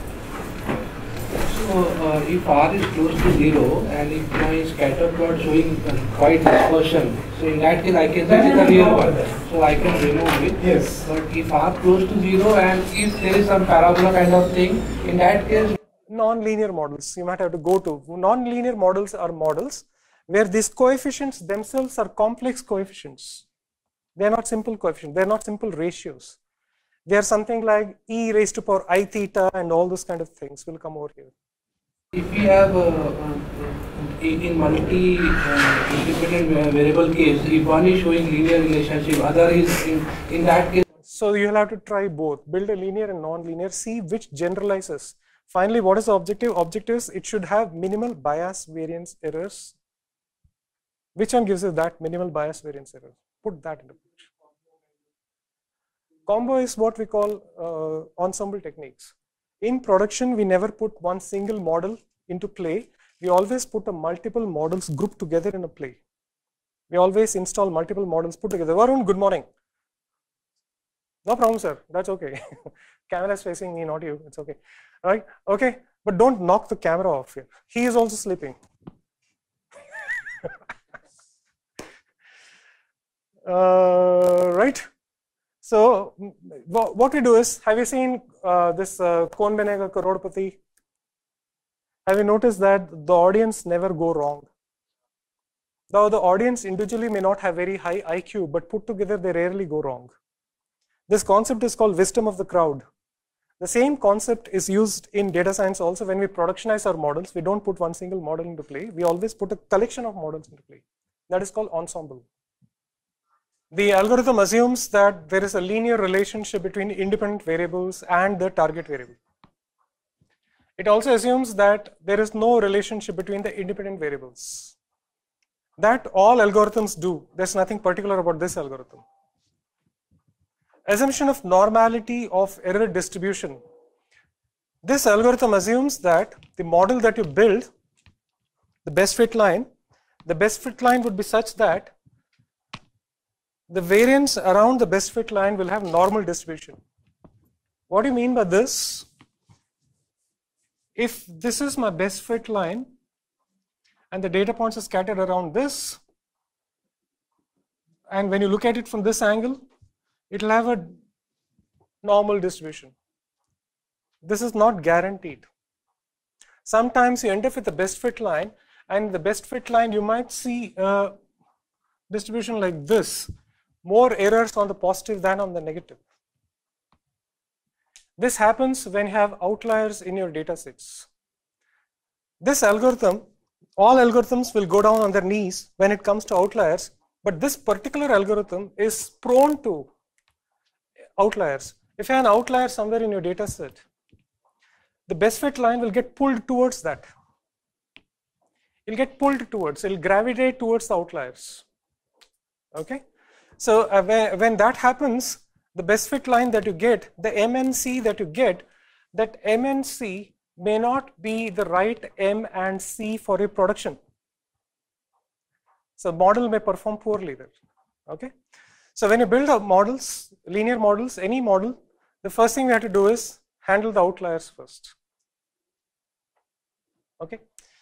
So if R is close to 0 and if my scatter plot showing quite dispersion, so in that case I can say it's a real one. So I can remove it. Yes. But if R close to 0 and if there is some parabola kind of thing, in that case, non-linear models you might have to go to. Non-linear models are models where these coefficients themselves are complex coefficients. They are not simple coefficients. They are not simple ratios. They are something like e raised to power I theta and all those kind of things will come over here. if we have in multi-independent variable case, if one is showing linear relationship, other is in that case. So you'll have to try both, build a linear and non-linear, see which generalizes. Finally, what is the objective? Objective is it should have minimal bias variance errors. Which one gives you that minimal bias variance error? Put that in the picture. Combo is what we call ensemble techniques. In production, we never put one single model into play. We always put a multiple models grouped together in a play. We always install multiple models put together. Varun, good morning. No problem, sir. That's okay. Camera is facing me, not you. It's okay. Right? Okay. But don't knock the camera off here. He is also sleeping. Right? So what we do is, have you seen this Kaun Banega Karodpati? Have you noticed that the audience never go wrong? Now the audience individually may not have very high IQ, but put together they rarely go wrong. This concept is called wisdom of the crowd. The same concept is used in data science also. When we productionize our models, we don't put one single model into play. We always put a collection of models into play. That is called ensemble. The algorithm assumes that there is a linear relationship between independent variables and the target variable. It also assumes that there is no relationship between the independent variables. That all algorithms do. There's nothing particular about this algorithm. Assumption of normality of error distribution. This algorithm assumes that the model that you build, the best fit line would be such that the variance around the best fit line will have normal distribution. What do you mean by this? If this is my best fit line and the data points are scattered around this, and when you look at it from this angle, it will have a normal distribution. This is not guaranteed. Sometimes you end up with the best fit line, and the best fit line you might see a distribution like this, more errors on the positive than on the negative. This happens when you have outliers in your data sets. this algorithm, all algorithms will go down on their knees when it comes to outliers, but this particular algorithm is prone to outliers. If you have an outlier somewhere in your data set, the best fit line will get pulled towards that. It'll get pulled towards, it'll gravitate towards the outliers. Okay? So when that happens, the best fit line that you get, the MNC that you get, that MNC may not be the right M and C for your production. So model may perform poorly there. Okay? So when you build up models, linear models, any model, the first thing we have to do is handle the outliers first. Okay?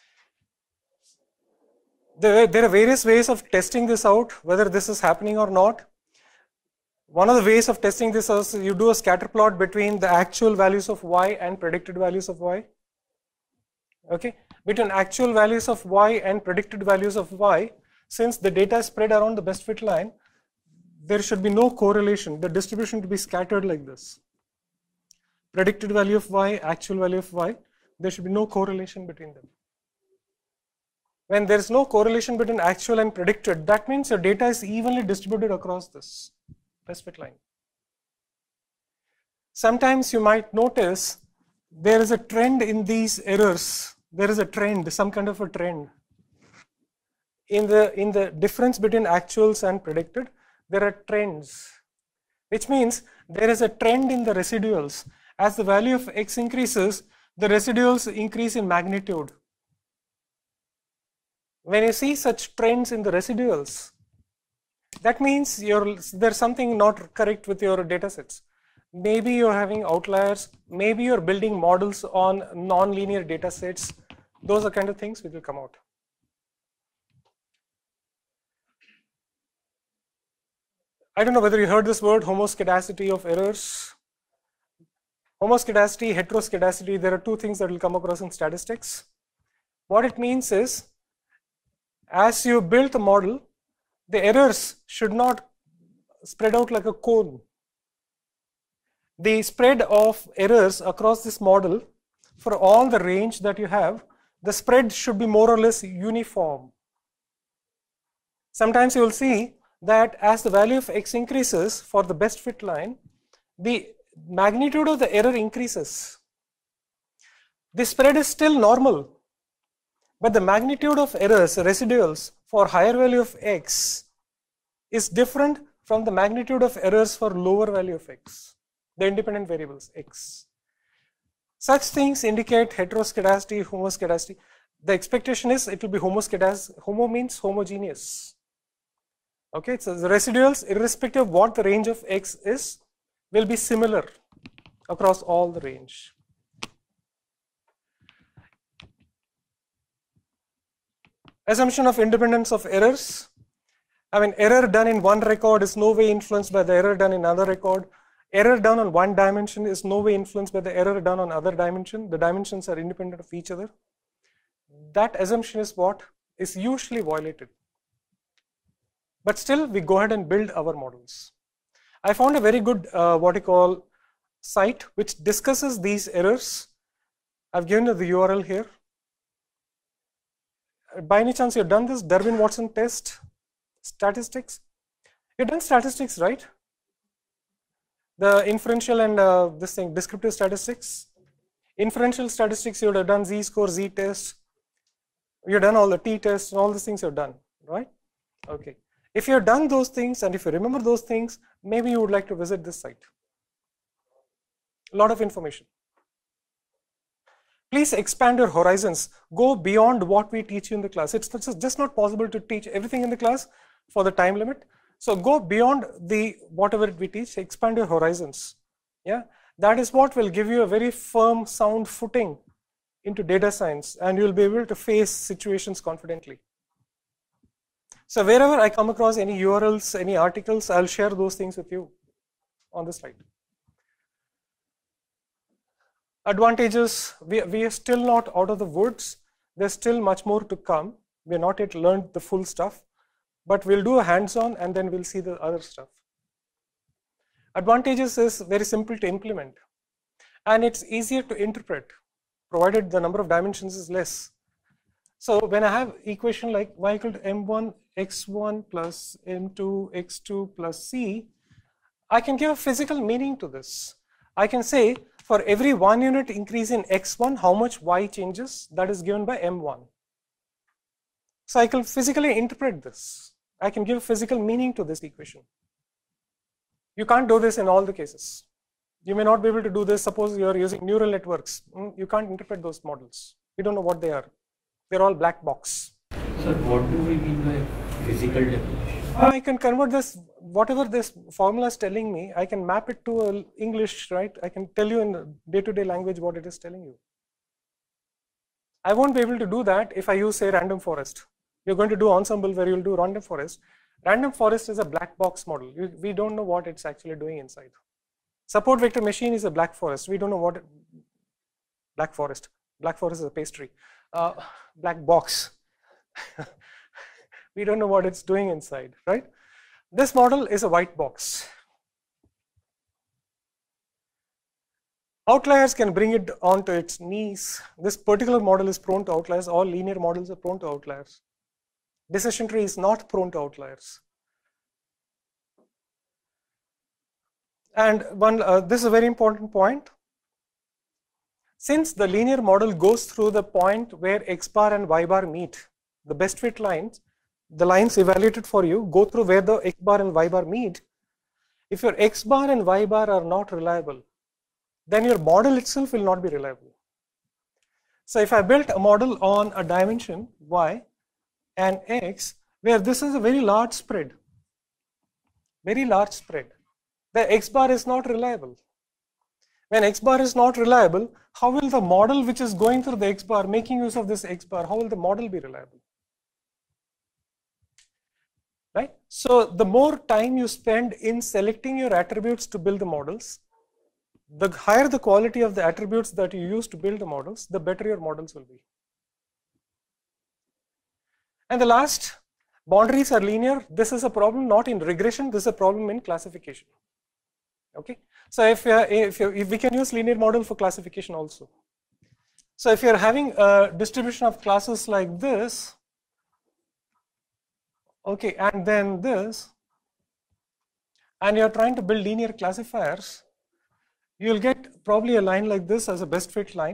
There are various ways of testing this out, whether this is happening or not. One of the ways of testing this is you do a scatter plot between the actual values of y and predicted values of y. Okay? Between actual values of y and predicted values of y, since the data is spread around the best fit line, there should be no correlation. The distribution to be scattered like this. Predicted value of y, actual value of y, there should be no correlation between them. When there is no correlation between actual and predicted, that means your data is evenly distributed across this best fit line. Sometimes you might notice there is a trend in these errors. There is a trend, some kind of a trend. In the difference between actuals and predicted, there are trends, which means there is a trend in the residuals. As the value of x increases, the residuals increase in magnitude. When you see such trends in the residuals, that means there's something not correct with your datasets. Maybe you're having outliers, maybe you're building models on non-linear datasets. Those are kind of things which will come out. I don't know whether you heard this word, homoscedasticity of errors. Homoscedasticity, heteroscedasticity, there are two things that will come across in statistics. What it means is, as you build the model, the errors should not spread out like a cone. The spread of errors across this model, for all the range that you have, the spread should be more or less uniform. Sometimes you will see that as the value of x increases for the best fit line, the magnitude of the error increases. The spread is still normal, but the magnitude of errors, residuals, for higher value of x is different from the magnitude of errors for lower value of x, the independent variables x. Such things indicate heteroscedasticity, homoscedasticity. The expectation is it will be homoscedastic. Homo means homogeneous. Okay, so the residuals, irrespective of what the range of x is, will be similar across all the range. Assumption of independence of errors. I mean, error done in one record is no way influenced by the error done in another record. Error done on one dimension is no way influenced by the error done on other dimension. The dimensions are independent of each other. That assumption is what is usually violated. But still, we go ahead and build our models. I found a very good what you call site which discusses these errors. I've given you the URL here. By any chance, you've done this Durbin-Watson test, statistics? You've done statistics, right? The inferential and this thing, descriptive statistics. Inferential statistics, you would have done z-score, z-test. You've done all the t-tests and all these things you've done, right? Okay. If you've done those things and if you remember those things, maybe you would like to visit this site. A lot of information. Please expand your horizons. Go beyond what we teach you in the class. It's just not possible to teach everything in the class for the time limit. So go beyond the whatever we teach, expand your horizons. Yeah, that is what will give you a very firm, sound footing into data science, and you'll be able to face situations confidently. So wherever I come across any URLs, any articles, I'll share those things with you on the slide. Advantages, we are still not out of the woods. There's still much more to come. We have not yet learned the full stuff, but we'll do a hands-on and then we'll see the other stuff. Advantages is very simple to implement and it's easier to interpret, provided the number of dimensions is less. So when I have equation like y equal to m1 x1 plus m2 x2 plus c, I can give a physical meaning to this. I can say for every 1 unit increase in x1, how much y changes, that is given by m1. So I can physically interpret this. I can give physical meaning to this equation. You can't do this in all the cases. You may not be able to do this. Suppose you are using neural networks. You can't interpret those models. You don't know what they are. They're all black box. Sir, what do we mean by physical definition? I can convert this, whatever this formula is telling me, I can map it to English, right? I can tell you in day-to-day language what it is telling you. I won't be able to do that if I use, say, random forest. You're going to do ensemble where you'll do random forest. Random forest is a black box model. We don't know what it's actually doing inside. Support vector machine is a black forest. We don't know what black forest is a pastry. Black box. We don't know what it's doing inside, right? This model is a white box. Outliers can bring it onto its knees. This particular model is prone to outliers. All linear models are prone to outliers. Decision tree is not prone to outliers. And this is a very important point. Since the linear model goes through the point where x bar and y bar meet, the best fit lines, the lines evaluated for you go through where the x bar and y bar meet. If your x bar and y bar are not reliable, then your model itself will not be reliable. So if I built a model on a dimension y and x, where this is a very large spread, the x bar is not reliable. When x bar is not reliable, how will the model which is going through the x bar, making use of this x bar, how will the model be reliable? Right? So the more time you spend in selecting your attributes to build the models, the higher the quality of the attributes that you use to build the models, the better your models will be. And the last, boundaries are linear. This is a problem not in regression, this is a problem in classification. Okay, so if we can use linear model for classification also. So if you're having a distribution of classes like this, okay, and then this, and you're trying to build linear classifiers, you'll get probably a line like this as a best fit line.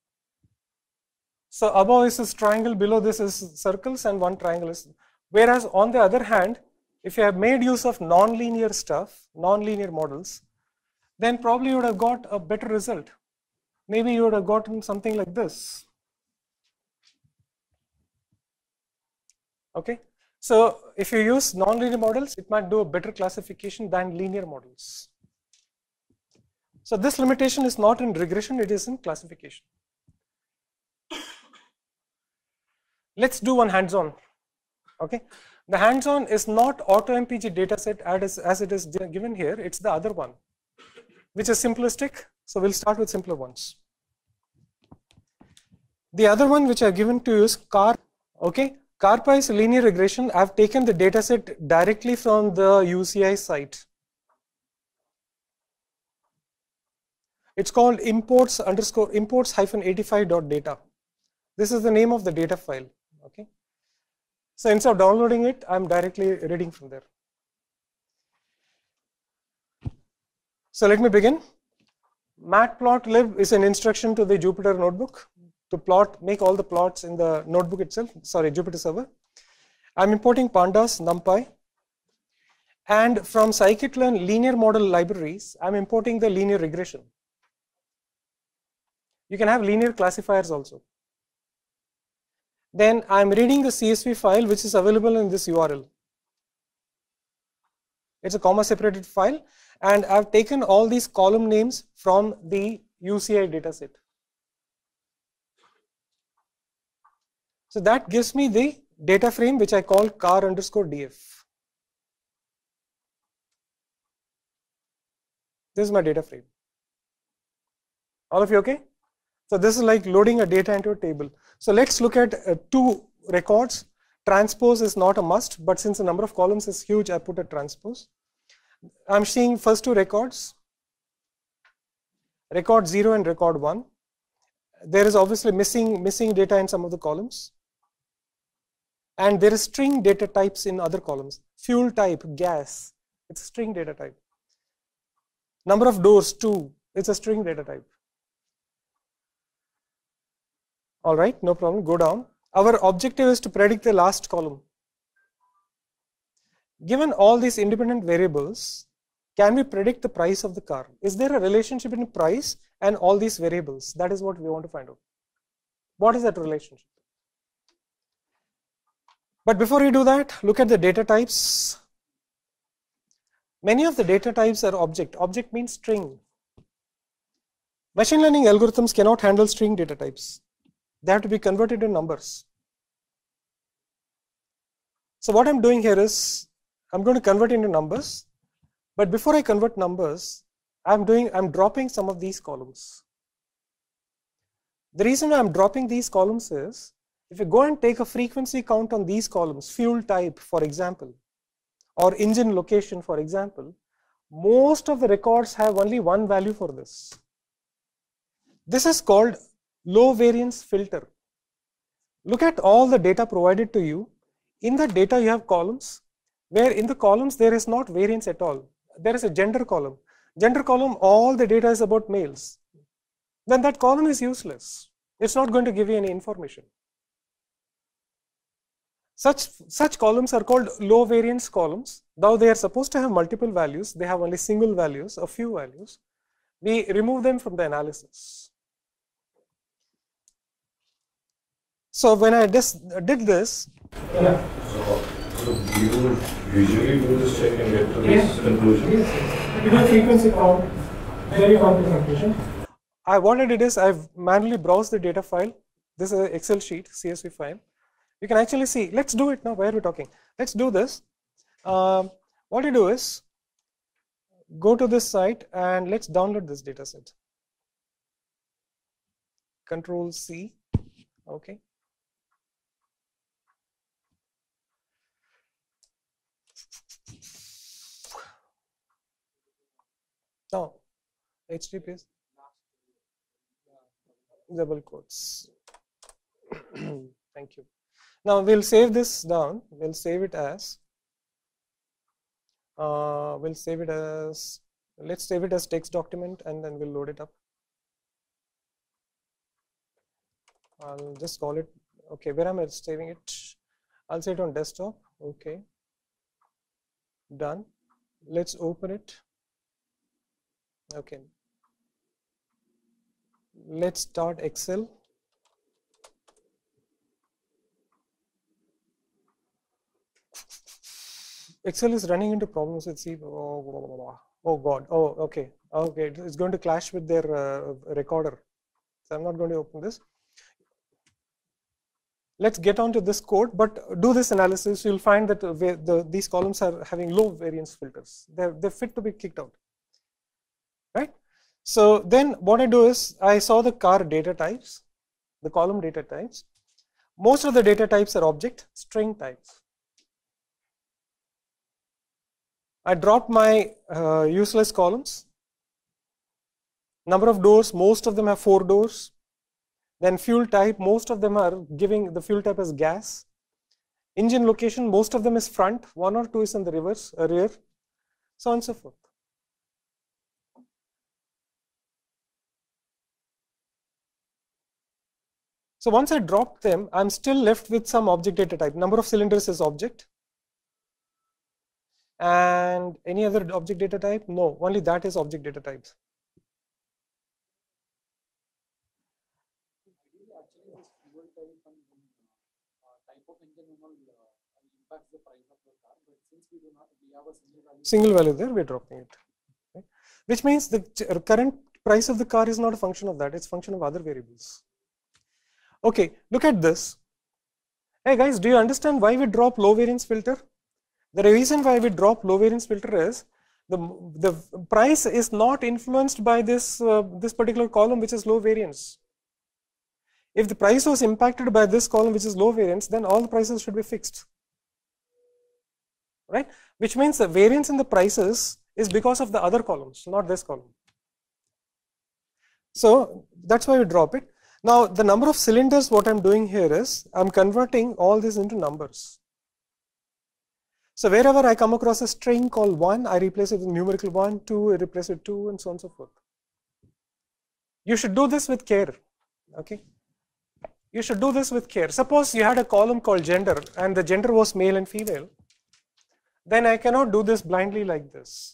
So above is this triangle, below this is circles, and one triangle is. Whereas on the other hand, if you have made use of non-linear stuff, non-linear models, then probably you would have got a better result. Maybe you would have gotten something like this. Okay, so if you use non-linear models, it might do a better classification than linear models. So this limitation is not in regression, it is in classification. Let's do one hands-on. Okay, the hands-on is not AutoMPG dataset as it is given here, it's the other one, which is simplistic. So we'll start with simpler ones. The other one which I've given to you is CAR. Okay, CARPA is linear regression. I've taken the dataset directly from the UCI site. It's called imports_imports-85.data. This is the name of the data file. Okay, so instead of downloading it, I'm directly reading from there. So let me begin. Matplotlib is an instruction to the Jupyter notebook to make all the plots in the notebook itself, sorry, Jupyter server. I'm importing pandas, numpy, and from scikit-learn linear model libraries, I'm importing the linear regression. You can have linear classifiers also. Then I'm reading the CSV file which is available in this URL. It's a comma separated file, and I've taken all these column names from the UCI dataset. So that gives me the data frame which I call car_df. This is my data frame. All of you okay? So this is like loading a data into a table. So let's look at two records. Transpose is not a must, but since the number of columns is huge, I put a transpose. I'm seeing first two records, record 0 and record 1. There is obviously missing data in some of the columns. And there is string data types in other columns. Fuel type, gas, it's a string data type. Number of doors, 2, it's a string data type. All right, no problem, go down. Our objective is to predict the last column. Given all these independent variables, can we predict the price of the car? Is there a relationship between price and all these variables? That is what we want to find out. What is that relationship? But before we do that, look at the data types. Many of the data types are object. Object means string. Machine learning algorithms cannot handle string data types. They have to be converted in numbers. So what I'm doing here is, I'm going to convert into numbers. But before I convert numbers, I'm dropping some of these columns. The reason I'm dropping these columns is, if you go and take a frequency count on these columns, fuel type, for example, or engine location, for example, most of the records have only one value for this. This is called low variance filter. Look at all the data provided to you. In the data you have columns, where in the columns there is not variance at all. There is a gender column. Gender column, all the data is about males. Then that column is useless. It's not going to give you any information. Such columns are called low variance columns. Though they are supposed to have multiple values, they have only single values, a few values. We remove them from the analysis. So when I just did this, yeah. So you would usually do this check and get to this conclusion? Yes. You do frequency count, very complex computation. What I did is I've manually browsed the data file. This is an Excel sheet, CSV file. You can actually see, let's do it now, why are we talking? Let's do this. What you do is, go to this site and let's download this data set. Control C, okay. Now, HTTPS, double quotes. Thank you. Now we'll save this down. We'll save it as. Let's save it as text document, and then we'll load it up. I'll just call it. Okay, where am I saving it? I'll save it on desktop. Okay. Done. Let's open it. Okay. Let's start Excel. Excel is running into problems with C. Oh God. Oh, okay. Okay. It's going to clash with their recorder. So I'm not going to open this. Let's get on to this code, but do this analysis. You'll find that these columns are having low variance filters. They're fit to be kicked out. Right? So then what I do is, I saw the car data types, the column data types. Most of the data types are object, string types. I dropped my useless columns. Number of doors, most of them have 4 doors. Then fuel type, most of them are giving the fuel type as gas. Engine location, most of them is front, 1 or 2 is in the rear, so on and so forth. So once I drop them, I'm still left with some object data type. Number of cylinders is object. And any other object data type? No, only that is object data types. Single value there, we're dropping it. Okay. Which means the current price of the car is not a function of that, it's a function of other variables. Okay, look at this. Hey guys, do you understand why we drop low variance filter? The reason why we drop low variance filter is the price is not influenced by this particular column which is low variance. If the price was impacted by this column which is low variance, then all the prices should be fixed. Right? Which means the variance in the prices is because of the other columns, not this column. So that's why we drop it. Now the number of cylinders, what I'm doing here is I'm converting all this into numbers. So wherever I come across a string called 1, I replace it with numerical 1, 2, I replace it with 2, and so on and so forth. You should do this with care. Okay? You should do this with care. Suppose you had a column called gender and the gender was male and female. Then I cannot do this blindly like this.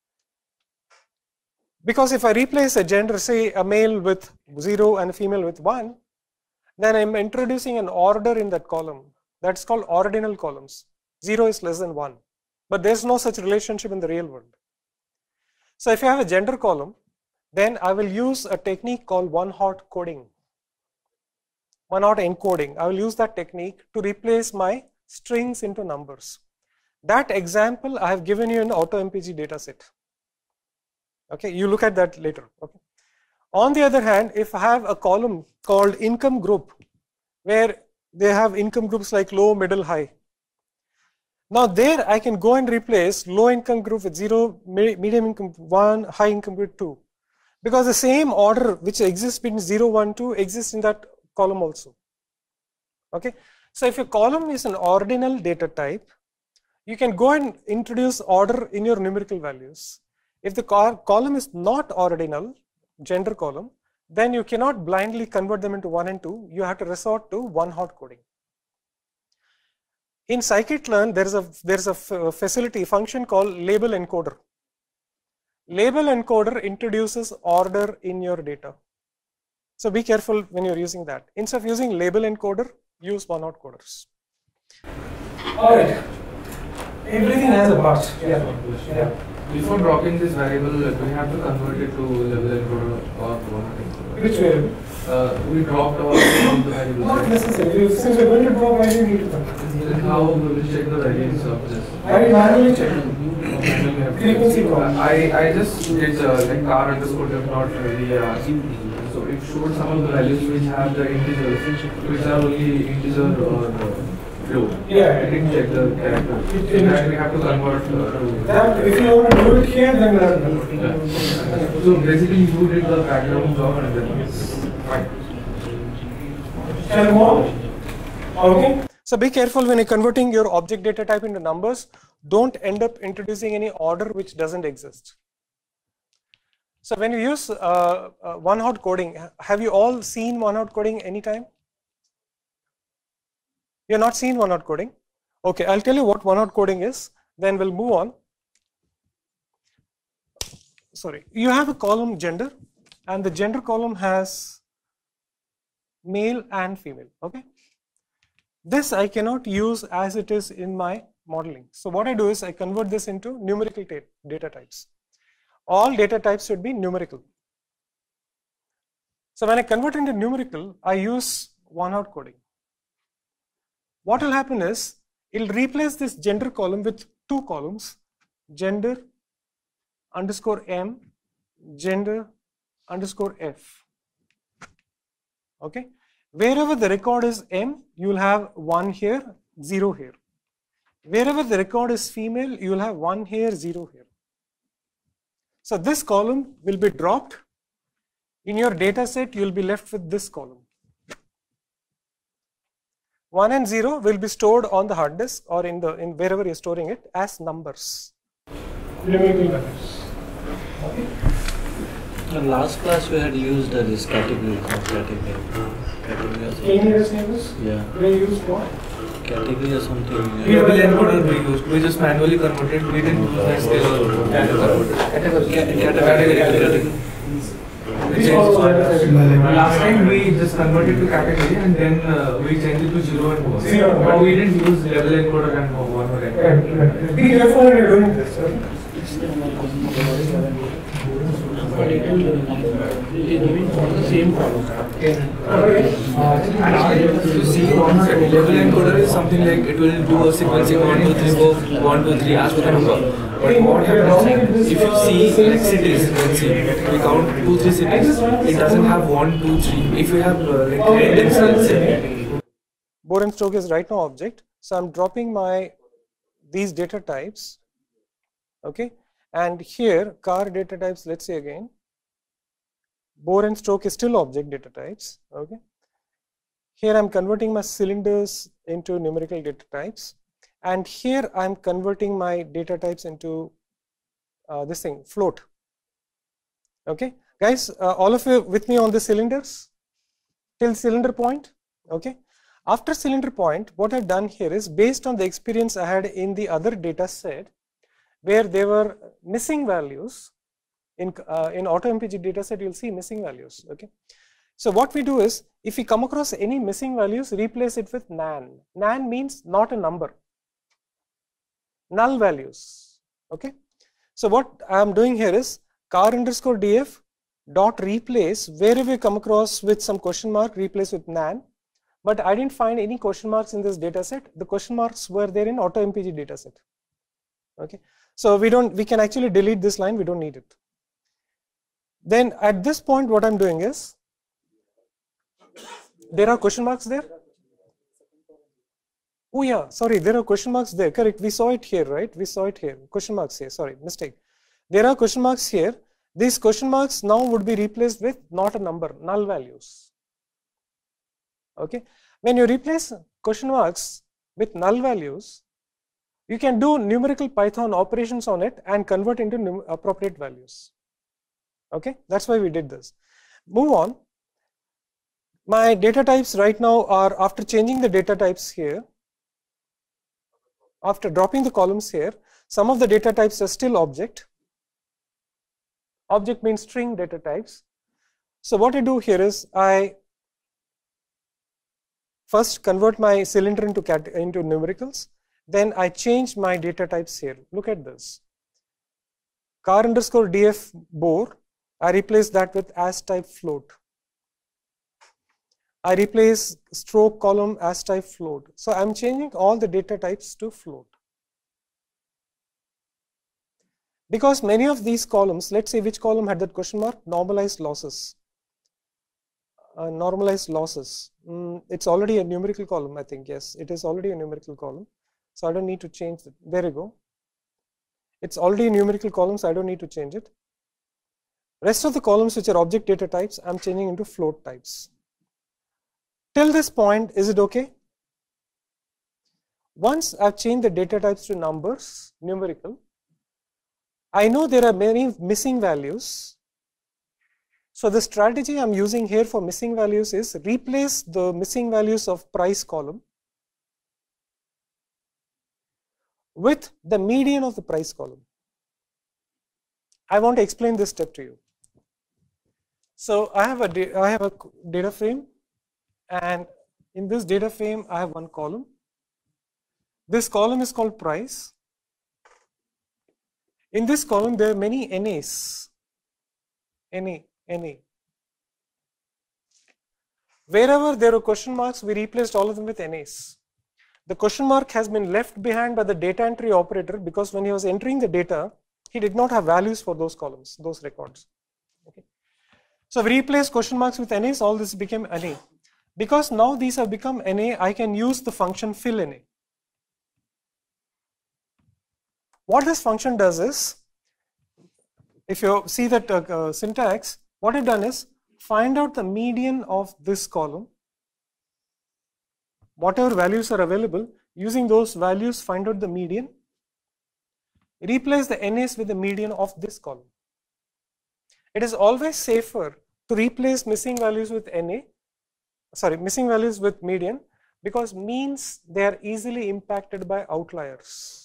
Because if I replace a gender, say a male with 0 and a female with 1, then I'm introducing an order in that column. That's called ordinal columns. 0 is less than 1. But there's no such relationship in the real world. So if you have a gender column, then I will use a technique called one-hot coding. One-hot encoding. I will use that technique to replace my strings into numbers. That example I have given you in AutoMPG dataset. Okay, you look at that later. Okay. On the other hand, if I have a column called income group, where they have income groups like low, middle, high. Now there I can go and replace low income group with 0, medium income 1, high income with 2. Because the same order which exists between 0, 1, 2 exists in that column also. Okay. So if your column is an ordinal data type, you can go and introduce order in your numerical values. If the column is not ordinal, gender column, then you cannot blindly convert them into 1 and 2. You have to resort to one-hot coding. In scikit-learn, there's a facility function called label encoder. Label encoder introduces order in your data. So be careful when you're using that. Instead of using label encoder, use one-hot coders. All right. Everything has a part. Yeah. Before dropping this variable, we have to convert it to level encoder or one encoder. Which variable? We dropped all the variables. Not necessarily. Since we're going to drop, why do you need to convert? Then how we will check the values of this? I will manually check. Frequency problem. I just did like car underscore def not really. So it showed some of the values which have the integers, which are only integer or float. Yeah. I didn't check the character. And we have to convert that. If you want to do it here, then we have to. Yeah. So basically, you did the background job and then fine. Shall we move on? Okay. So be careful when you're converting your object data type into numbers. Don't end up introducing any order which doesn't exist. So when you use one-hot coding, have you all seen one-hot coding anytime? You're not seen one-hot coding? Okay, I'll tell you what one-hot coding is, then we'll move on. Sorry, you have a column gender, and the gender column has male and female, okay? This I cannot use as it is in my modeling. So what I do is I convert this into numerical data types. All data types should be numerical. So when I convert into numerical, I use one-hot coding. What will happen is, it will replace this gender column with two columns, gender underscore M, gender underscore F. Okay. Wherever the record is M, you will have 1 here, 0 here. Wherever the record is female, you will have 1 here, 0 here. So this column will be dropped. In your data set, you will be left with this column. 1 and 0 will be stored on the hard disk or in wherever you're storing it as numbers. Numerical values. Okay. In last class we had used this category. Can you just name this? Yeah. We used what? Category or something. Level encoder we used. We just manually converted. We didn't use that scale. Category. Last time we just converted to category and then we changed it to 0 and 1. 0. But we didn't use level encoder and 1 or encoder. Be careful when you're doing this. Okay? You see, level encoder is something like it will do a sequencing 1, 2, 3, 4, 1, 2, 3 as with a number. But what happens if you see like cities, let's say we count 2, 3 cities, it doesn't have 1, 2, 3. If you have like 10 instances, Bore and Stoke is right now object. So I'm dropping these data types. Okay. And here car data types, let's say again, bore and stroke is still object data types. Okay. Here I'm converting my cylinders into numerical data types, and here I'm converting my data types into this thing, float. Okay, guys, all of you with me on the cylinders till cylinder point? Okay. After cylinder point, what I've done here is, based on the experience I had in the other data set, where there were missing values, in AutoMPG data set, you'll see missing values. Okay. So what we do is, if we come across any missing values, replace it with NaN. NaN means not a number, null values. Okay. So what I'm doing here is car_df dot replace, wherever you come across with some question mark, replace with NaN. But I didn't find any question marks in this data set. The question marks were there in AutoMPG data set. Okay. So we can actually delete this line, we don't need it. Then at this point, what I'm doing is, there are question marks there? Oh yeah, sorry, there are question marks there, correct. We saw it here, right? We saw it here, question marks here, sorry, mistake. There are question marks here. These question marks now would be replaced with not a number, null values. Okay. When you replace question marks with null values, you can do numerical Python operations on it and convert into appropriate values. Okay, that's why we did this. Move on. My data types right now are, after changing the data types here, after dropping the columns here, some of the data types are still object. Object means string data types. So what I do here is, I first convert my cylinder into numericals, then I change my data types here. Look at this. car_df bore, I replace that with as type float. I replace stroke column as type float. So I'm changing all the data types to float. Because many of these columns, let's say which column had that question mark, normalized losses. Normalized losses. It's already a numerical column, I think. Yes, it is already a numerical column. So I don't need to change it. There you go. It's already a numerical column, so I don't need to change it. Rest of the columns which are object data types, I'm changing into float types. Till this point, is it okay? Once I've changed the data types to numbers, numerical, I know there are many missing values. So the strategy I'm using here for missing values is replace the missing values of price column with the median of the price column. I want to explain this step to you. So I have a data frame, and in this data frame I have one column. This column is called price. In this column there are many NAs. NA. Wherever there are question marks, we replaced all of them with NAs. The question mark has been left behind by the data entry operator, because when he was entering the data, he did not have values for those columns, those records. Okay. So we replaced question marks with NAs, all this became NA. Because now these have become NA, I can use the function fill NA. What this function does is, if you see that syntax, what I've done is find out the median of this column. Whatever values are available, using those values, find out the median. Replace the NAs with the median of this column. It is always safer to replace missing values with missing values with median, because means they are easily impacted by outliers.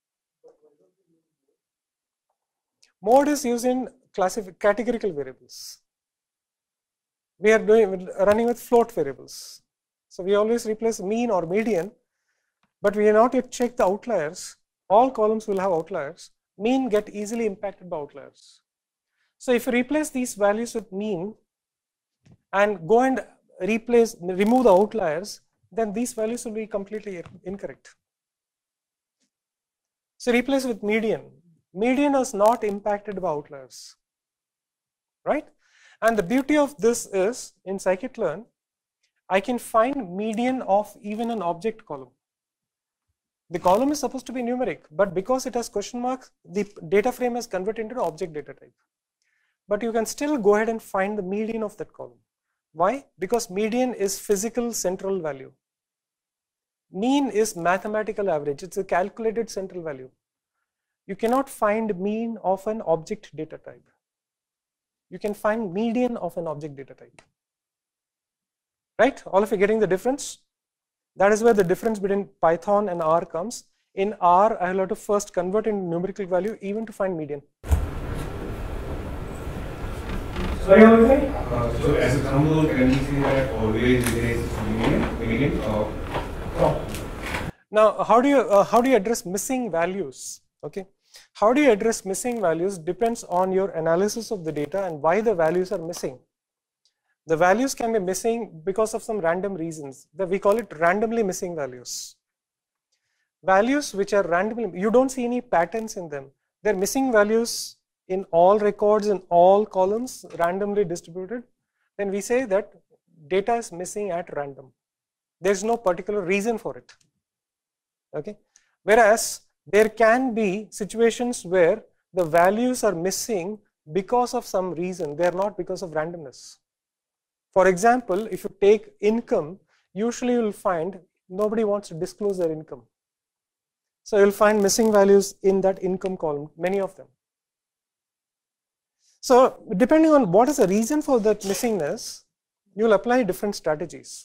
Mode is used in categorical variables. We are running with float variables. So we always replace mean or median, but we are not yet check the outliers. All columns will have outliers. Mean get easily impacted by outliers. So if you replace these values with mean and go and remove the outliers, then these values will be completely incorrect. So replace with median. Median is not impacted by outliers, right? And the beauty of this is, in scikit-learn, I can find median of even an object column. The column is supposed to be numeric, but because it has question marks, the data frame is converted into an object data type. but you can still go ahead and find the median of that column. Why? Because median is physical central value. Mean is mathematical average. It's a calculated central value. You cannot find mean of an object data type. You can find median of an object data type. Right? All of you getting the difference? That is where the difference between Python and R comes. In R, I will have to first convert into numerical value even to find median. Sorry, what was it? So as a thumb rule, can we say that always there is median? No. Now, how do you address missing values? Okay, how do you address missing values depends on your analysis of the data and why the values are missing. The values can be missing because of some random reasons. We call it randomly missing values. Values which are randomly, you don't see any patterns in them. They're missing values in all records in all columns, randomly distributed. Then we say that data is missing at random. There's no particular reason for it. Okay. Whereas there can be situations where the values are missing because of some reason. They are not because of randomness. For example, if you take income, usually you will find nobody wants to disclose their income. So you'll find missing values in that income column, many of them. So depending on what is the reason for that missingness, you will apply different strategies.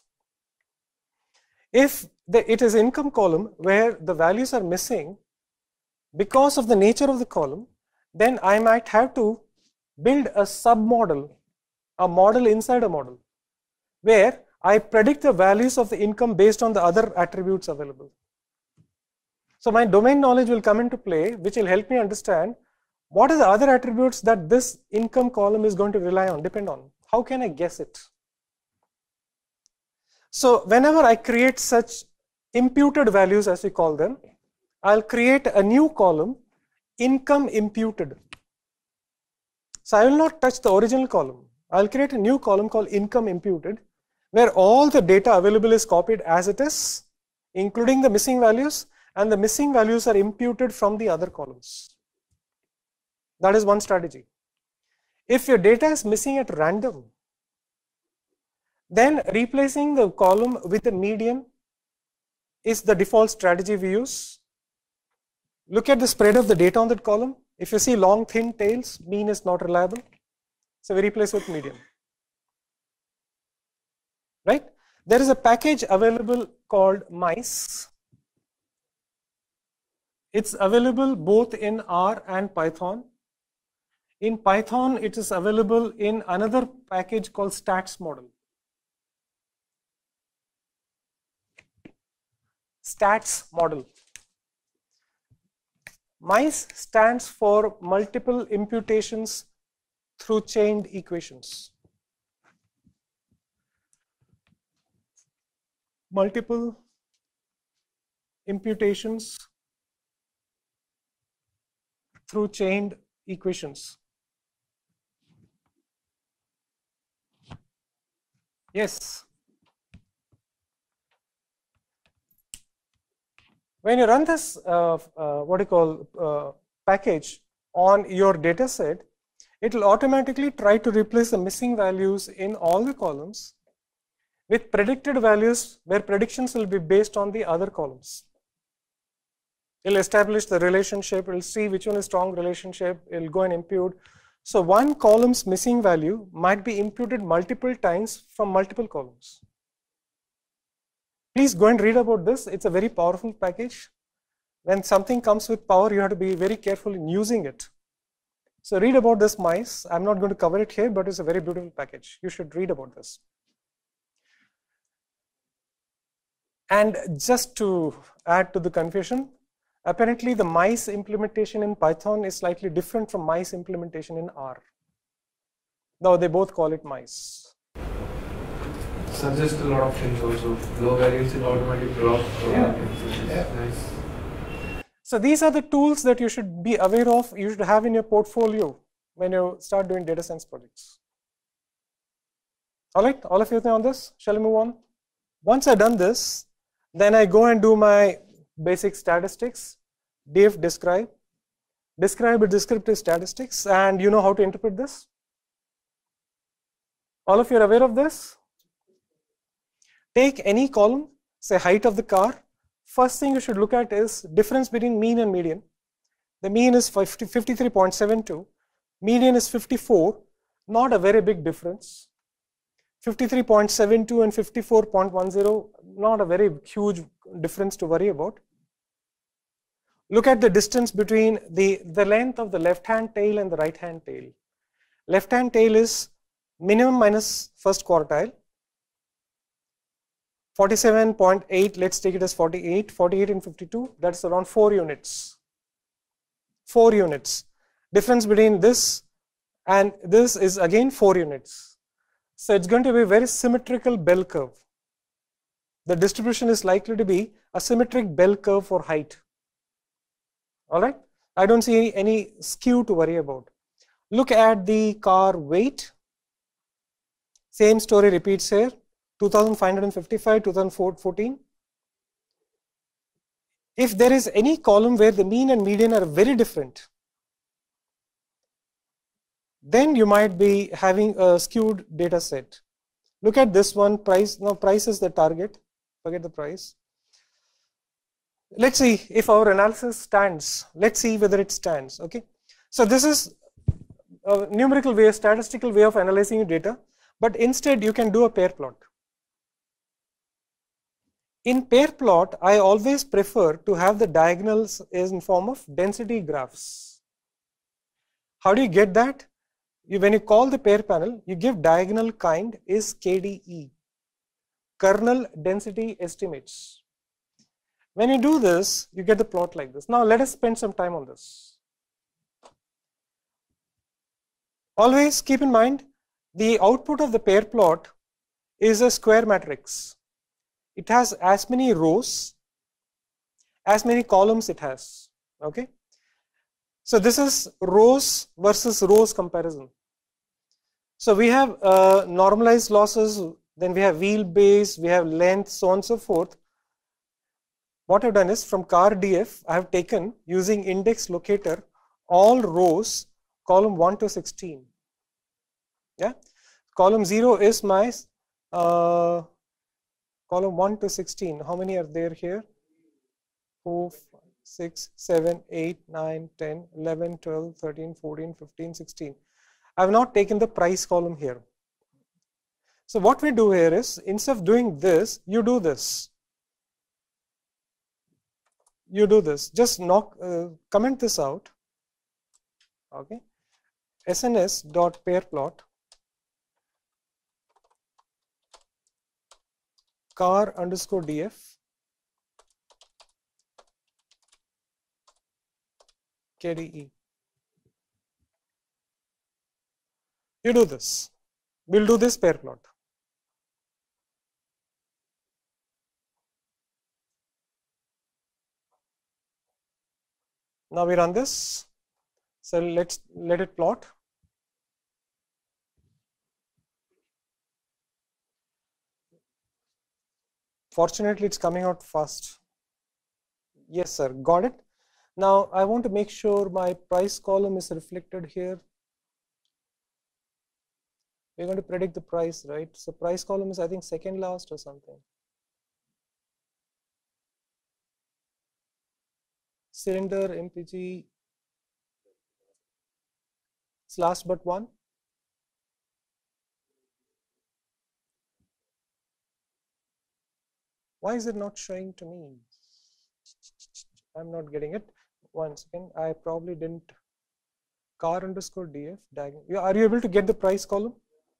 If it is income column where the values are missing because of the nature of the column, then I might have to build a sub-model, a model inside a model, where I predict the values of the income based on the other attributes available. So my domain knowledge will come into play, which will help me understand what are the other attributes that this income column is going to rely on, depend on. How can I guess it? So whenever I create such imputed values, as we call them, I'll create a new column, income imputed. So I will not touch the original column. I'll create a new column called income imputed, where all the data available is copied as it is, including the missing values, and the missing values are imputed from the other columns. That is one strategy. If your data is missing at random, then replacing the column with a median is the default strategy we use. Look at the spread of the data on that column. If you see long, thin tails, mean is not reliable. So we replace with median. Right? There is a package available called mice. It's available both in R and Python. In Python, it is available in another package called stats model. Stats model. Mice stands for multiple imputations through chained equations. Multiple imputations through chained equations. Yes. When you run this package on your data set, it will automatically try to replace the missing values in all the columns with predicted values where predictions will be based on the other columns. It will establish the relationship, it will see which one is strong relationship, it will go and impute. So one column's missing value might be imputed multiple times from multiple columns. Please go and read about this. It's a very powerful package. When something comes with power, you have to be very careful in using it. So read about this mice. I'm not going to cover it here, but it's a very beautiful package. You should read about this. And just to add to the confusion, apparently the mice implementation in Python is slightly different from mice implementation in R. Now they both call it mice. Suggest a lot of things also. Low variance in automatic drop. Nice. So these are the tools that you should be aware of, you should have in your portfolio when you start doing data science projects. All right, all of you on this? Shall we move on? Once I've done this, then I go and do my basic statistics, describe with descriptive statistics, and you know how to interpret this. All of you are aware of this? Take any column, say height of the car. First thing you should look at is difference between mean and median. The mean is 53.72, median is 54, not a very big difference. 53.72 and 54.10, not a very huge difference to worry about. Look at the distance between the length of the left-hand tail and the right-hand tail. Left-hand tail is minimum minus first quartile. 47.8, let's take it as 48. 48 and 52, that's around 4 units. 4 units. Difference between this and this is again 4 units. So it's going to be a very symmetrical bell curve. The distribution is likely to be a symmetric bell curve for height. All right, I don't see any skew to worry about. Look at the car weight. Same story repeats here. 2555, 2014. If there is any column where the mean and median are very different, then you might be having a skewed data set. Look at this one, price. Now price is the target, forget the price. Let's see if our analysis stands. Let's see whether it stands. Okay, so this is a numerical way, a statistical way of analyzing your data, but instead you can do a pair plot. In pair plot, I always prefer to have the diagonals in form of density graphs. How do you get that? When you call the pair panel, you give diagonal kind is KDE, kernel density estimates. When you do this, you get the plot like this. Now let us spend some time on this. Always keep in mind, the output of the pair plot is a square matrix. It has as many rows, as many columns it has. Okay. So this is rows versus rows comparison. So we have normalized losses, then we have wheelbase, we have length, so on and so forth. What I've done is from car DF, I have taken using index locator all rows column 1 to 16. Yeah, column 0 is my column 1 to 16. How many are there here? 4, 5, 6, 7, 8, 9, 10, 11, 12, 13, 14, 15, 16. I have not taken the price column here. So what we do here is, instead of doing this, you do this. You do this. Just comment this out. Okay. SNS.pairplot car underscore DF KDE. You do this. We'll do this pair plot. Now we run this. So let it plot. Fortunately, it's coming out fast. Yes, sir. Got it. Now I want to make sure my price column is reflected here. We're going to predict the price, right? So price column is, I think, second last or something. Cylinder MPG. It's last but one. Why is it not showing to me? I'm not getting it. One second. I probably didn't. Car underscore DF diagonal. Are you able to get the price column?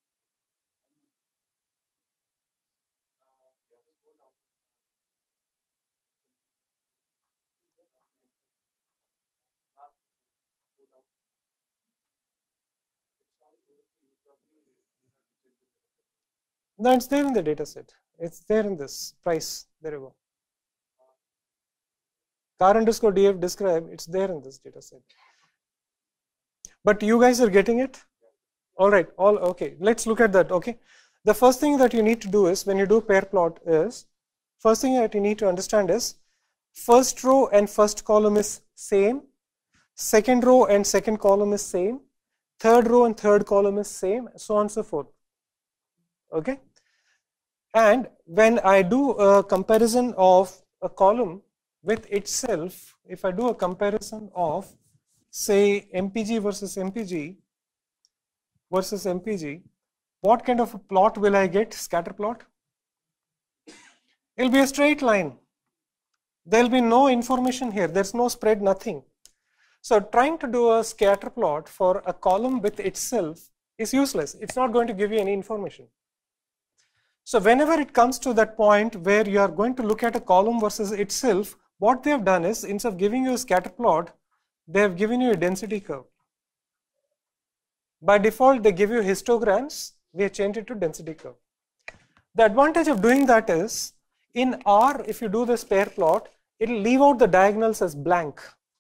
No, it's there in the data set. It's there in this price. There you go. Car underscore DF describe, it's there in this data set. But you guys are getting it? All right, okay. Let's look at that. Okay. The first thing that you need to do is, when you do pair plot, is first thing that you need to understand is first row and first column is same, second row and second column is same, third row and third column is same, so on and so forth. Okay. And when I do a comparison of a column with itself, if I do a comparison of, say, MPG versus MPG, what kind of a plot will I get? Scatter plot? It will be a straight line. There will be no information here. There's no spread, nothing. So trying to do a scatter plot for a column with itself is useless. It's not going to give you any information. So whenever it comes to that point where you are going to look at a column versus itself, what they have done is, instead of giving you a scatter plot, they have given you a density curve. By default, they give you histograms. We have changed it to density curve. The advantage of doing that is, in R, if you do this pair plot, it will leave out the diagonals as blank.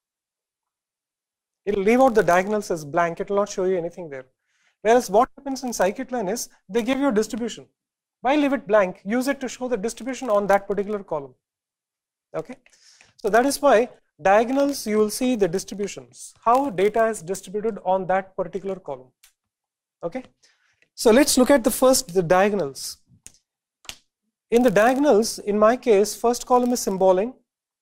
It will leave out the diagonals as blank. It will not show you anything there. Whereas what happens in scikit-learn is, they give you a distribution. Why leave it blank? Use it to show the distribution on that particular column. Okay. So that is why diagonals, you will see the distributions, how data is distributed on that particular column. Okay. So let's look at the diagonals. In the diagonals, in my case, first column is symboling.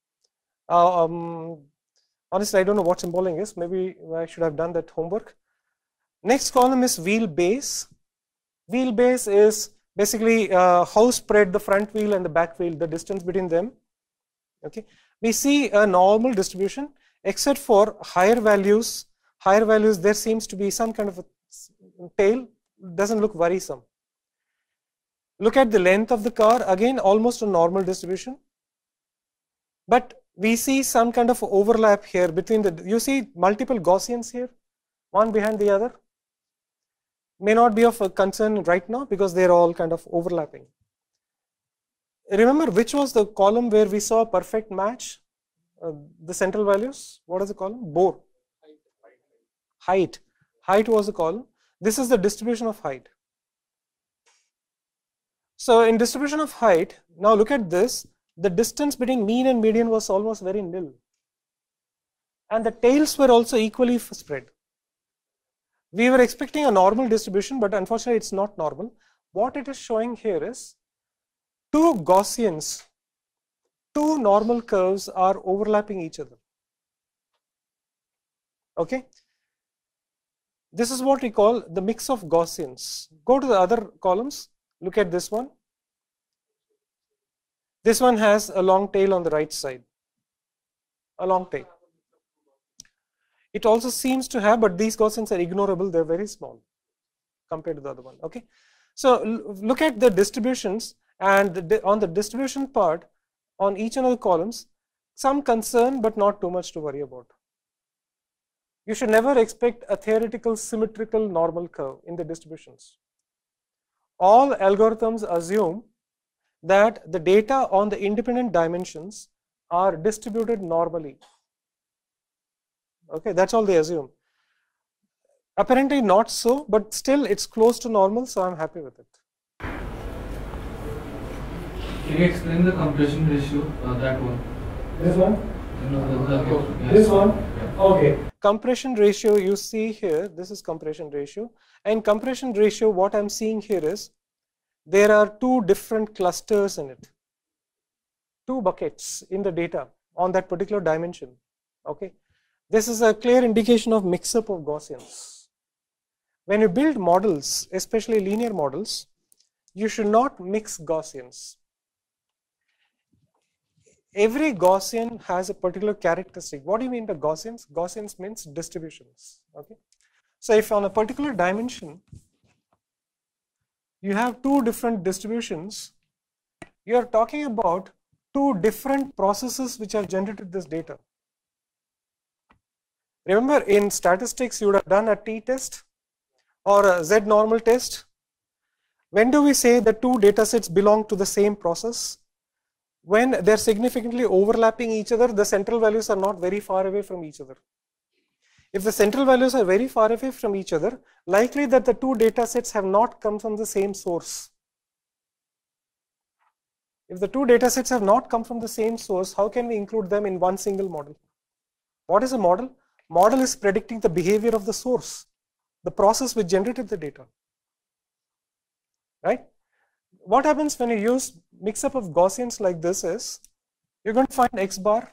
Honestly, I don't know what symboling is. Maybe I should have done that homework. Next column is wheelbase. Wheelbase is basically how spread the front wheel and the back wheel, the distance between them. Okay, we see a normal distribution, except for higher values. Higher values, there seems to be some kind of a tail. Doesn't look worrisome. Look at the length of the car. Again, almost a normal distribution. But we see some kind of overlap here between the. You see multiple Gaussians here, one behind the other. May not be of a concern right now because they're all kind of overlapping. Remember which was the column where we saw a perfect match? The central values. What is the column? Bore. Height. Height was the column. This is the distribution of height. So in distribution of height, now look at this. The distance between mean and median was almost very nil. And the tails were also equally spread. We were expecting a normal distribution, but unfortunately it's not normal. What it is showing here is two Gaussians, two normal curves are overlapping each other. Okay. This is what we call the mix of Gaussians. Go to the other columns. Look at this one. This one has a long tail on the right side. A long tail. It also seems to have, but these Gaussians are ignorable. They're very small compared to the other one. Okay. So look at the distributions, and on the distribution part, on each one of the columns, some concern, but not too much to worry about. You should never expect a theoretical symmetrical normal curve in the distributions. All algorithms assume that the data on the independent dimensions are distributed normally. Okay, that's all they assume. Apparently not so, but still it's close to normal, so I'm happy with it. Can you explain the compression ratio, that one? This one? Yes. This one? Okay. Compression ratio you see here, this is compression ratio. And compression ratio, what I'm seeing here is, there are two different clusters in it. Two buckets in the data on that particular dimension. Okay. This is a clear indication of mix-up of Gaussians. When you build models, especially linear models, you should not mix Gaussians. Every Gaussian has a particular characteristic. What do you mean by Gaussians? Gaussians means distributions. Okay. So if on a particular dimension, you have two different distributions, you are talking about two different processes which have generated this data. Remember, in statistics, you would have done a t-test or a z-normal test. When do we say the two data sets belong to the same process? When they're significantly overlapping each other, the central values are not very far away from each other. If the central values are very far away from each other, likely that the two data sets have not come from the same source. If the two data sets have not come from the same source, how can we include them in one single model? What is a model? Model is predicting the behavior of the source, the process which generated the data. Right? what happens when you use mix-up of Gaussians like this is, you're going to find x bar.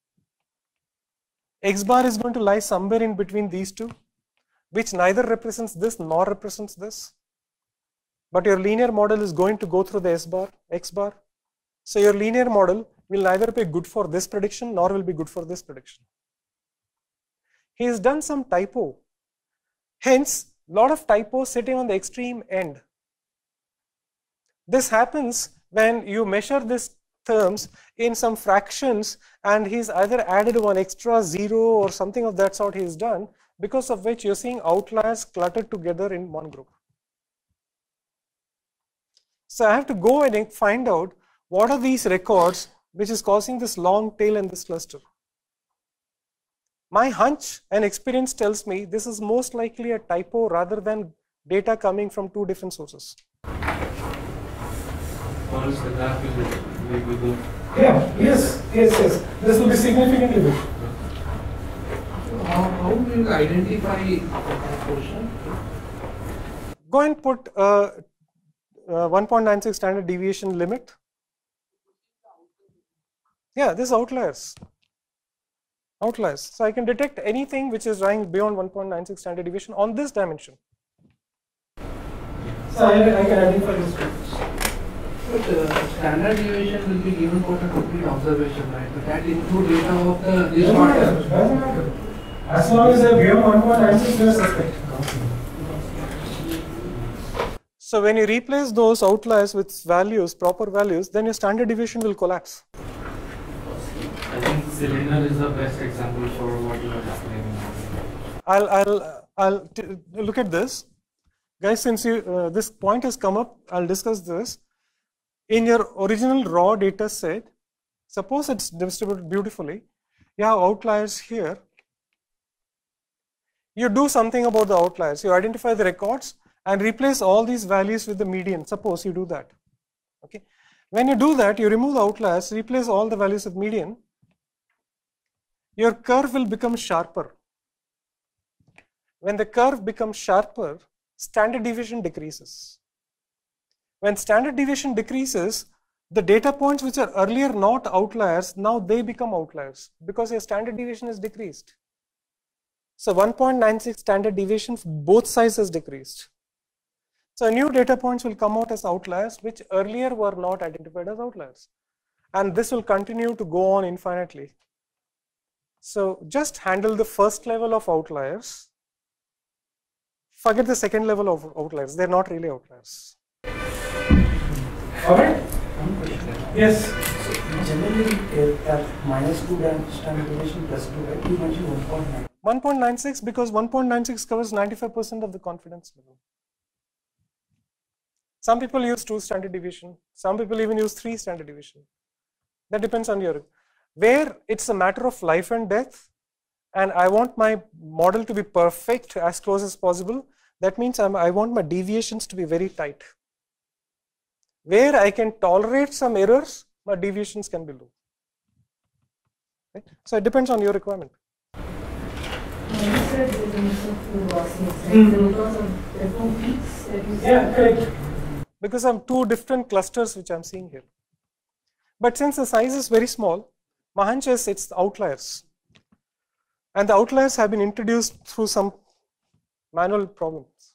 X bar is going to lie somewhere in between these two, which neither represents this nor represents this. But your linear model is going to go through the x bar. So your linear model will neither be good for this prediction nor will be good for this prediction. He has done some typo. Hence, a lot of typos sitting on the extreme end. This happens when you measure these terms in some fractions and he's either added one extra zero or something of that sort he's done, because of which you're seeing outliers cluttered together in one group. So I have to go and find out what are these records which is causing this long tail in this cluster. My hunch and experience tells me this is most likely a typo rather than data coming from two different sources. Yeah, yes. This will be significantly big. How do you identify that portion? Go and put 1.96 standard deviation limit. Yeah, this is outliers. Outliers. So I can detect anything which is lying beyond 1.96 standard deviation on this dimension. So I can identify this. But standard deviation will be given for the complete observation, right? But that includes data of the this part. Doesn't matter. As long as they are beyond 1.96, they are suspect. So when you replace those outliers with values, proper values, then your standard deviation will collapse. I think cylinder is the best example for what you are explaining. I'll look at this. Guys, since this point has come up, I'll discuss this. In your original raw data set, suppose it's distributed beautifully, you have outliers here. You do something about the outliers. You identify the records and replace all these values with the median. Suppose you do that. Okay. When you do that, you remove the outliers, replace all the values with median. Your curve will become sharper. When the curve becomes sharper, standard deviation decreases. When standard deviation decreases, the data points which are earlier not outliers, now they become outliers because your standard deviation is decreased. So 1.96 standard deviation for both sides has decreased. So new data points will come out as outliers which earlier were not identified as outliers. And this will continue to go on infinitely. So just handle the first level of outliers. Forget the second level of outliers. They're not really outliers. Alright? Yes. Generally, -2 standard deviation plus 2, right? You mentioned 1.9. 1.96 because 1.96 covers 95% of the confidence level. Some people use 2 standard deviation. Some people even use 3 standard deviation. That depends on your, where it's a matter of life and death, and I want my model to be perfect as close as possible. That means I want my deviations to be very tight. Where I can tolerate some errors, my deviations can be low. Right? So it depends on your requirement. Yeah, correct. Because I'm 2 different clusters which I'm seeing here. But since the size is very small, my hunch is it's the outliers. And the outliers have been introduced through some manual problems.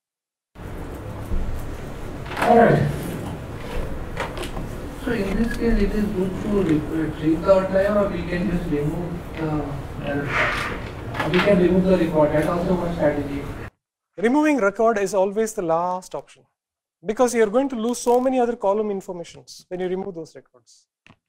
Alright. So in this case, it is good to retrieve the outlier, or we can just remove the we can remove the record. That's also one strategy. Removing record is always the last option because you're going to lose so many other column informations when you remove those records.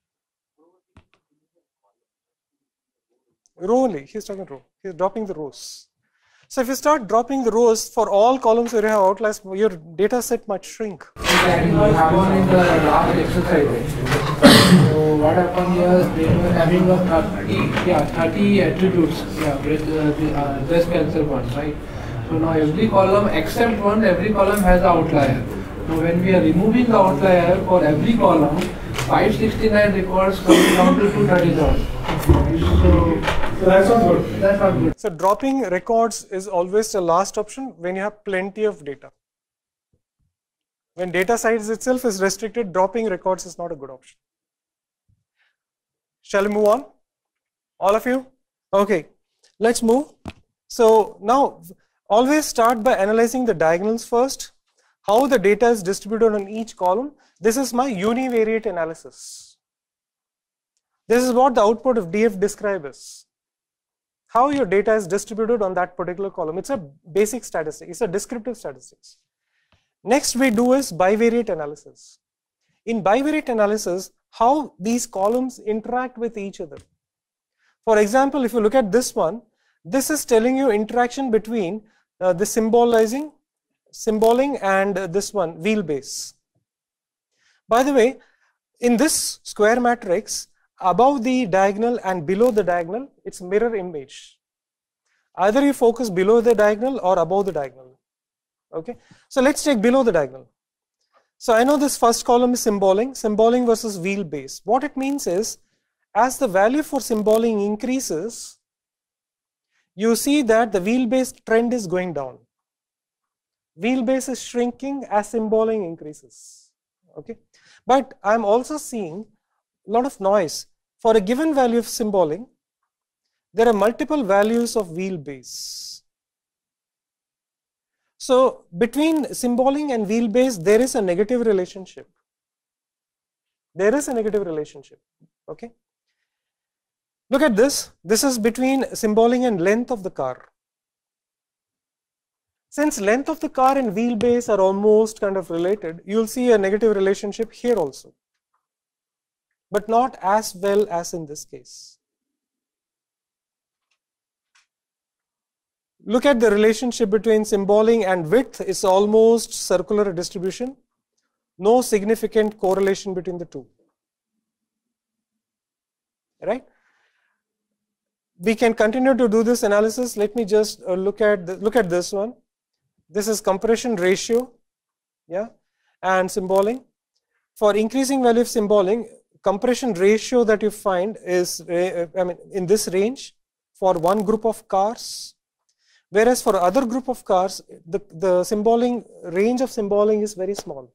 Row only, he's talking row. He's dropping the rows. So if you start dropping the rows for all columns where you have outliers, your data set might shrink. Exactly. We have one in the last exercise. So what happened here, they were having a 30 attributes, breast cancer one, right? So now every column except one, every column has an outlier. So when we are removing the outlier for every column, 569 records coming down to 237. So that's not good. That's not good. So dropping records is always the last option when you have plenty of data. When data size itself is restricted, dropping records is not a good option. Shall we move on? All of you? Okay, let's move. So now, always start by analyzing the diagonals first, how the data is distributed on each column. This is my univariate analysis. This is what the output of DF describe is. How your data is distributed on that particular column. It's a basic statistic, it's a descriptive statistics. Next we do is bivariate analysis. In bivariate analysis, how these columns interact with each other. For example, if you look at this one, this is telling you interaction between the symboling and this one, wheelbase. By the way, in this square matrix, above the diagonal and below the diagonal, it's mirror image. Either you focus below the diagonal or above the diagonal. Okay, so let's take below the diagonal. So I know this first column is symboling versus wheelbase. What it means is, as the value for symboling increases, you see that the wheelbase trend is going down. Wheelbase is shrinking as symboling increases. Okay, but I'm also seeing a lot of noise. For a given value of symboling, there are multiple values of wheelbase. So between symboling and wheelbase, there is a negative relationship. There is a negative relationship. Okay. Look at this. This is between symboling and length of the car. Since length of the car and wheelbase are almost kind of related, you'll see a negative relationship here also, but not as well as in this case. Look at the relationship between symboling and width is almost circular distribution. No significant correlation between the two. Right? We can continue to do this analysis. Let me just look at this one. This is compression ratio, yeah, and symboling. For increasing value of symboling, compression ratio that you find is in this range for one group of cars. Whereas for other group of cars, the range of symboling is very small.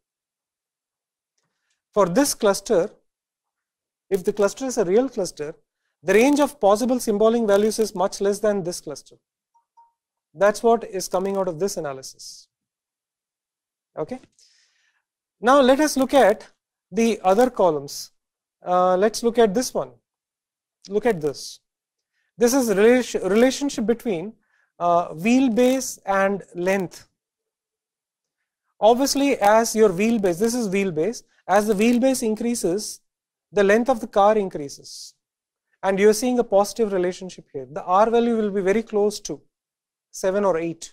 For this cluster, if the cluster is a real cluster, the range of possible symboling values is much less than this cluster. That's what is coming out of this analysis. Okay. Now let us look at the other columns. Let's look at this one. Look at this. This is relationship between wheelbase and length. Obviously, as your wheelbase, this is wheelbase, as the wheelbase increases, the length of the car increases. And you're seeing a positive relationship here. The R value will be very close to 7 or 8.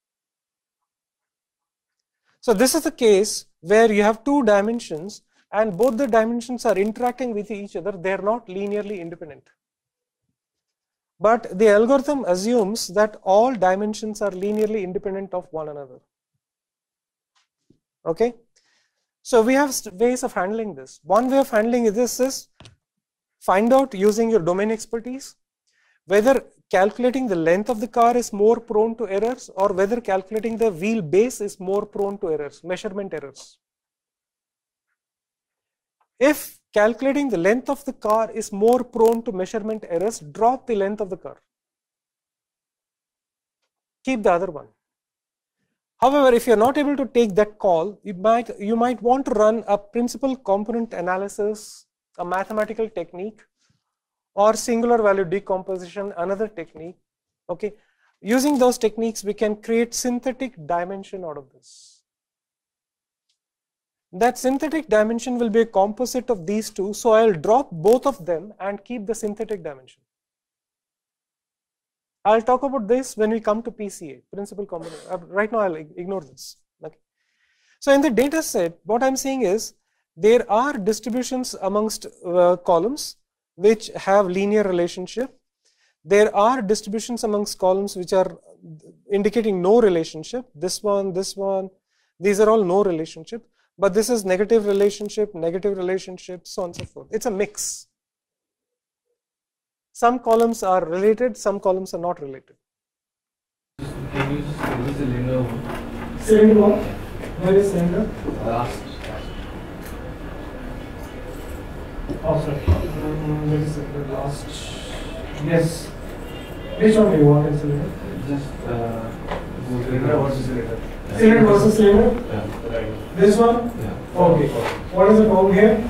So this is the case where you have two dimensions and both the dimensions are interacting with each other. They are not linearly independent. But the algorithm assumes that all dimensions are linearly independent of one another. Okay. So we have ways of handling this. One way of handling this is find out using your domain expertise whether calculating the length of the car is more prone to errors or whether calculating the wheelbase is more prone to errors, measurement errors. If calculating the length of the car is more prone to measurement errors, drop the length of the car. Keep the other one. However, if you are not able to take that call, you might want to run a principal component analysis, a mathematical technique, or singular value decomposition, another technique. Okay, using those techniques, we can create synthetic dimension out of this. That synthetic dimension will be a composite of these two, so I'll drop both of them and keep the synthetic dimension. I'll talk about this when we come to PCA, principal component. Right now I'll ignore this. Okay. So in the data set, what I'm saying is there are distributions amongst columns which have linear relationship. There are distributions amongst columns which are indicating no relationship. This one, these are all no relationship. But this is negative relationship, so on and so forth. It's a mix. Some columns are related, some columns are not related. Second one. Where is cylinder? Last. Oh, sorry. Where is the last? Yes. Which one do you want in cylinder? Just Cylinder versus cylinder. Cylinder versus cylinder? Yeah. Right. This one? Yeah. Okay. What is the problem here?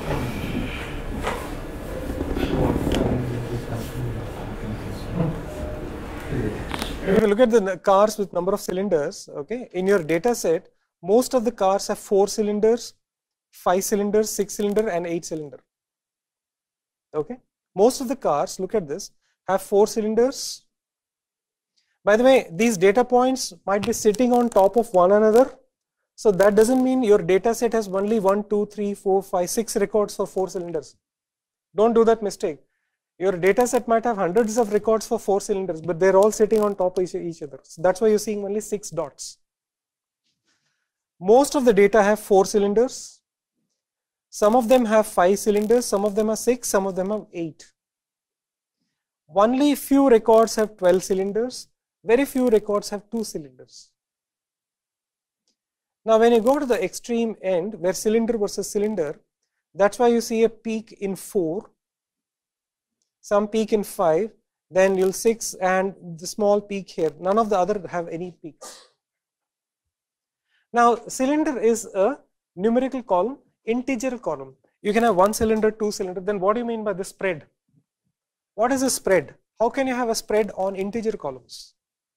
If you look at the cars with number of cylinders, okay, in your data set, most of the cars have 4 cylinders, 5 cylinders, 6 cylinder and 8 cylinder. Okay, most of the cars, look at this, have 4 cylinders. By the way, these data points might be sitting on top of one another. So that doesn't mean your data set has only 1, 2, 3, 4, 5, 6 records for 4 cylinders. Don't do that mistake. Your data set might have hundreds of records for 4 cylinders, but they're all sitting on top of each other. So that's why you're seeing only 6 dots. Most of the data have 4 cylinders. Some of them have 5 cylinders, some of them are 6, some of them have 8. Only few records have 12 cylinders, very few records have 2 cylinders. Now when you go to the extreme end, where cylinder versus cylinder, that's why you see a peak in 4, some peak in 5, then you'll 6 and the small peak here. None of the other have any peaks. Now cylinder is a numerical column, integer column. You can have 1 cylinder, 2 cylinder. Then what do you mean by the spread? What is a spread? How can you have a spread on integer columns?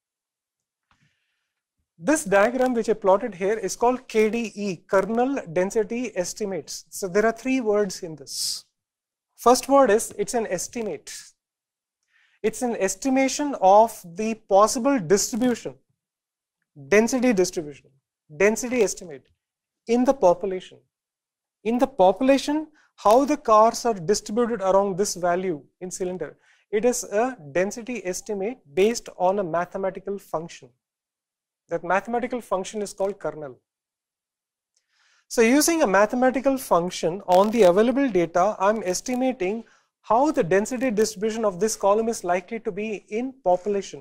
This diagram which I plotted here is called KDE, kernel density estimates. So there are 3 words in this. First word is, it's an estimate. It's an estimation of the possible distribution, density distribution, density estimate in the population. In the population, how the cars are distributed around this value in cylinder. It is a density estimate based on a mathematical function. That mathematical function is called kernel. So using a mathematical function on the available data, I'm estimating how the density distribution of this column is likely to be in population.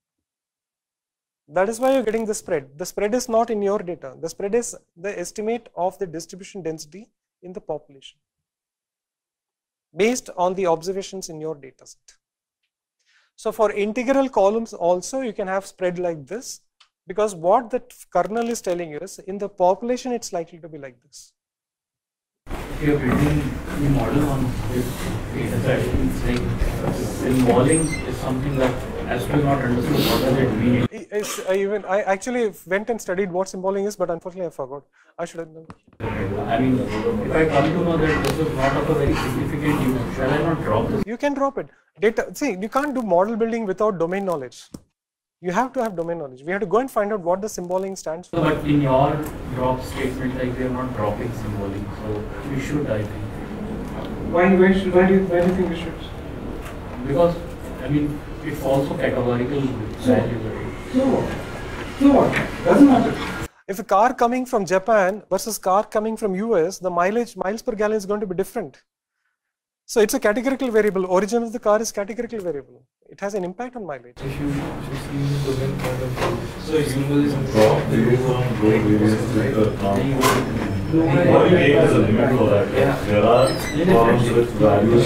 That is why you're getting the spread. The spread is not in your data. The spread is the estimate of the distribution density in the population based on the observations in your data set. So for integral columns also, you can have spread like this. Because what the kernel is telling you is, in the population, it's likely to be like this. If you're building the model on this data set, it's like involving is something that, as we not understood, what does it mean? I actually went and studied what symboling is, but unfortunately I forgot. I should have known. I mean, if I come to know that this is not of a very significant use, shall I not drop this? You can drop it. Data, see, you can't do model building without domain knowledge. You have to have domain knowledge. We have to go and find out what the symboling stands for. But in your drop statement, like we are not dropping symboling, so we should, I think. Why do you think we should? Because, I mean, it's also categorical value. So what? Doesn't matter. If a car coming from Japan versus car coming from US, the miles per gallon is going to be different. So it's a categorical variable. Origin of the car is categorical variable. It has an impact on mileage. If you see the domain part of the, so symbolism drop variance with the what you take as a limit for that. There are columns with values.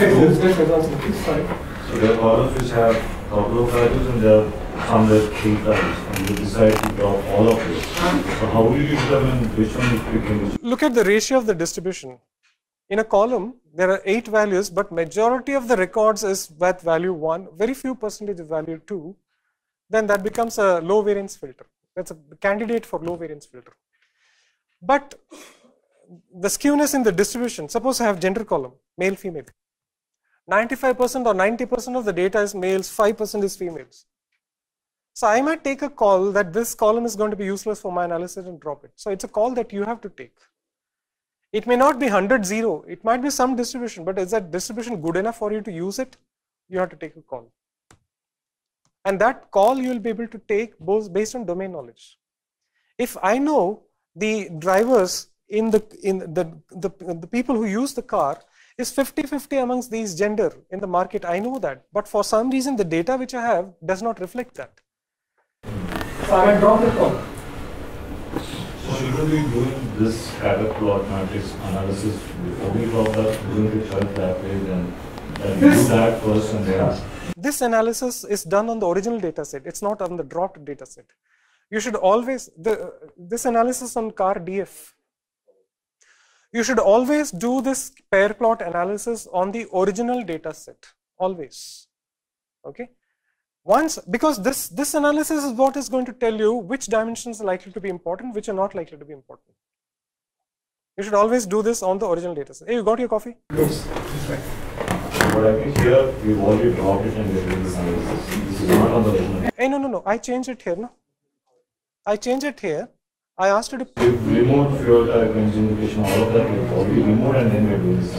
So there are columns which have a couple of values and there are some with 8 values. And you decide to drop all of those. So how do you determine which one is picking? Look at the ratio of the distribution. In a column, there are 8 values, but majority of the records is with value 1, very few percentage of value 2, then that becomes a low variance filter. That's a candidate for low variance filter. But the skewness in the distribution, suppose I have gender column, male, female. 95% or 90% of the data is males, 5% is females. So I might take a call that this column is going to be useless for my analysis and drop it. So it's a call that you have to take. It may not be 100-0, it might be some distribution, but is that distribution good enough for you to use it? You have to take a call. And that call you will be able to take both based on domain knowledge. If I know the drivers in the people who use the car is 50-50 amongst these gender in the market, I know that. But for some reason the data which I have does not reflect that. So I might drop the call. should we be doing this scatter plot matrix analysis before we drop that, doing it right that way, then do that first and then? This analysis is done on the original dataset. It's not on the dropped dataset. You should always, this analysis on car DF, you should always do this pair plot analysis on the original dataset, always, okay? Once, because this analysis is what is going to tell you which dimensions are likely to be important, which are not likely to be important. You should always do this on the original dataset. Hey, you got your coffee? Yes. But I think here we've already dropped it and we're doing this analysis. This is not on the original. Hey, no, I changed it here, no? I changed it here. I asked you to... We've removed fuel type, engine indication, all of that we've already removed and then we're doing this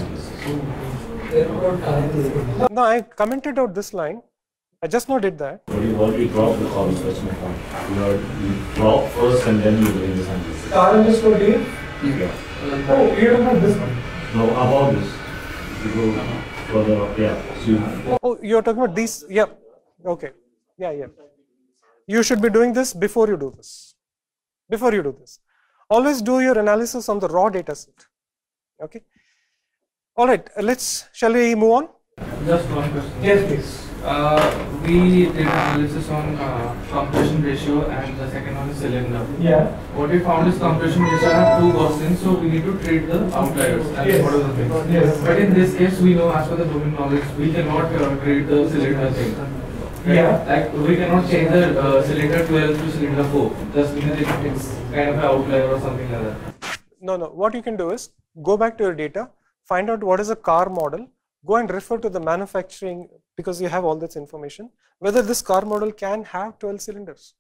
analysis. No, I commented out this line. I just now did that. But you've already dropped the columns, that's my point. You drop first and then you're doing this analysis. Car underscore D? Yeah. Oh, you're talking about this one? No, about this. If you go further, yeah. So you, oh, you're talking about these? Yeah. Okay. Yeah. You should be doing this before you do this. Before you do this. Always do your analysis on the raw data set. Okay. All right. Shall we move on? Just one question. Yes, please. We did analysis on compression ratio and the second one is cylinder. Yeah. What we found is compression ratio have two Gaussians, so we need to treat the outliers. That is one of the things. Yes. But in this case, we know as per the domain knowledge, we cannot treat the cylinder thing. Right? Yeah. Like we cannot change the cylinder 12 to cylinder 4. Just because it's kind of an outlier or something like that. No. What you can do is go back to your data, find out what is a car model, go and refer to the manufacturing, because you have all this information, whether this car model can have 12 cylinders.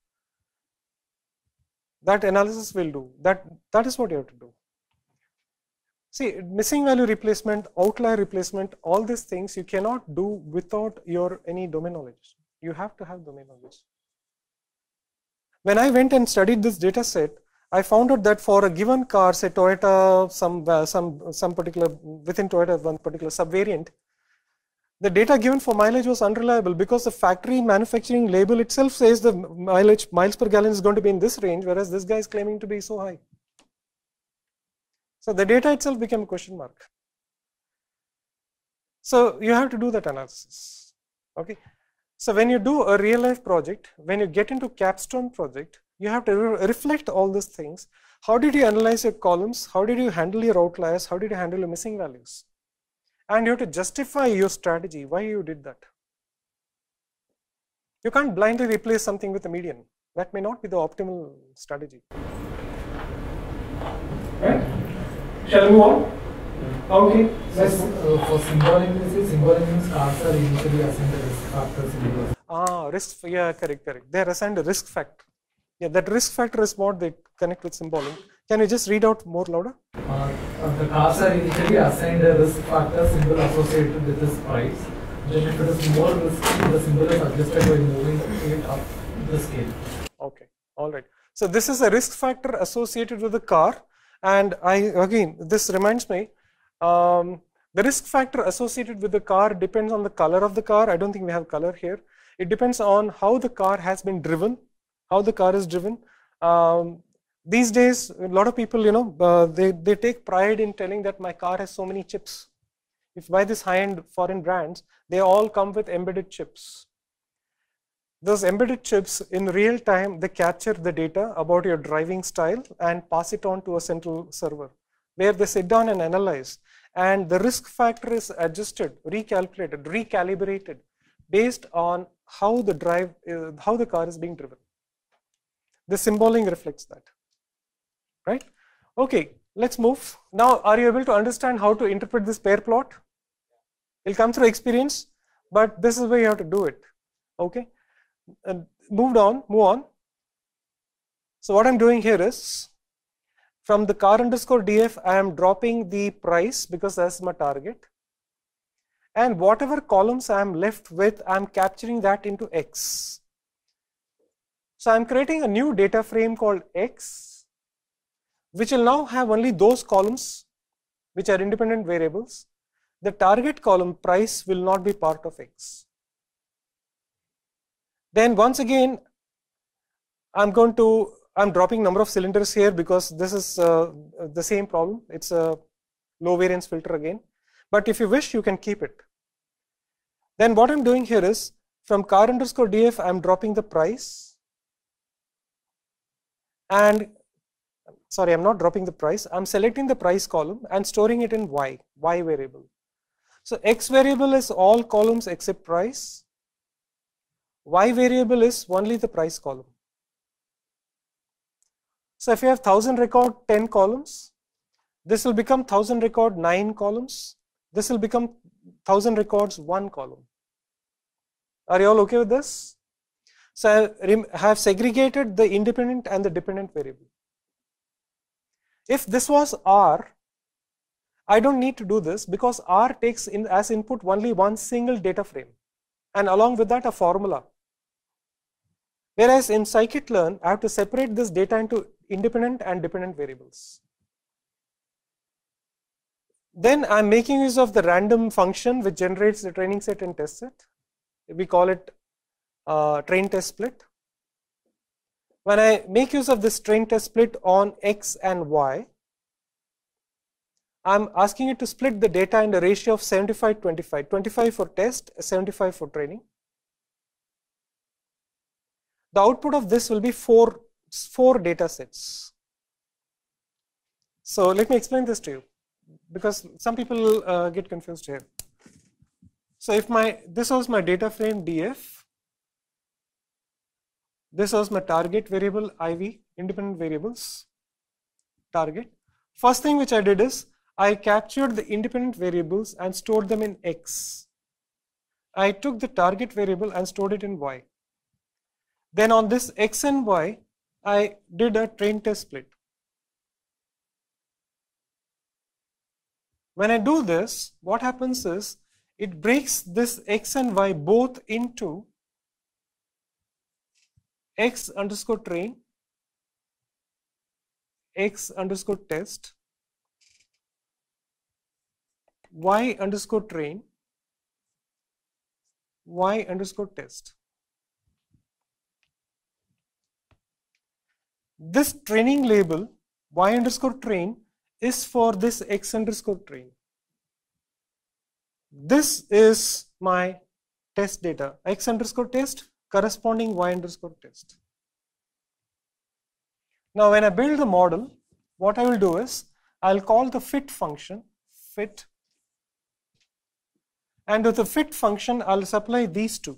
That analysis will do. That is what you have to do. See, missing value replacement, outlier replacement, all these things you cannot do without any domain knowledge. You have to have domain knowledge. When I went and studied this data set, I found out that for a given car, say Toyota, some particular, within Toyota, one particular subvariant, the data given for mileage was unreliable because the factory manufacturing label itself says the miles per gallon is going to be in this range, whereas this guy is claiming to be so high. So the data itself became a question mark. So you have to do that analysis. Okay. So when you do a real life project, when you get into capstone project, you have to reflect all these things. How did you analyze your columns? How did you handle your outliers? How did you handle your missing values? And you have to justify your strategy, why you did that. You can't blindly replace something with a median. That may not be the optimal strategy. Right? Shall we move on? Okay. Let's for symbolic means cars are initially assigned a risk factor. Risk, yeah, correct. They are assigned a risk factor. Yeah, that risk factor is what they connect with symbolic. Can you just read out more louder? The cars are initially assigned a risk factor symbol associated with this price. Then if it is more risky, the symbol is adjusted by moving it up the scale. Okay, all right. So this is a risk factor associated with the car. And this reminds me, the risk factor associated with the car depends on the color of the car. I don't think we have color here. It depends on how the car has been driven, how the car is driven. These days, a lot of people, they take pride in telling that my car has so many chips. If you buy these high-end foreign brands, they all come with embedded chips. Those embedded chips, in real time, they capture the data about your driving style and pass it on to a central server, where they sit down and analyze. And the risk factor is adjusted, recalculated, recalibrated, based on how the car is being driven. The symboling reflects that. Right? Okay, let's move. Now, are you able to understand how to interpret this pair plot? It'll come through experience, but this is where you have to do it. Okay? Move on. So what I'm doing here is, from the car underscore DF, I am dropping the price because that's my target. And whatever columns I am left with, I'm capturing that into X. So I'm creating a new data frame called X, which will now have only those columns which are independent variables. The target column price will not be part of X. Then once again, I'm going to I'm dropping number of cylinders here because this is the same problem. It's a low variance filter again. But if you wish, you can keep it. Then what I'm doing here is from car underscore df, I'm dropping the price. And sorry, I'm not dropping the price. I'm selecting the price column and storing it in y variable. So x variable is all columns except price. Y variable is only the price column. So if you have 1000 record 10 columns, this will become 1000 record 9 columns. This will become 1000 records 1 column. Are you all okay with this? So I have segregated the independent and the dependent variable. If this was R, I don't need to do this because R takes in as input only one single data frame and along with that a formula. Whereas in scikit-learn, I have to separate this data into independent and dependent variables. Then I'm making use of the random function which generates the training set and test set. We call it train test split. When I make use of this train test split on x and y, I'm asking it to split the data in the ratio of 75-25, 25 for test, 75 for training. The output of this will be four data sets. So let me explain this to you because some people get confused here. So if this was my data frame df, this was my target variable iv, independent variables, target. First thing which I did is I captured the independent variables and stored them in x. I took the target variable and stored it in y. Then on this x and y, I did a train test split. When I do this, what happens is it breaks this x and y both into x underscore train, x underscore test, y underscore train, y underscore test. This training label y underscore train is for this x underscore train. This is my test data, x underscore test corresponding y underscore test. Now when I build the model, what I will do is I'll call the fit function, fit, and with the fit function I'll supply these two.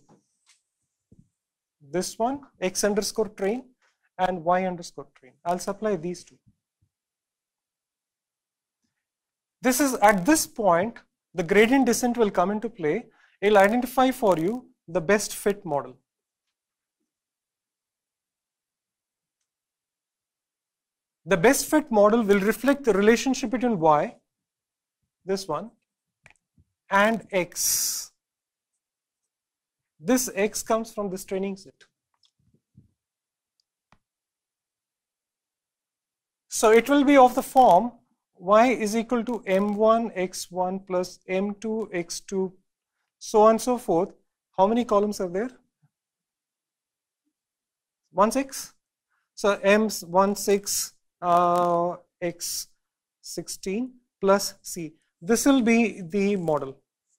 This one, x underscore train, and y underscore train. I'll supply these two. This is at this point, the gradient descent will come into play. It'll identify for you the best fit model. The best fit model will reflect the relationship between y, this one, and x. This x comes from this training set. So it will be of the form y is equal to m1 x1 plus m2 x2, so on and so forth. How many columns are there? 16. So m16 x16 plus c. This will be the model.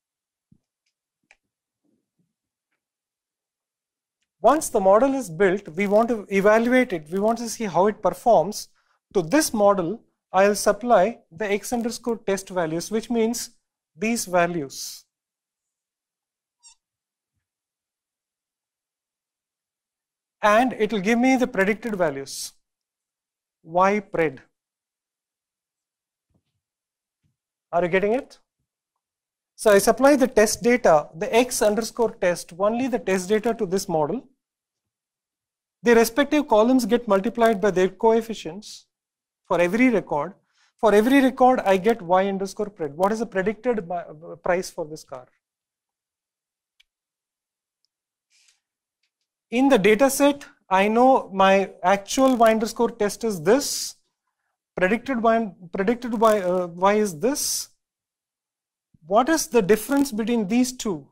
Once the model is built, we want to evaluate it. We want to see how it performs. To this model, I'll supply the x underscore test values, which means these values. And it will give me the predicted values, y pred. Are you getting it? So I supply the test data, the x underscore test, only the test data to this model. The respective columns get multiplied by their coefficients for every record. For every record, I get y underscore pred. What is the predicted price for this car? In the data set, I know my actual y underscore test is this. Predicted y is this. What is the difference between these two?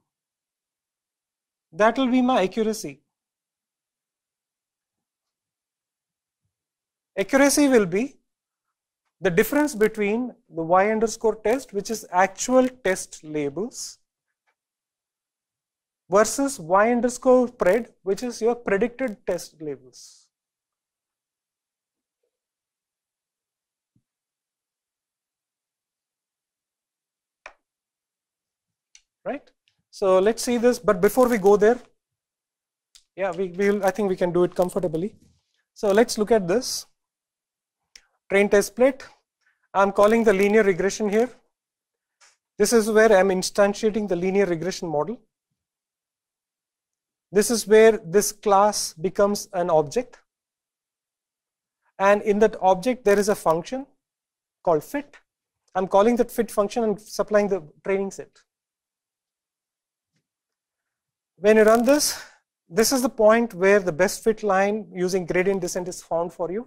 That will be my accuracy. Accuracy will be the difference between the y underscore test, which is actual test labels, versus y underscore pred, which is your predicted test labels. Right? So let's see this, but before we go there, yeah, I think we can do it comfortably. So let's look at this. Train test split. I'm calling the linear regression here. This is where I'm instantiating the linear regression model. This is where this class becomes an object. And in that object, there is a function called fit. I'm calling that fit function and supplying the training set. When you run this, this is the point where the best fit line using gradient descent is found for you.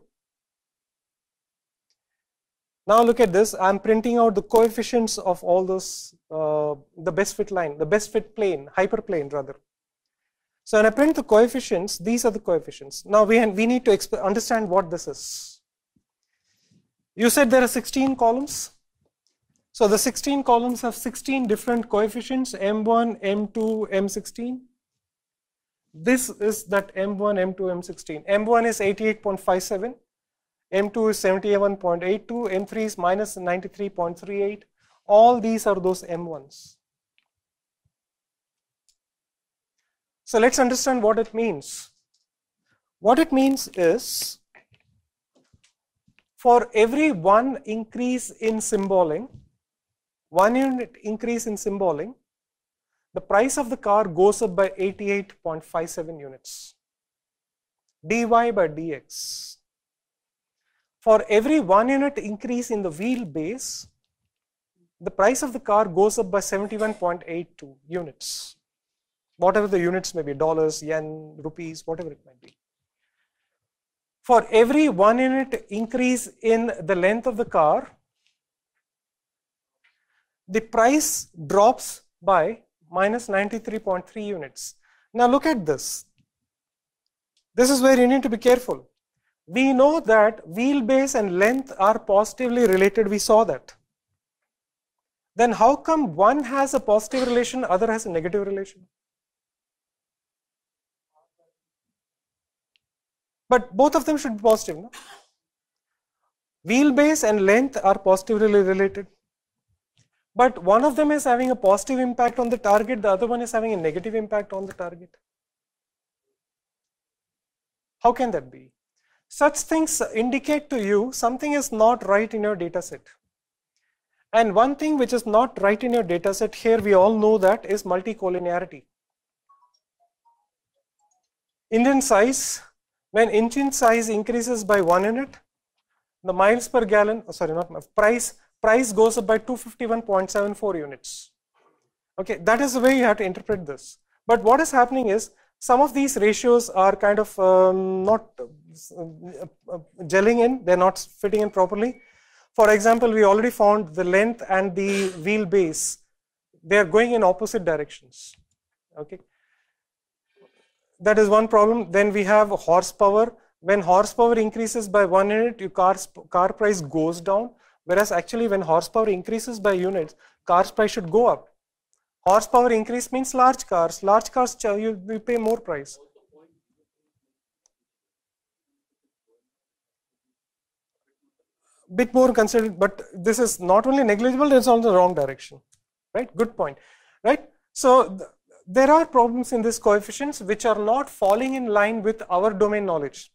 Now look at this. I'm printing out the coefficients of all those, the best fit line, the best fit plane, hyperplane rather. So when I print the coefficients, these are the coefficients. Now we need to understand what this is. You said there are 16 columns. So the 16 columns have 16 different coefficients, M1, M2, M16. This is that M1, M2, M16. M1 is 88.57. M2 is 71.82, M3 is minus 93.38. All these are those M1s. So let's understand what it means. What it means is, for every one increase in symboling, 1 unit increase in symboling, the price of the car goes up by 88.57 units. dy by dx. For every 1 unit increase in the wheelbase, the price of the car goes up by 71.82 units. Whatever the units may be, dollars, yen, rupees, whatever it might be. For every 1 unit increase in the length of the car, the price drops by minus 93.3 units. Now look at this. This is where you need to be careful. We know that wheelbase and length are positively related. We saw that. Then how come one has a positive relation, other has a negative relation? But both of them should be positive, no? Wheelbase and length are positively related. But one of them is having a positive impact on the target, the other one is having a negative impact on the target. How can that be? Such things indicate to you something is not right in your data set. And one thing which is not right in your data set here, we all know that, is multicollinearity. Engine size, when engine size increases by 1 unit, the miles per gallon, price goes up by 251.74 units. Okay, that is the way you have to interpret this. But what is happening is, some of these ratios are kind of not gelling in, they're not fitting in properly. For example, we already found the length and the wheelbase, they are going in opposite directions. Okay, that is one problem. Then we have horsepower. When horsepower increases by 1 unit, your car price goes down, whereas actually when horsepower increases by units, car's price should go up. Horsepower increase means large cars. Large cars, you pay more price. Bit more considered, but this is not only negligible, it's also the wrong direction. Right? Good point. Right? So there are problems in these coefficients which are not falling in line with our domain knowledge.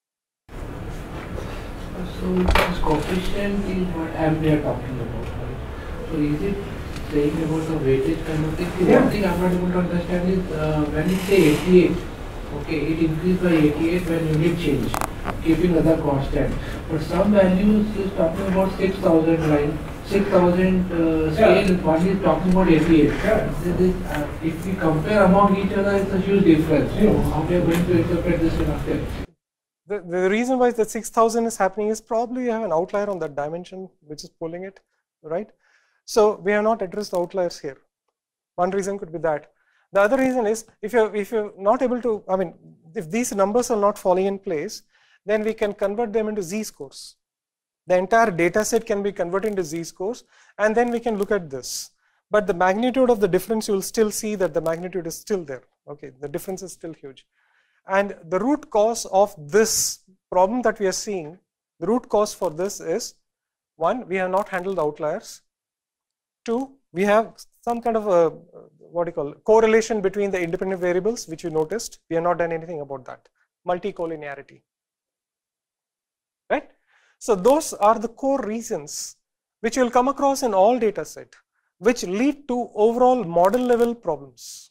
So this coefficient is what we are talking about. Right? So is it saying about the weightage kind of thing? Yeah. One thing I'm not able to understand is when you say 88, okay, it increased by 88 when unit change, keeping other constant. But some values is talking about 6,000 line, 6,000 scale, one is talking about 88. Yeah. If we compare among each other, it's a huge difference. Yeah. So how we are going to interpret this in after? The reason why the 6,000 is happening is probably you have an outlier on that dimension which is pulling it, right? So we have not addressed the outliers here. One reason could be that. The other reason is if you're not able to, I mean, if these numbers are not falling in place, then we can convert them into z-scores. The entire data set can be converted into z-scores, and then we can look at this. But the magnitude of the difference, you will still see that the magnitude is still there. Okay, the difference is still huge. And the root cause of this problem that we are seeing, the root cause for this is, one, we have not handled outliers. Two, we have some kind of a, what do you call it, correlation between the independent variables, which you noticed. We have not done anything about that. Multicollinearity. Right? So those are the core reasons which you will come across in all data set, which lead to overall model level problems.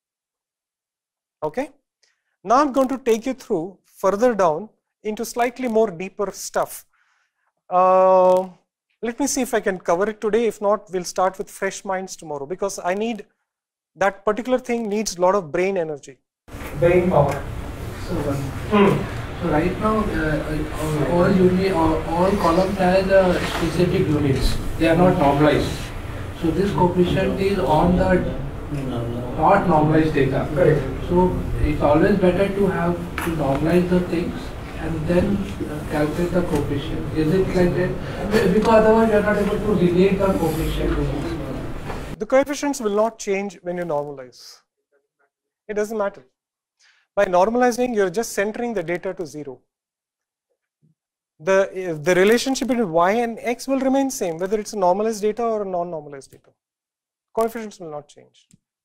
Okay? Now I'm going to take you through further down into slightly more deeper stuff. Let me see if I can cover it today. If not, we'll start with fresh minds tomorrow, because I need, that particular thing needs a lot of brain energy. Brain power. So right now, all columns have specific units. They are not normalized. So this coefficient is on the not normalized data. Correct. So it's always better to have to normalize the things and then calculate the coefficient. Is it like that? Because otherwise you are not able to relate the coefficient. The coefficients will not change when you normalize. It doesn't matter. By normalizing, you're just centering the data to 0. The relationship between y and x will remain same, whether it's a normalized data or a non-normalized data. Coefficients will not change.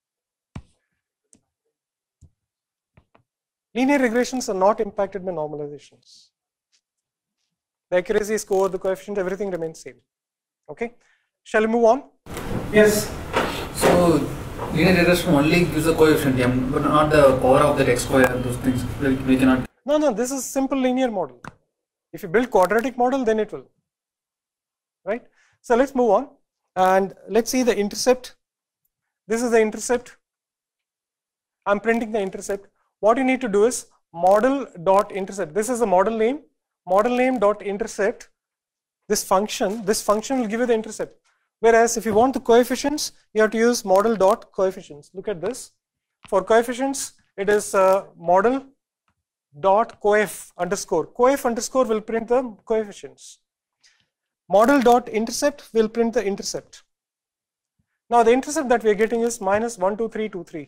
Linear regressions are not impacted by normalizations. The accuracy score, the coefficient, everything remains same. Okay? Shall we move on? Yes. So linear regression only gives the coefficient, but not the power of that x square and those things. We cannot. No, this is simple linear model. If you build quadratic model, then it will. Right? So let's move on and let's see the intercept. This is the intercept. I'm printing the intercept. What you need to do is model.intercept. This is the model name. Model name.intercept. This function will give you the intercept. Whereas if you want the coefficients, you have to use model.coefficients. Look at this. For coefficients, it is model.coef underscore. Coef underscore will print the coefficients. Model.intercept will print the intercept. Now the intercept that we are getting is minus 12323.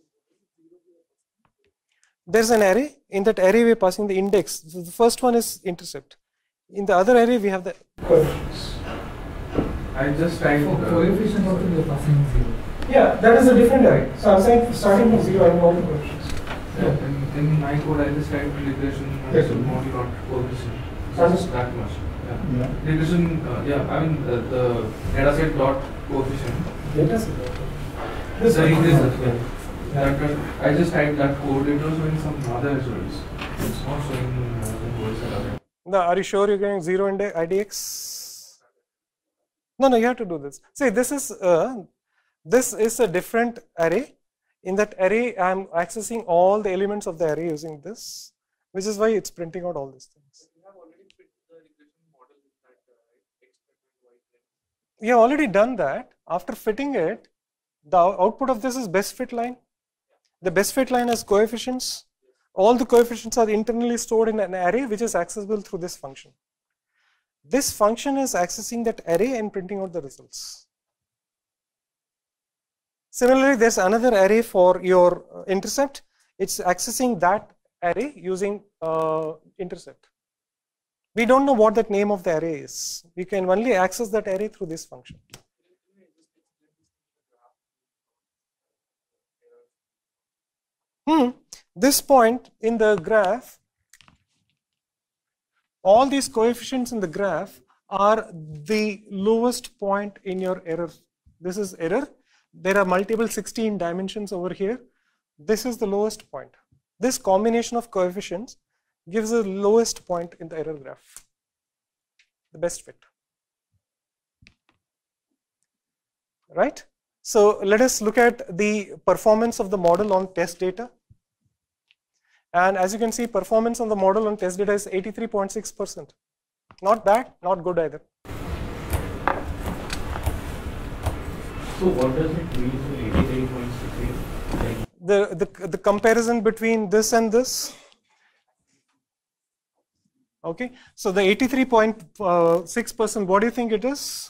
There's an array. In that array, we are passing the index. So the first one is intercept. In the other array, we have the coefficients. I just tried coefficient also we are passing 0. Yeah, that is a different array. So I'm saying starting from 0 and all the coefficients. Yeah, in my code, I just tried regression model dot coefficient. Just that much. Yeah. Regression. I mean the dataset dot coefficient. Dataset. I just typed that code. It was showing some other results. It's not showing the words that are there. Are you sure you're getting 0 in IDX? No, you have to do this. See, this is a different array. In that array, I'm accessing all the elements of the array using this, which is why it's printing out all these things. You have already fit the regression model with that experiment white. We have already done that. After fitting it, the output of this is best fit line. The best fit line has coefficients. All the coefficients are internally stored in an array which is accessible through this function. This function is accessing that array and printing out the results. Similarly, there's another array for your intercept. It's accessing that array using intercept. We don't know what that name of the array is. We can only access that array through this function. This point in the graph, all these coefficients in the graph are the lowest point in your error. This is error. There are multiple 16 dimensions over here. This is the lowest point. This combination of coefficients gives the lowest point in the error graph, the best fit. Right? So let us look at the performance of the model on test data. And as you can see, performance on the model on test data is 83.6%. Not bad, not good either. So what does it mean for 83.6? The comparison between this and this. Okay, so the 83.6%, what do you think it is?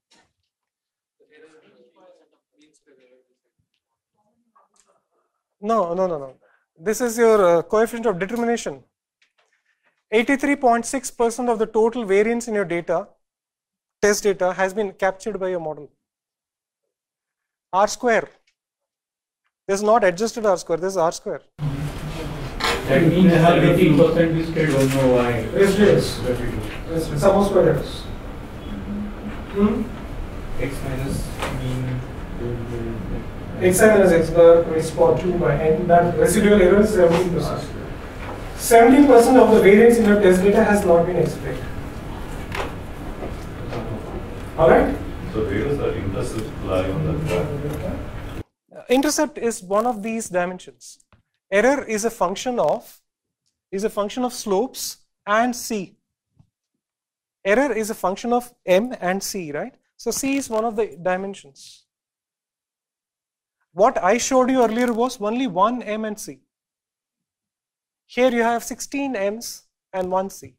No. This is your coefficient of determination. 83.6% of the total variance in your data, test data, has been captured by your model. R square. This is not adjusted R square, this is R square. That means 80% we still don't know why. Yes. Sum of square errors. X minus mean. Xi minus x bar is for 2 by n. That residual error is 17%. 17% of the variance in your test data has not been explained. Alright? So where does the intercept lie on that graph? Intercept is one of these dimensions. Error is a function of slopes and c. Error is a function of m and c, right? So c is one of the dimensions. What I showed you earlier was only one m and c. Here you have 16 m's and 1 c.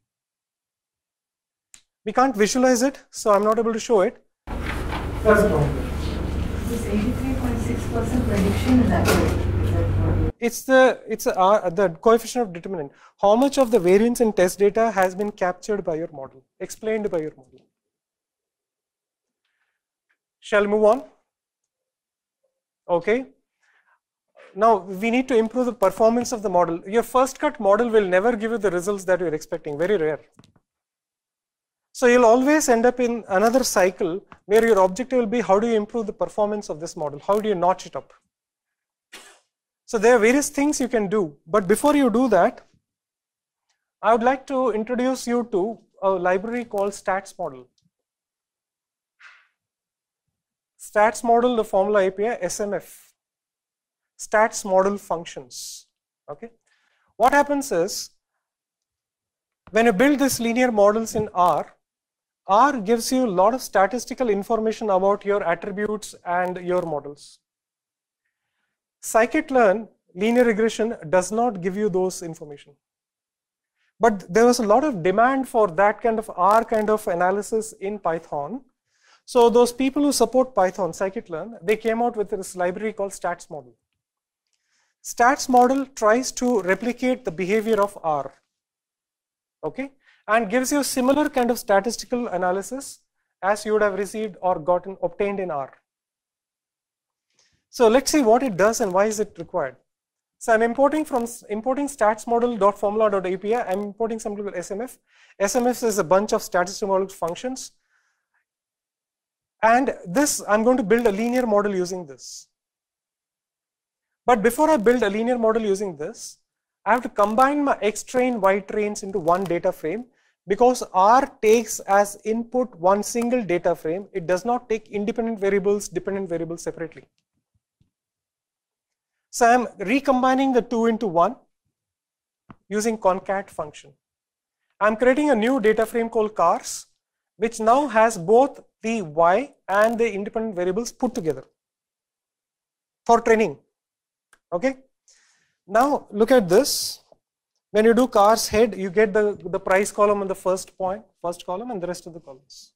We can't visualize it, so I'm not able to show it. That's the problem. This 83.6% prediction is accurate. It's the coefficient of determinant. How much of the variance in test data has been captured by your model, explained by your model? Shall we move on? Okay. Now we need to improve the performance of the model. Your first cut model will never give you the results that you're expecting, very rare. So you'll always end up in another cycle where your objective will be how do you improve the performance of this model? How do you notch it up? So there are various things you can do, but before you do that, I would like to introduce you to a library called stats model. Stats model, the formula API, SMF. Stats model functions. Okay. What happens is, when you build these linear models in R gives you a lot of statistical information about your attributes and your models. Scikit-learn linear regression does not give you those information. But there was a lot of demand for that kind of R kind of analysis in Python. So those people who support Python, Scikit-learn, they came out with this library called stats model. Stats model tries to replicate the behavior of R. Okay, and gives you a similar kind of statistical analysis as you would have received or obtained in R. So let's see what it does and why is it required. So I'm importing stats model.formula.api. I'm importing something called SMF. SMF is a bunch of statistical model functions. And this, I'm going to build a linear model using this. But before I build a linear model using this, I have to combine my X train, Y trains into one data frame, because R takes as input one single data frame. It does not take independent variables, dependent variables separately. So I'm recombining the two into one using concat function. I'm creating a new data frame called cars, which now has both the Y and the independent variables put together for training. Okay. Now look at this. When you do cars head, you get the price column on the first column and the rest of the columns.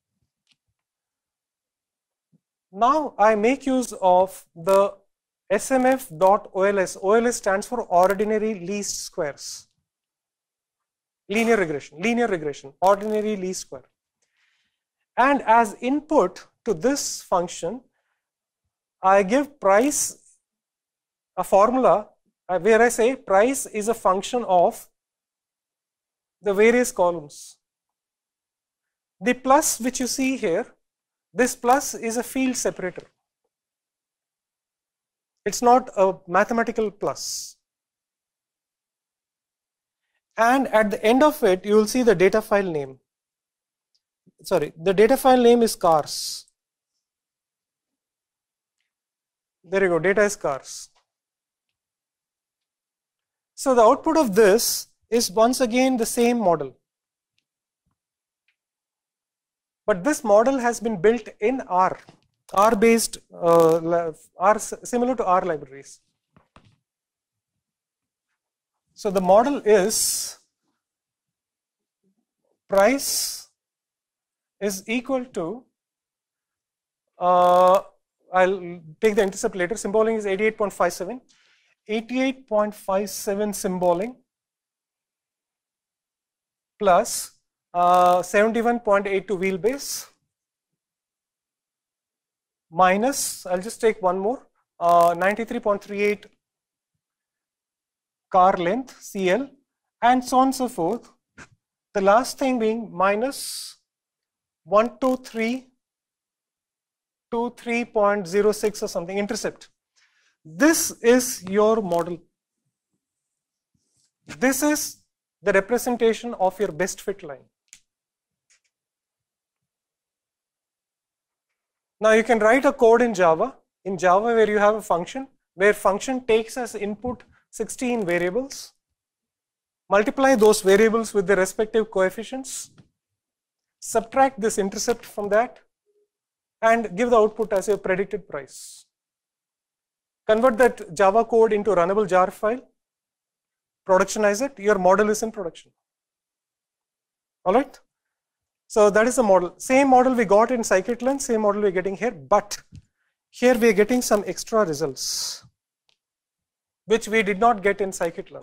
Now I make use of the smf.ols. OLS stands for ordinary least squares. Linear regression, ordinary least square. And as input to this function, I give price a formula where I say price is a function of the various columns. The plus which you see here, this plus is a field separator. It's not a mathematical plus. And at the end of it, you will see the data file name. Sorry, the data file name is cars. There you go, data is cars. So the output of this is once again the same model. But this model has been built in R, R-based, similar to R libraries. So the model is price is equal to, I'll take the intercept later, symboling is 88.57, 88.57 symboling plus 71.82 wheelbase minus, I'll just take one more, 93.38 car length CL, and so on and so forth. The last thing being minus 123.06 or something intercept. This is your model. This is the representation of your best fit line. Now you can write a code in Java where you have a function where function takes as input 16 variables, multiply those variables with their respective coefficients, subtract this intercept from that, and give the output as your predicted price. Convert that Java code into a runnable jar file, productionize it, your model is in production. All right? So that is the model. Same model we got in scikit-learn, same model we're getting here, but here we're getting some extra results, which we did not get in scikit-learn.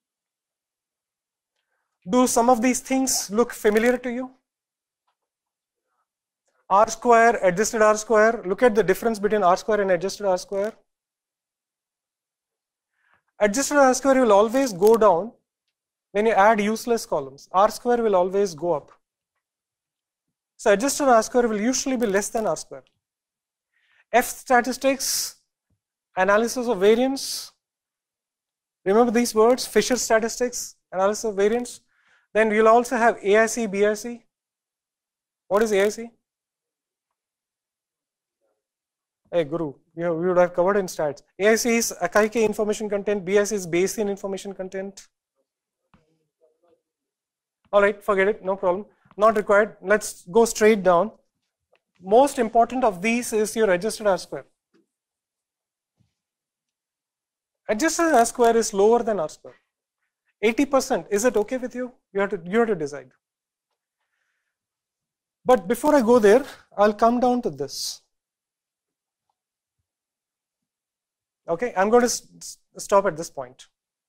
Do some of these things look familiar to you? R square, adjusted R square, look at the difference between R square and adjusted R square. Adjusted R square will always go down when you add useless columns. R square will always go up. So adjusted R square will usually be less than R square. F statistics, analysis of variance. Remember these words, Fisher statistics, analysis of variance. Then you'll also have AIC, BIC. What is AIC? Hey Guru, we would have covered in stats. AIC is Akai information content, BIC is Bayesian information content. All right, forget it, no problem. Not required. Let's go straight down. Most important of these is your adjusted R square. Adjusted R square is lower than R square. 80%. Is it okay with you? You have to decide. But before I go there, I'll come down to this. Okay, I'm going to stop at this point.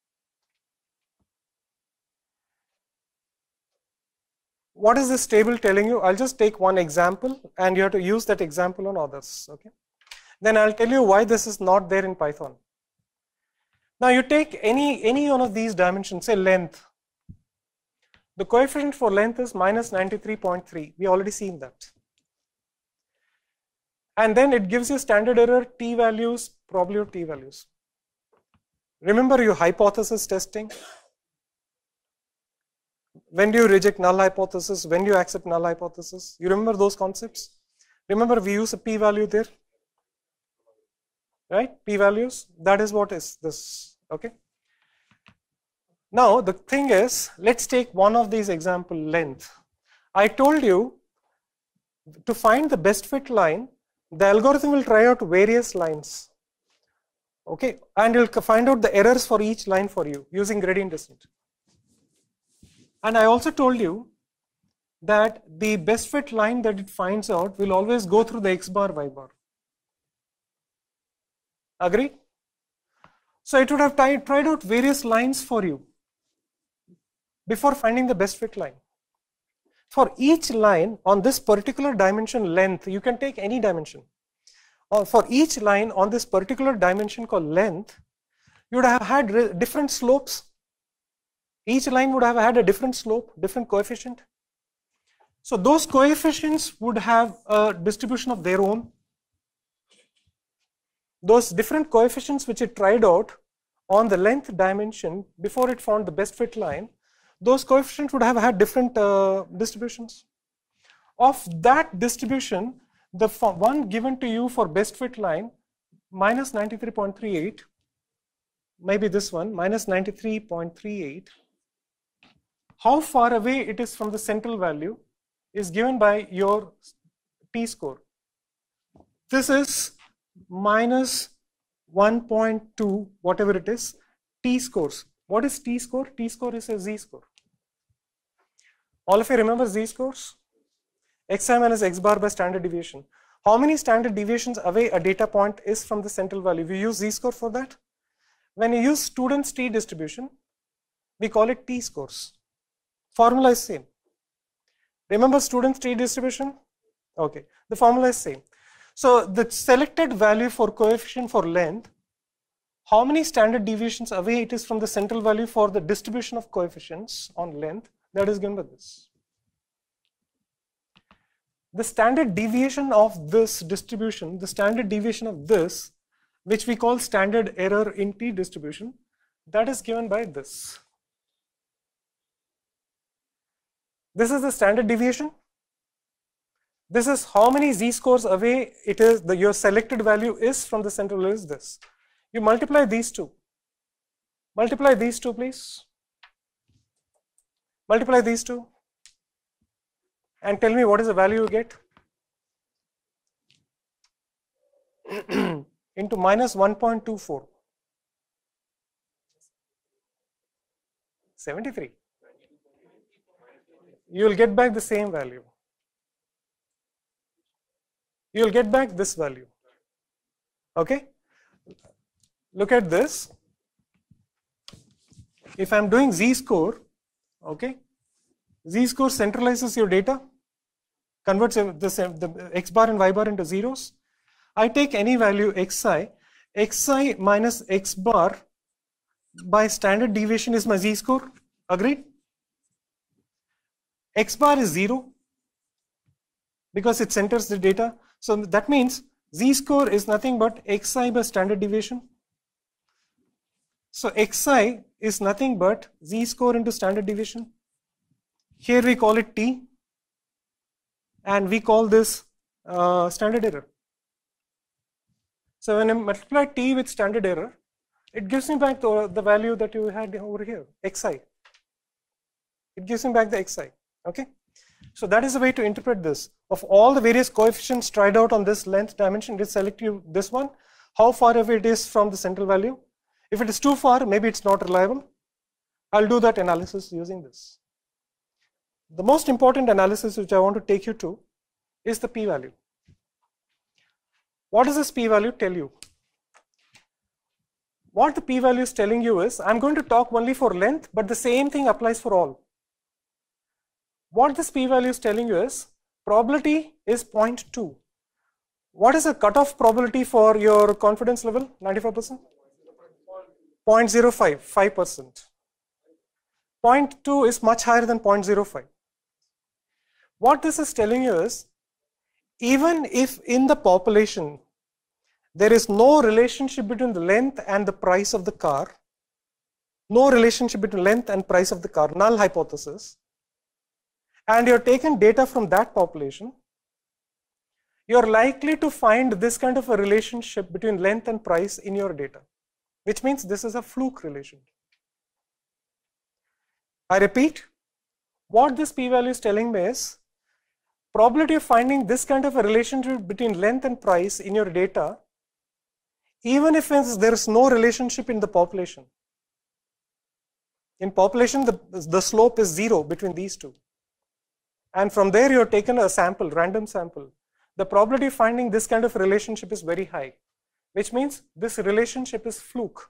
What is this table telling you? I'll just take one example and you have to use that example on others. Okay. Then I'll tell you why this is not there in Python. Now you take any one of these dimensions, say length. The coefficient for length is minus 93.3. We already seen that. And then it gives you standard error, t values, probability of t values. Remember your hypothesis testing. When do you reject null hypothesis? When do you accept null hypothesis? You remember those concepts? Remember we use a p-value there, right? P-values, that is what is this, okay? Now the thing is, let's take one of these example, length. I told you to find the best fit line, the algorithm will try out various lines, okay? And it will find out the errors for each line for you using gradient descent. And I also told you that the best fit line that it finds out will always go through the X bar, Y bar. Agree? So it would have tried out various lines for you before finding the best fit line. For each line on this particular dimension length, you can take any dimension. For each line on this particular dimension called length, you would have had different slopes. Each line would have had a different slope, different coefficient. So those coefficients would have a distribution of their own. Those different coefficients which it tried out on the length dimension before it found the best fit line, those coefficients would have had different distributions. Of that distribution, the one given to you for best fit line, minus 93.38, maybe this one, minus 93.38, how far away it is from the central value is given by your t-score. This is minus 1.2, whatever it is, t-scores. What is t-score? T-score is a z-score. All of you remember z-scores? Xi minus x bar by standard deviation. How many standard deviations away a data point is from the central value? We use z-score for that. When you use student's t distribution, we call it t-scores. Formula is same. Remember student's t distribution? Okay, the formula is same. So the selected value for coefficient for length, how many standard deviations away it is from the central value for the distribution of coefficients on length, that is given by this. The standard deviation of this distribution, the standard deviation of this, which we call standard error in t distribution, that is given by this. This is the standard deviation. This is how many z-scores away it is, your selected value is from the central value is this. You multiply these two. Multiply these two, please. Multiply these two. And tell me what is the value you get. Into minus 1.24. 73. You will get back the same value. You will get back this value. Okay? Look at this. If I am doing z-score, okay, z-score centralizes your data, converts the x bar and y bar into zeros. I take any value xi minus x bar by standard deviation is my z-score. Agreed? X bar is 0 because it centers the data. So that means z-score is nothing but xi by standard deviation. So xi is nothing but z-score into standard deviation. Here we call it t, and we call this standard error. So when I multiply t with standard error, it gives me back the value that you had over here, xi. It gives me back the xi. Okay. So that is the way to interpret this. Of all the various coefficients tried out on this length dimension, just select you this one, how far away it is from the central value. If it is too far, maybe it's not reliable. I'll do that analysis using this. The most important analysis which I want to take you to is the p-value. What does this p-value tell you? What the p-value is telling you is, I'm going to talk only for length, but the same thing applies for all. What this p-value is telling you is, probability is 0.2. What is the cutoff probability for your confidence level? 95%? 0.05, 5%. 0.2 is much higher than 0.05. What this is telling you is, even if in the population there is no relationship between the length and the price of the car, no relationship between length and price of the car, null hypothesis, and you're taken data from that population, you're likely to find this kind of a relationship between length and price in your data, which means this is a fluke relation. I repeat, what this p-value is telling me is, probability of finding this kind of a relationship between length and price in your data, even if there is no relationship in the population. In population, the slope is 0 between these two. And from there, you have taken a sample, random sample. The probability of finding this kind of relationship is very high, which means this relationship is fluke.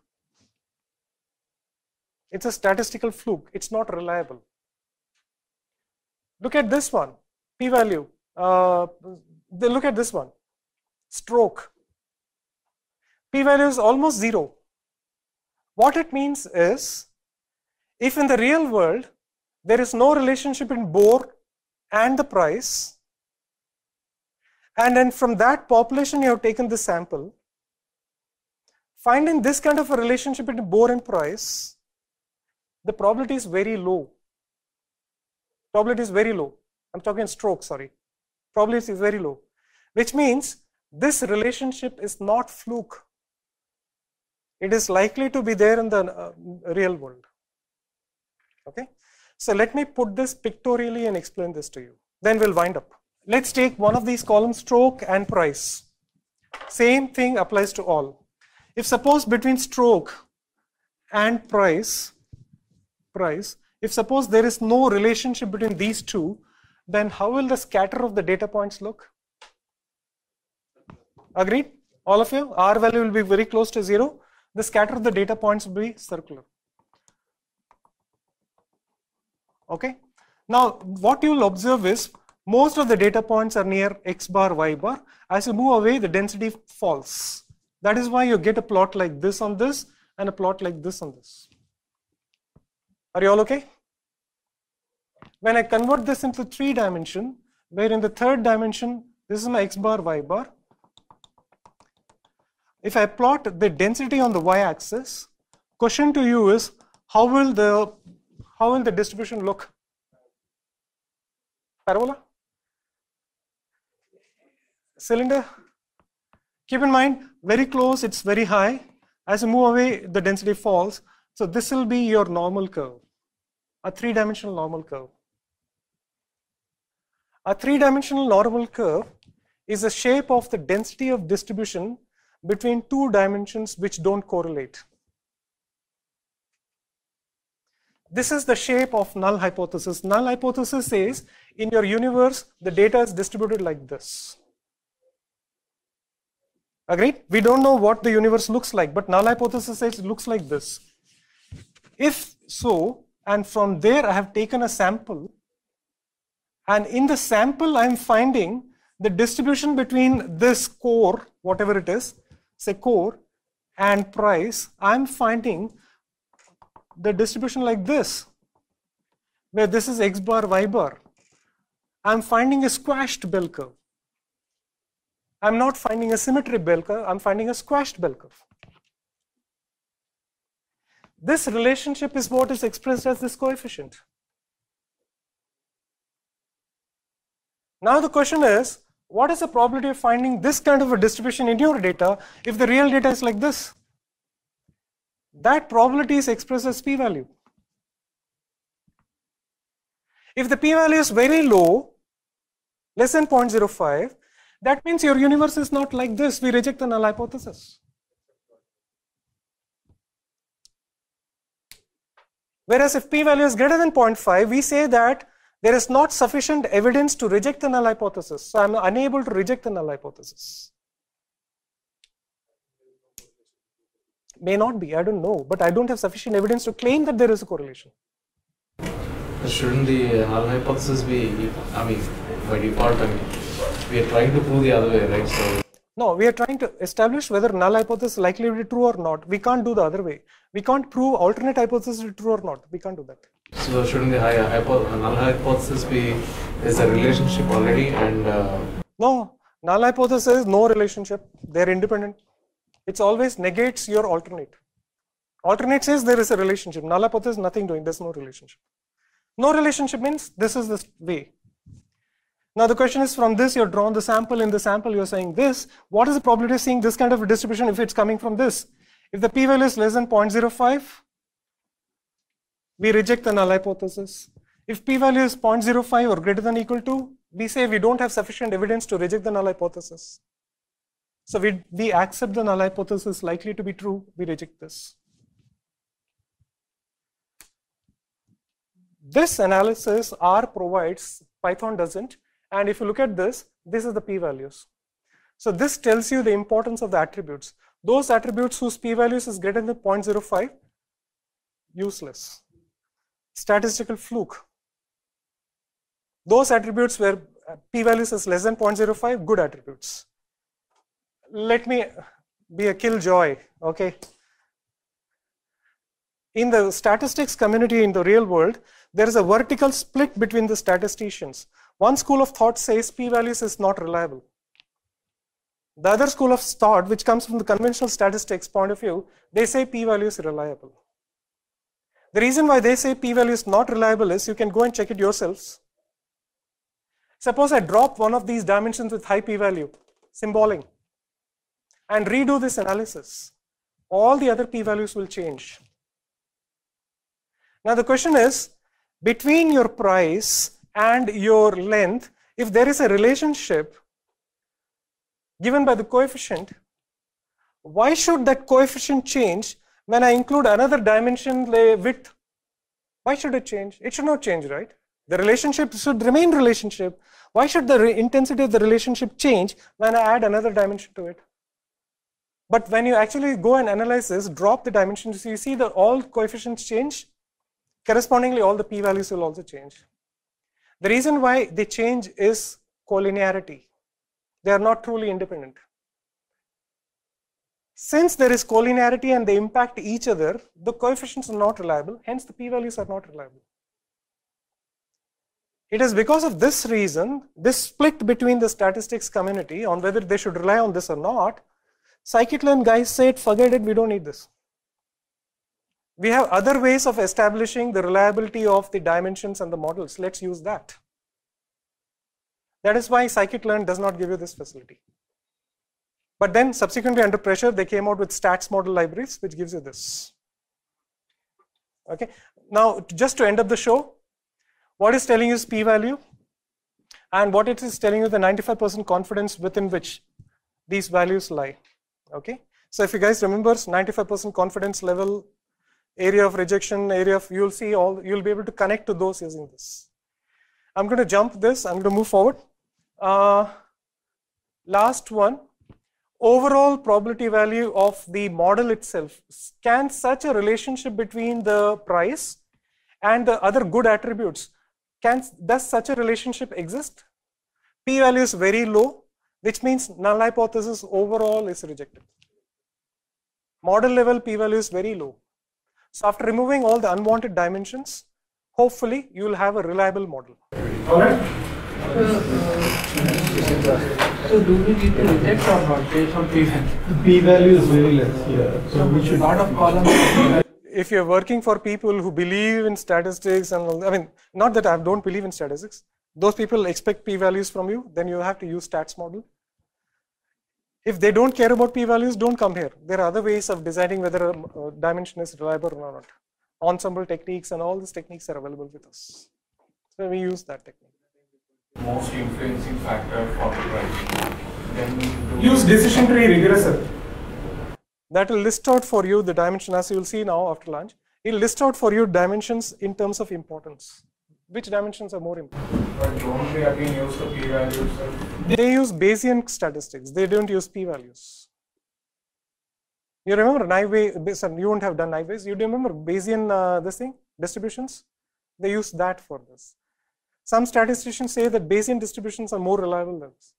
It's a statistical fluke. It's not reliable. Look at this one, p-value. Look at this one, stroke. P-value is almost 0. What it means is, if in the real world, there is no relationship in bore and the price, and then from that population you have taken this sample, finding this kind of a relationship between bore and price, the probability is very low. Probability is very low. I'm talking stroke, sorry. Probability is very low, which means this relationship is not fluke. It is likely to be there in the real world. Okay. So let me put this pictorially and explain this to you. Then we'll wind up. Let's take one of these columns, stroke and price. Same thing applies to all. If suppose between stroke and price, If suppose there is no relationship between these two, then how will the scatter of the data points look? Agreed? All of you? R value will be very close to 0. The scatter of the data points will be circular. Okay? Now, what you will observe is most of the data points are near x bar, y bar. As you move away, the density falls. That is why you get a plot like this on this and a plot like this on this. Are you all okay? When I convert this into 3 dimension, where in the 3rd dimension, this is my x bar, y bar. If I plot the density on the y-axis, question to you is, how will the distribution look? Parabola? Cylinder? Keep in mind, very close, it's very high. As you move away, the density falls. So this will be your normal curve, a 3-dimensional normal curve. A 3-dimensional normal curve is a shape of the density of distribution between 2 dimensions which don't correlate. This is the shape of null hypothesis. Null hypothesis says in your universe, the data is distributed like this. Agreed? We don't know what the universe looks like, but null hypothesis says it looks like this. If so, and from there I have taken a sample, and in the sample I am finding the distribution between this core, whatever it is, say core, and price, I am finding the distribution like this, where this is x bar, y bar. I am finding a squashed bell curve. I am not finding a symmetric bell curve, I am finding a squashed bell curve. This relationship is what is expressed as this coefficient. Now the question is, what is the probability of finding this kind of a distribution in your data if the real data is like this? That probability is expressed as p-value. If the p-value is very low, less than 0.05, that means your universe is not like this. We reject the null hypothesis. Whereas if p-value is greater than 0.5, we say that there is not sufficient evidence to reject the null hypothesis. So I am unable to reject the null hypothesis. May not be, I don't know, but I don't have sufficient evidence to claim that there is a correlation. Shouldn't the null hypothesis be, I mean, by default, I mean, we are trying to prove the other way, right? So no, we are trying to establish whether null hypothesis is likely to be true or not. We can't do the other way. We can't prove alternate hypothesis is true or not. We can't do that. So shouldn't the null hypothesis be, there's a relationship already and... No, null hypothesis is no relationship. They are independent. It always negates your alternate. Alternate says there is a relationship. Null hypothesis, nothing doing, there's no relationship. No relationship means this is the way. Now the question is, from this you have drawn the sample, in the sample you are saying this, what is the probability of seeing this kind of a distribution if it's coming from this? If the p-value is less than 0.05, we reject the null hypothesis. If p-value is 0.05 or greater than or equal to, we say we don't have sufficient evidence to reject the null hypothesis. So we accept the null hypothesis likely to be true, we reject this. This analysis R provides, Python doesn't. And if you look at this, this is the p-values. So this tells you the importance of the attributes. Those attributes whose p-values is greater than 0.05, useless. Statistical fluke. Those attributes where p-values is less than 0.05, good attributes. Let me be a killjoy, okay? In the statistics community in the real world, there is a vertical split between the statisticians. One school of thought says p-values is not reliable. The other school of thought, which comes from the conventional statistics point of view, they say p-value is reliable. The reason why they say p-value is not reliable is, you can go and check it yourselves. Suppose I drop one of these dimensions with high p-value, symboling, and redo this analysis. All the other p-values will change. Now the question is, between your price and your length, if there is a relationship given by the coefficient, why should that coefficient change when I include another dimension, width? Why should it change? It should not change, right? The relationship should remain relationship. Why should the intensity of the relationship change when I add another dimension to it? But when you actually go and analyze this, drop the dimensions, you see that all coefficients change. Correspondingly, all the p-values will also change. The reason why they change is collinearity. They are not truly independent. Since there is collinearity and they impact each other, the coefficients are not reliable, hence the p-values are not reliable. It is because of this reason, this split between the statistics community on whether they should rely on this or not, scikit-learn guys said, forget it, we don't need this. We have other ways of establishing the reliability of the dimensions and the models. Let's use that. That is why scikit-learn does not give you this facility. But then subsequently under pressure, they came out with stats model libraries, which gives you this. Okay. Now, just to end up the show, what is telling you is p-value, and what it is telling you the 95% confidence within which these values lie. Okay. So if you guys remember 95% confidence level, area of rejection, area of, you'll see all, you'll be able to connect to those using this. I'm going to jump this, I'm going to move forward. Last one, overall probability value of the model itself. Can such a relationship between the price and the other good attributes, does such a relationship exist? P-value is very low, which means null hypothesis overall is rejected. Model level p-value is very low. So after removing all the unwanted dimensions, hopefully you will have a reliable model. All right. So do we need to reject or not based on p-value? The p-value is very less here, so we should. Lot of columns. If you're working for people who believe in statistics and all, I mean, not that I don't believe in statistics, those people expect p-values from you, then you have to use stats model. If they don't care about p-values, don't come here. There are other ways of deciding whether a dimension is reliable or not. Ensemble techniques and all these techniques are available with us. So we use that technique. Most influencing factor for the price. Then Use decision tree regressor. That will list out for you the dimension, as you will see now after lunch. It will list out for you dimensions in terms of importance. Which dimensions are more important? But don't they again use the p-value itself? They use Bayesian statistics. They don't use p-values. You remember naive, you won't have done naive Bayes. You remember Bayesian this thing, distributions? They use that for this. Some statisticians say that Bayesian distributions are more reliable than this.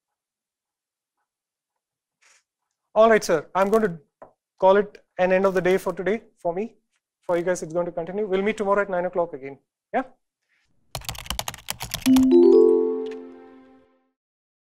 All right, sir. I'm going to call it an end of the day for today. For me, for you guys, it's going to continue. We'll meet tomorrow at 9 o'clock again. Yeah.